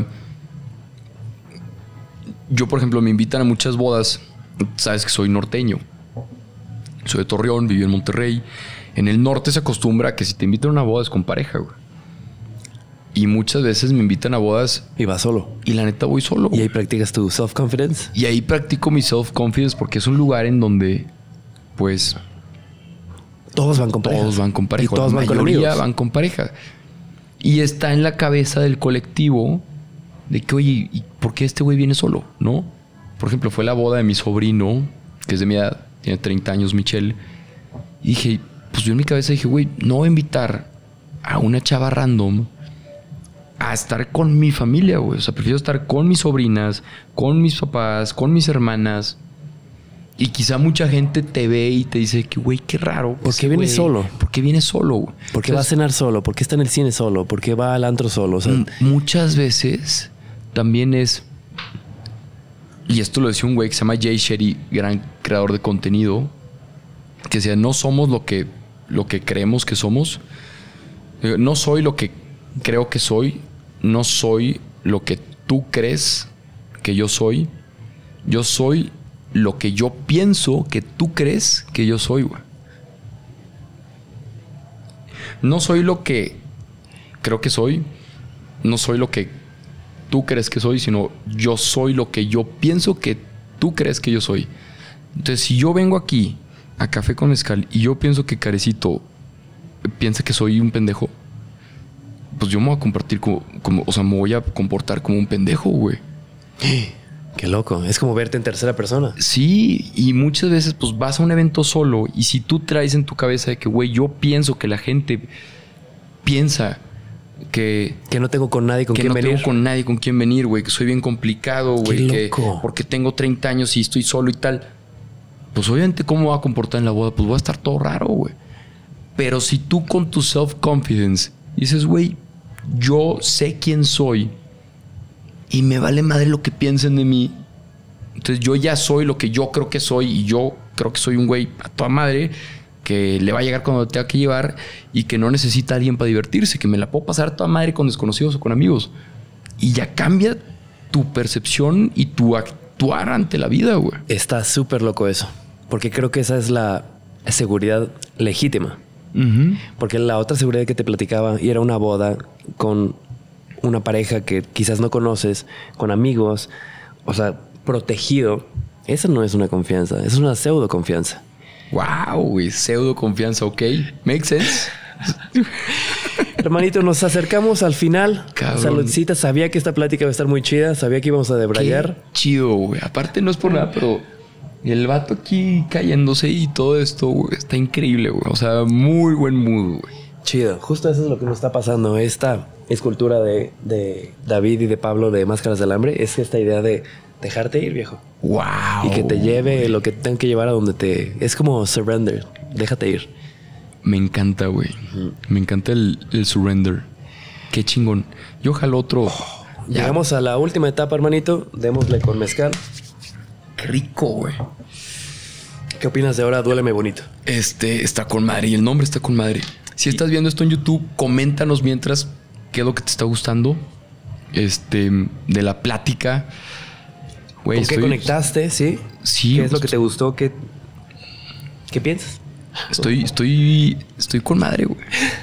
yo, por ejemplo, me invitan a muchas bodas. Sabes que soy norteño. Soy de Torreón, viví en Monterrey. En el norte se acostumbra a que si te invitan a una boda es con pareja, güey. Y muchas veces me invitan a bodas y vas solo. Y la neta voy solo. Y ahí practicas tu self-confidence. Y ahí practico mi self-confidence porque es un lugar en donde, pues... Todos van con pareja. Todos van con pareja. Y todos la van con mayoría amigos. van con pareja. Y está en la cabeza del colectivo de que, oye, ¿y por qué este güey viene solo? ¿No? Por ejemplo, fue la boda de mi sobrino, que es de mi edad, tiene treinta años, Michelle. Y dije, pues yo en mi cabeza dije, güey, no voy a invitar a una chava random a estar con mi familia, güey. O sea, prefiero estar con mis sobrinas, con mis papás, con mis hermanas. Y quizá mucha gente te ve y te dice que, güey, qué raro. ¿Por qué viene solo? ¿Por qué viene solo, güey? ¿Por qué va a cenar solo? ¿Por qué está en el cine solo? ¿Por qué va al antro solo? O sea, muchas veces también es... Y esto lo decía un güey que se llama Jay Shetty, gran creador de contenido, que decía, no somos lo que, lo que creemos que somos. No soy lo que creo que soy. No soy lo que tú crees que yo soy. Yo soy... lo que yo pienso que tú crees que yo soy, güey. No soy lo que creo que soy. No soy lo que tú crees que soy, sino yo soy lo que yo pienso que tú crees que yo soy. Entonces, si yo vengo aquí a Café con Mezcal y yo pienso que Carecito piensa que soy un pendejo, pues yo me voy a compartir como, como o sea, me voy a comportar como un pendejo, güey. Qué loco. Es como verte en tercera persona. Sí, y muchas veces pues vas a un evento solo y si tú traes en tu cabeza de que, güey, yo pienso que la gente piensa que... Que no tengo con nadie con quien no venir. Que no tengo con nadie con quien venir, güey. Que soy bien complicado, güey. Que porque tengo treinta años y estoy solo y tal. Pues obviamente, ¿cómo me voy a comportar en la boda? Pues voy a estar todo raro, güey. Pero si tú con tu self-confidence dices, güey, yo sé quién soy... y me vale madre lo que piensen de mí. Entonces yo ya soy lo que yo creo que soy. Y yo creo que soy un güey a toda madre que le va a llegar cuando tenga que llevar y que no necesita a alguien para divertirse, que me la puedo pasar a toda madre con desconocidos o con amigos. Y ya cambia tu percepción y tu actuar ante la vida, güey. Está súper loco eso. Porque creo que esa es la seguridad legítima. Uh-huh. Porque la otra seguridad que te platicaba y era una boda con una pareja que quizás no conoces, con amigos, o sea, protegido. Esa no es una confianza, esa es una pseudo confianza. Wow, güey, pseudo confianza, ok. Makes sense. Hermanito, nos acercamos al final. Cabrón. Saludcita, sabía que esta plática iba a estar muy chida, sabía que íbamos a debrayar. Qué chido, güey. Aparte no es por nada, pero el vato aquí cayéndose y todo esto, güey, está increíble, güey. O sea, muy buen mood, güey. Chido. Justo eso es lo que nos está pasando. Esta escultura de, de David y de Pablo de Máscaras del Hambre es esta idea de dejarte ir, viejo. ¡Wow! Y que te lleve lo que tengan que llevar a donde te... Es como surrender. Déjate ir. Me encanta, güey. Uh-huh. Me encanta el, el surrender. Qué chingón. Yo jalo otro. Oh, llegamos a la última etapa, hermanito. Démosle con mezcal. Qué rico, güey. ¿Qué opinas de ahora? Duéleme bonito. Este está con madre y el nombre está con madre. Si estás viendo esto en YouTube, coméntanos mientras qué es lo que te está gustando. Este, de la plática. Güey, ¿con estoy... qué conectaste? Sí. Sí. ¿Qué es lo que te gustó? ¿Qué, qué piensas? Estoy, estoy, estoy con madre, güey.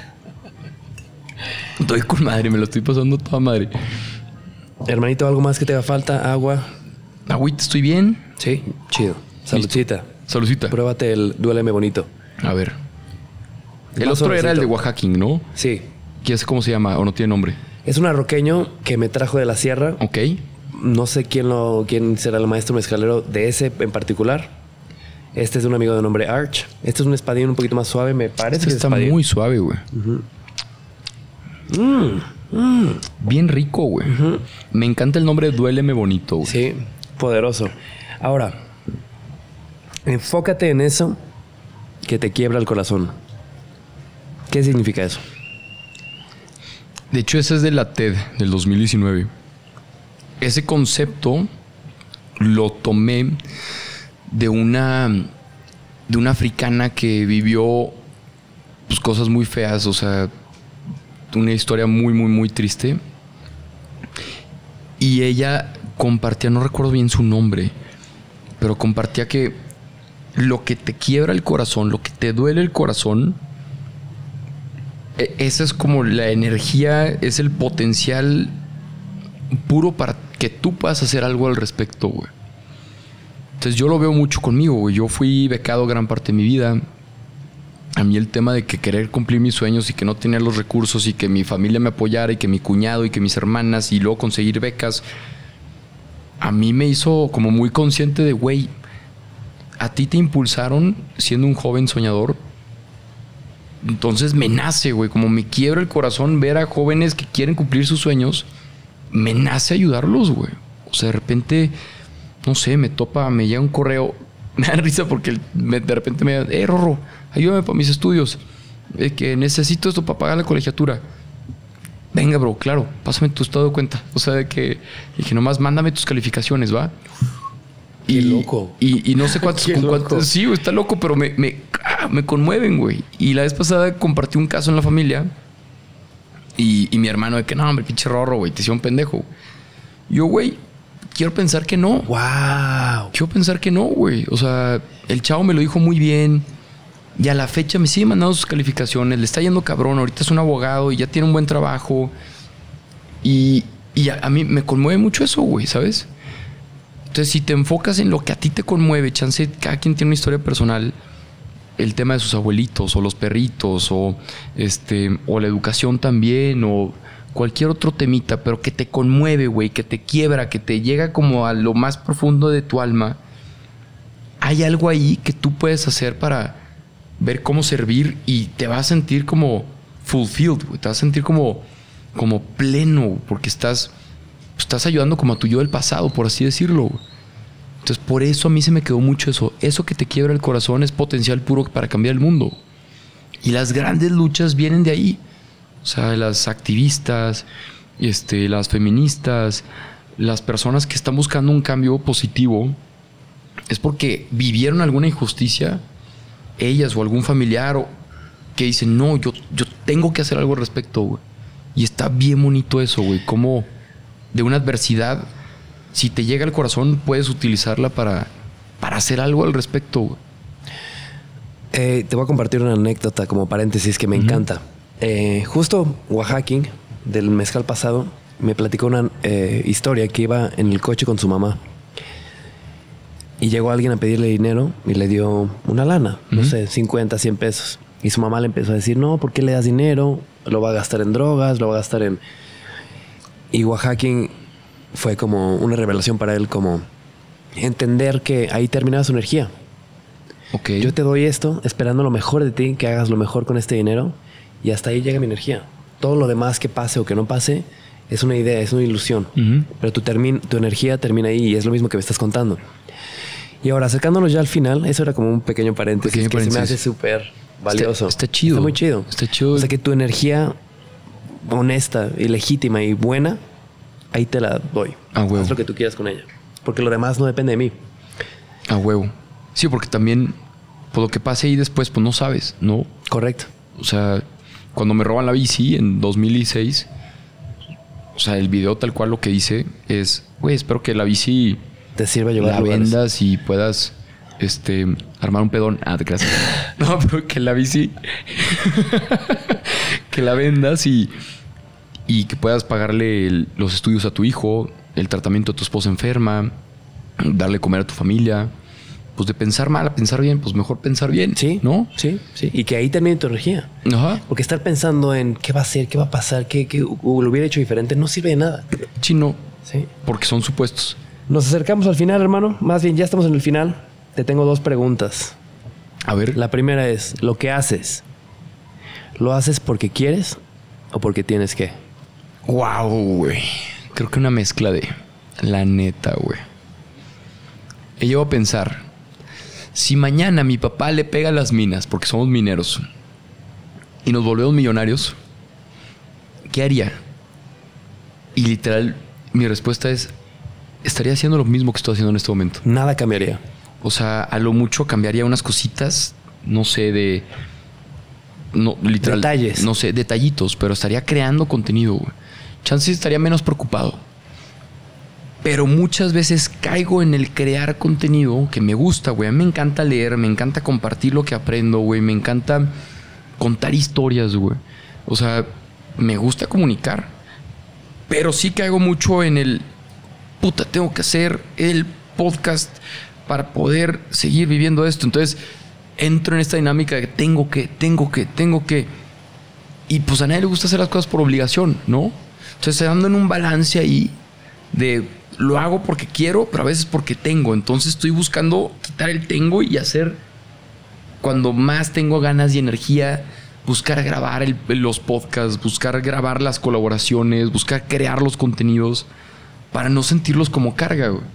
Estoy con madre, me lo estoy pasando toda madre. Hermanito, ¿algo más que te haga falta? ¿Agua? Agüita, ¿estoy bien? Sí, chido. Saludcita. Saludcita. Pruébate el Duéleme bonito. A ver. El otro era el de Oaxaca, ¿no? Sí. ¿Quién sé cómo se llama o no tiene nombre? Es un arroqueño que me trajo de la sierra. Ok. No sé quién, lo, quién será el maestro mezcalero de ese en particular. Este es de un amigo de nombre Arch. Este es un espadín un poquito más suave, me parece. Este que está espadín. muy suave, güey. Uh-huh. Mm, mm. Bien rico, güey. Uh-huh. Me encanta el nombre Duéleme bonito, güey. Sí, poderoso. Ahora, enfócate en eso que te quiebra el corazón. ¿Qué significa eso? De hecho, ese es de la TED del dos mil diecinueve. Ese concepto lo tomé de una de una africana que vivió pues, cosas muy feas, o sea, una historia muy, muy, muy triste. Y ella compartía, no recuerdo bien su nombre, pero compartía que lo que te quiebra el corazón, lo que te duele el corazón, esa es como la energía, es el potencial puro para que tú puedas hacer algo al respecto, güey. Entonces yo lo veo mucho conmigo, güey. Yo fui becado gran parte de mi vida. A mí el tema de que querer cumplir mis sueños y que no tener los recursos y que mi familia me apoyara y que mi cuñado y que mis hermanas y luego conseguir becas, a mí me hizo como muy consciente de, güey, a ti te impulsaron siendo un joven soñador. Entonces me nace, güey, como me quiebra el corazón ver a jóvenes que quieren cumplir sus sueños. Me nace ayudarlos, güey. O sea, de repente, no sé, me topa, me llega un correo. Me da risa porque me, de repente me da, eh, Rorro, ayúdame para mis estudios. Eh, que necesito esto para pagar la colegiatura. Venga, bro, claro, pásame tu estado de cuenta. O sea, de que dije, nomás mándame tus calificaciones, ¿va? Qué y, loco. Y, y no sé cuántos... con cuántos sí, güey, está loco, pero me, me, ah, me conmueven, güey. Y la vez pasada compartí un caso en la familia. Y, y mi hermano de que, no, hombre, pinche Rorro, güey, te hicieron pendejo. Yo, güey, quiero pensar que no. Wow. Quiero pensar que no, güey. O sea, el chavo me lo dijo muy bien. Y a la fecha me sigue mandando sus calificaciones. Le está yendo cabrón. Ahorita es un abogado y ya tiene un buen trabajo. Y, y a, a mí me conmueve mucho eso, güey, ¿sabes? Entonces, si te enfocas en lo que a ti te conmueve, chance, cada quien tiene una historia personal. El tema de sus abuelitos o los perritos o, este, o la educación también o cualquier otro temita, pero que te conmueve, güey, que te quiebra, que te llega como a lo más profundo de tu alma. Hay algo ahí que tú puedes hacer para ver cómo servir y te vas a sentir como fulfilled, güey. Te vas a sentir como, como pleno porque estás, estás ayudando como a tu yo del pasado, por así decirlo, güey. Entonces, por eso a mí se me quedó mucho eso. Eso que te quiebra el corazón es potencial puro para cambiar el mundo. Y las grandes luchas vienen de ahí. O sea, las activistas, este, las feministas, las personas que están buscando un cambio positivo, es porque vivieron alguna injusticia, ellas o algún familiar, o que dicen, no, yo, yo tengo que hacer algo al respecto, güey. Y está bien bonito eso, güey. Como de una adversidad, si te llega al corazón, puedes utilizarla para, para hacer algo al respecto, güey. Eh, te voy a compartir una anécdota como paréntesis que me uh-huh. encanta. Eh, justo Oaxaca, del mezcal pasado, me platicó una eh, historia que iba en el coche con su mamá. Y llegó alguien a pedirle dinero y le dio una lana, uh-huh. no sé, cincuenta, cien pesos. Y su mamá le empezó a decir, no, ¿por qué le das dinero? Lo va a gastar en drogas, lo va a gastar en... Y Oaxaca fue como una revelación para él, como entender que ahí terminaba su energía. Okay. Yo te doy esto esperando lo mejor de ti, que hagas lo mejor con este dinero y hasta ahí llega mi energía. Todo lo demás que pase o que no pase es una idea, es una ilusión. Uh-huh. Pero tu, termi- tu energía termina ahí y es lo mismo que me estás contando. Y ahora, acercándonos ya al final, eso era como un pequeño paréntesis Pequeño que paréntesis. se me hace súper valioso. Está, está chido. Está muy chido. Está chido. O sea, que tu energía honesta y legítima y buena, ahí te la doy. A huevo. Haz lo que tú quieras con ella. Porque lo demás no depende de mí. A huevo. Sí, porque también, por lo que pase ahí después, pues no sabes, ¿no? Correcto. O sea, cuando me roban la bici en dos mil dieciséis, o sea, el video tal cual lo que dice es, güey, espero que la bici Te sirve a llevar la lugares. vendas y puedas este, armar un pedón. Ah, te creas. No, pero que la bici que la vendas y, y que puedas pagarle el- los estudios a tu hijo, el tratamiento a tu esposa enferma, darle comer a tu familia. Pues de pensar mal a pensar bien, pues mejor pensar bien. Sí, ¿no? Sí, sí. Y que ahí termine tu energía. Ajá. Porque estar pensando en qué va a ser, qué va a pasar, qué, qué uh, lo hubiera hecho diferente, no sirve de nada. Chino, Sí. porque son supuestos. Nos acercamos al final, hermano. Más bien, ya estamos en el final. Te tengo dos preguntas. A ver. La primera es, ¿lo que haces, lo haces porque quieres o porque tienes que? Wow, güey. Creo que una mezcla de la neta, güey. He llegado a pensar, si mañana mi papá le pega a las minas, porque somos mineros, y nos volvemos millonarios, ¿qué haría? Y literal, mi respuesta es, estaría haciendo lo mismo que estoy haciendo en este momento. Nada cambiaría. O sea, a lo mucho cambiaría unas cositas, no sé, de... No, literal. Detalles. No sé, detallitos, pero estaría creando contenido, güey. Chances estaría menos preocupado. Pero muchas veces caigo en el crear contenido que me gusta, güey. A mí me encanta leer, me encanta compartir lo que aprendo, güey. Me encanta contar historias, güey. O sea, me gusta comunicar. Pero sí caigo mucho en el... Puta, tengo que hacer el podcast para poder seguir viviendo esto. Entonces, entro en esta dinámica de que tengo que, tengo que, tengo que... Y pues a nadie le gusta hacer las cosas por obligación, ¿no? Entonces, ando en un balance ahí de... Lo hago porque quiero, pero a veces porque tengo. Entonces estoy buscando quitar el tengo y hacer cuando más tengo ganas y energía, buscar grabar el, los podcasts, buscar grabar las colaboraciones, buscar crear los contenidos para no sentirlos como carga, güey.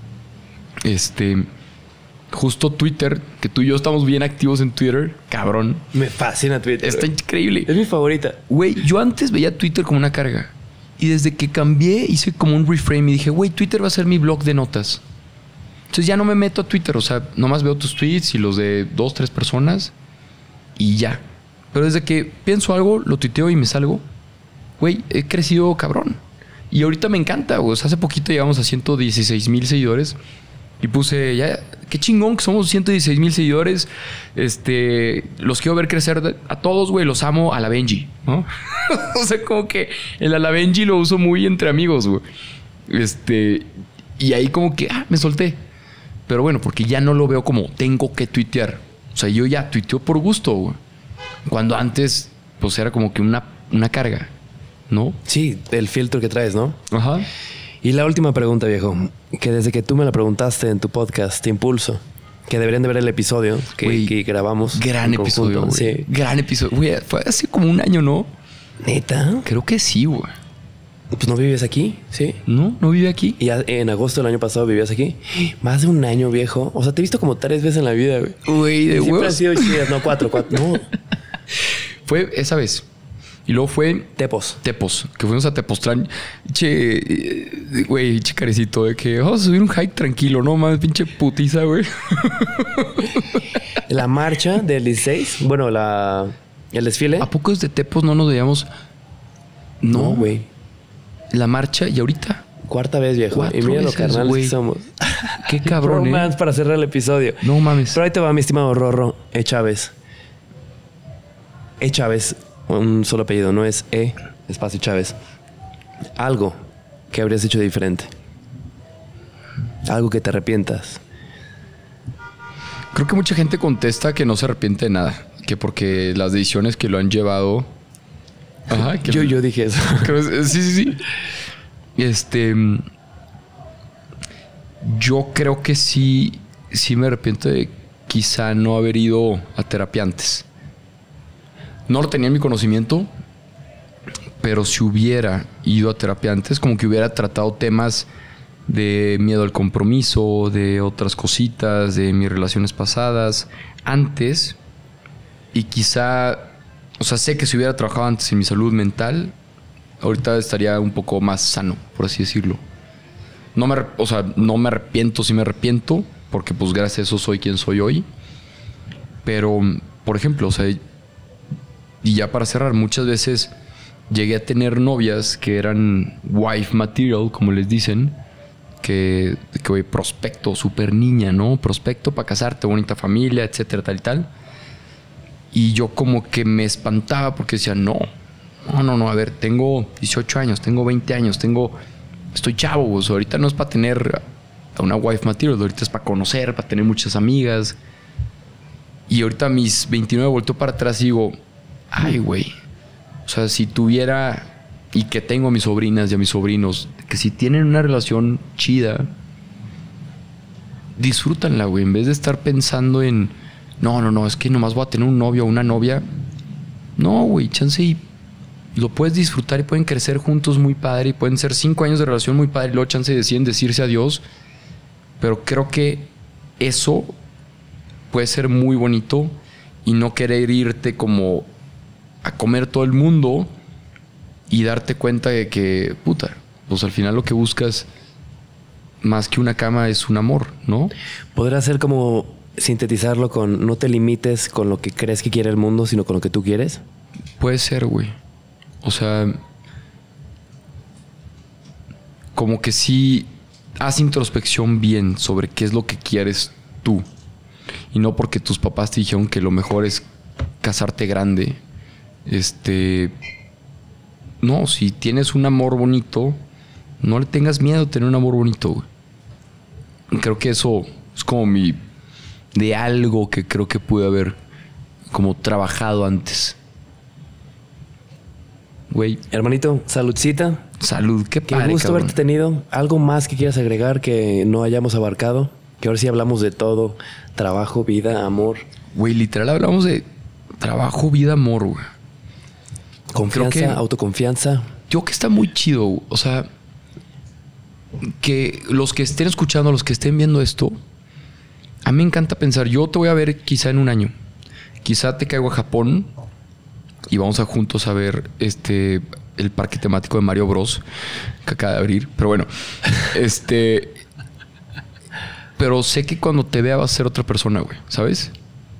Este, justo Twitter, que tú y yo estamos bien activos en Twitter, cabrón. Me fascina Twitter. Está increíble. Es mi favorita. Güey, yo antes veía Twitter como una carga. Y desde que cambié, hice como un reframe y dije, güey, Twitter va a ser mi blog de notas. Entonces ya no me meto a Twitter. O sea, nomás veo tus tweets y los de dos, tres personas y ya. Pero desde que pienso algo, lo tuiteo y me salgo. Güey, he crecido cabrón. Y ahorita me encanta, güey. O sea, hace poquito llegamos a ciento dieciséis mil seguidores. Y puse, ya, qué chingón que somos ciento dieciséis mil seguidores. Este, los quiero ver crecer a todos, güey. Los amo a la Benji, ¿no? O sea, como que el a la Benji lo uso muy entre amigos, güey. Este, y ahí como que, ah, me solté. Pero bueno, porque ya no lo veo como tengo que tuitear. O sea, yo ya tuiteo por gusto, güey. Cuando antes, pues era como que una, una carga, ¿no? Sí, el filtro que traes, ¿no? Ajá. Y la última pregunta, viejo, que desde que tú me la preguntaste en tu podcast, Te Impulso, que deberían de ver el episodio que, Güey, que grabamos. Gran en episodio, conjunto. güey. Sí. Gran episodio. Güey, fue hace como un año, ¿no? ¿Neta? Creo que sí, güey. Pues no vives aquí, ¿sí? ¿No? ¿No vive aquí? Y ya en agosto del año pasado vivías aquí. Más de un año, viejo. O sea, te he visto como tres veces en la vida, güey. Güey, de Y siempre han huevos. sido chidas. No, cuatro, cuatro. No. Fue esa vez. Y luego fue Tepos. Tepos, que fuimos a Tepoztlán. Che, eh, güey, che carecito, de que vamos a subir un hike tranquilo, ¿no? Más pinche putiza, güey. La marcha del dieciséis. Bueno, la... El desfile. ¿A poco desde Tepos no nos veíamos? No, güey. La marcha y ahorita. Cuarta vez, viejo. Cuatro Y mira lo veces, carnales güey. que somos. Qué cabrón, ¿eh? Romance para cerrar el episodio. No mames. Pero ahí te va, mi estimado Rorro. E. Chávez. E. Chávez. Un solo apellido. No es E. Espacio Chávez. Algo que habrías hecho diferente. Algo que te arrepientas. Creo que mucha gente contesta que no se arrepiente de nada. Que porque las decisiones que lo han llevado... Ajá. Que Yo, yo dije eso. Creo- Sí, sí, sí. Este... Yo creo que sí... Sí me arrepiento de quizá no haber ido a terapia antes. No lo tenía en mi conocimiento, Pero si hubiera ido a terapia antes, como que hubiera tratado temas de miedo al compromiso, de otras cositas, de mis relaciones pasadas, antes. Y quizá, o sea, sé que si hubiera trabajado antes en mi salud mental, ahorita estaría un poco más sano, por así decirlo. No me, o sea, no me arrepiento, sí me arrepiento, porque pues gracias a eso soy quien soy hoy. Pero, por ejemplo, o sea, y ya para cerrar, muchas veces llegué a tener novias que eran wife material, como les dicen, que, que oye, prospecto, súper niña, ¿no? Prospecto para casarte, bonita familia, etcétera, tal y tal. Y yo como que me espantaba porque decía, no, no, no, no, a ver, tengo dieciocho años, tengo veinte años, tengo, estoy chavo, o sea, ahorita no es para tener a una wife material, ahorita es para conocer, para tener muchas amigas. Y ahorita a mis veintinueve volteo para atrás y digo, ay, güey, o sea, si tuviera, y que tengo a mis sobrinas y a mis sobrinos, que si tienen una relación chida, disfrútanla, güey, en vez de estar pensando en, no, no, no, es que nomás voy a tener un novio o una novia. No, güey, chance y lo puedes disfrutar y pueden crecer juntos muy padre y pueden ser cinco años de relación muy padre y luego chance deciden decirse adiós. Pero creo que eso puede ser muy bonito y no querer irte como a comer todo el mundo y darte cuenta de que, puta, pues al final lo que buscas más que una cama es un amor, ¿no? Podrá ser como sintetizarlo con no te limites con lo que crees que quiere el mundo, sino con lo que tú quieres. Puede ser, güey. O sea, como que sí haz introspección bien sobre qué es lo que quieres tú. Y no porque tus papás te dijeron que lo mejor es casarte grande. Este... No, si tienes un amor bonito, no le tengas miedo a tener un amor bonito, güey. Creo que eso es como mi... de algo que creo que pude haber como trabajado antes. Güey. Hermanito, saludcita. Salud, qué padre, qué gusto cabrón. haberte tenido. ¿Algo más que quieras agregar que no hayamos abarcado? Que ahora sí hablamos de todo. Trabajo, vida, amor. Güey, literal hablamos de trabajo, vida, amor, güey. Confianza, que, autoconfianza. Yo que está muy chido, güey. O sea, que los que estén escuchando, los que estén viendo esto, a mí me encanta pensar, yo te voy a ver quizá en un año. Quizá te caigo a Japón y vamos a juntos a ver este el parque temático de Mario Bros que acaba de abrir. Pero bueno, este... Pero sé que cuando te vea vas a ser otra persona, güey, ¿sabes?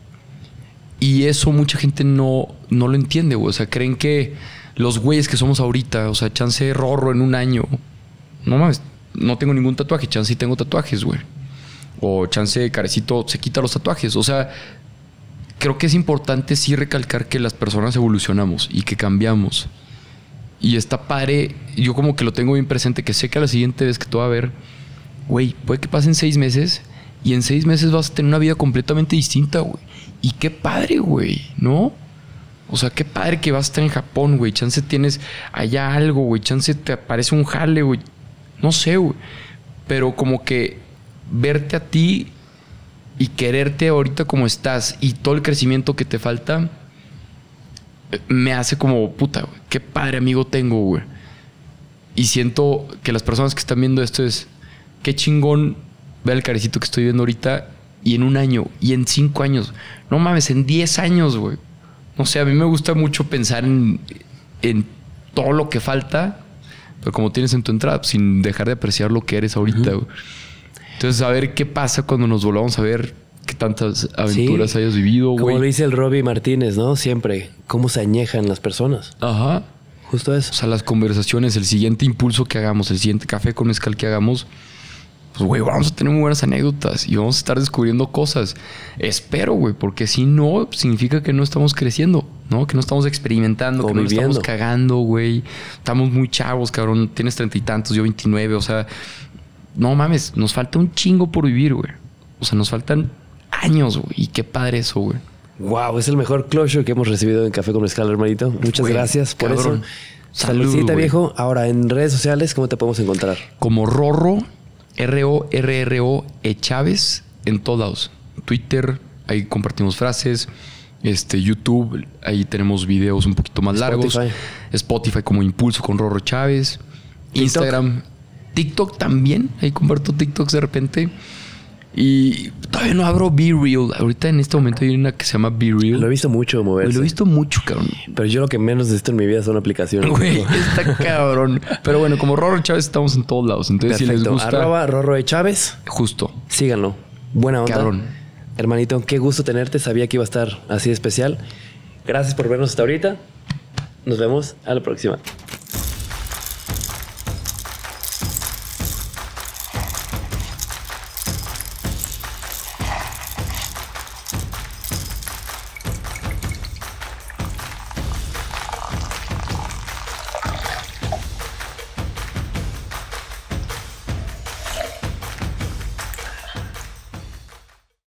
Y eso mucha gente no, no lo entiende, güey. O sea, creen que los güeyes que somos ahorita, o sea, chance Rorro en un año. No mames, no tengo ningún tatuaje, chance y tengo tatuajes, güey. O chance Carecito se quita los tatuajes. O sea, creo que es importante sí recalcar que las personas evolucionamos y que cambiamos. Y está padre, yo como que lo tengo bien presente, que sé que a la siguiente vez que te voy a ver, güey, puede que pasen seis meses y en seis meses vas a tener una vida completamente distinta, güey. Y qué padre, güey, ¿no? O sea, qué padre que vas a estar en Japón, güey. Chance tienes allá algo, güey. Chance te aparece un jale, güey. No sé, güey. Pero como que verte a ti y quererte ahorita como estás y todo el crecimiento que te falta me hace como, puta, güey, qué padre amigo tengo, güey. Y siento que las personas que están viendo esto es, qué chingón ver el Carecito que estoy viendo ahorita y en un año y en cinco años. No mames, en diez años, güey. No sé, a mí me gusta mucho pensar en, en todo lo que falta, pero como tienes en tu entrada, sin dejar de apreciar lo que eres ahorita, güey. Entonces, a ver qué pasa cuando nos volvamos a ver, qué tantas aventuras sí hayas vivido, güey. Como lo dice el Robbie Martínez, ¿no? Siempre, cómo se añejan las personas. Ajá. Justo eso. O sea, las conversaciones, el siguiente impulso que hagamos, el siguiente café con mezcal que hagamos, pues, güey, vamos a tener muy buenas anécdotas y vamos a estar descubriendo cosas. Espero, güey, porque si no, significa que no estamos creciendo, ¿no? Que no estamos experimentando, que no nos estamos cagando, güey. Estamos muy chavos, cabrón. Tienes treinta y tantos, yo veintinueve, o sea... No mames, nos falta un chingo por vivir, güey. O sea, nos faltan años, güey. Y qué padre eso, güey. Wow, es el mejor closure que hemos recibido en Café con Mezcal, hermanito. Muchas wey, gracias por cabrón. Eso. Saludcita, viejo. Ahora, en redes sociales, ¿cómo te podemos encontrar? Como Rorro, R O R R O E Chávez, en todos lados. Twitter, ahí compartimos frases. Este, YouTube, ahí tenemos videos un poquito más Spotify. largos. Spotify como Impulso con Rorro Chávez. TikTok. Instagram. TikTok también. Ahí comparto TikToks de repente. Y todavía no abro Be Real. Ahorita en este momento hay una que se llama Be Real. Lo he visto mucho moverse. Lo he visto mucho, cabrón. Pero yo lo que menos necesito en mi vida son aplicaciones. Güey, está cabrón. Pero bueno, como Rorro Chávez estamos en todos lados. Entonces, Perfecto. si les gusta... Arroba Rorro de Chávez. Justo. Síganlo. Buena onda. Cabrón. Hermanito, qué gusto tenerte. Sabía que iba a estar así de especial. Gracias por vernos hasta ahorita. Nos vemos a la próxima.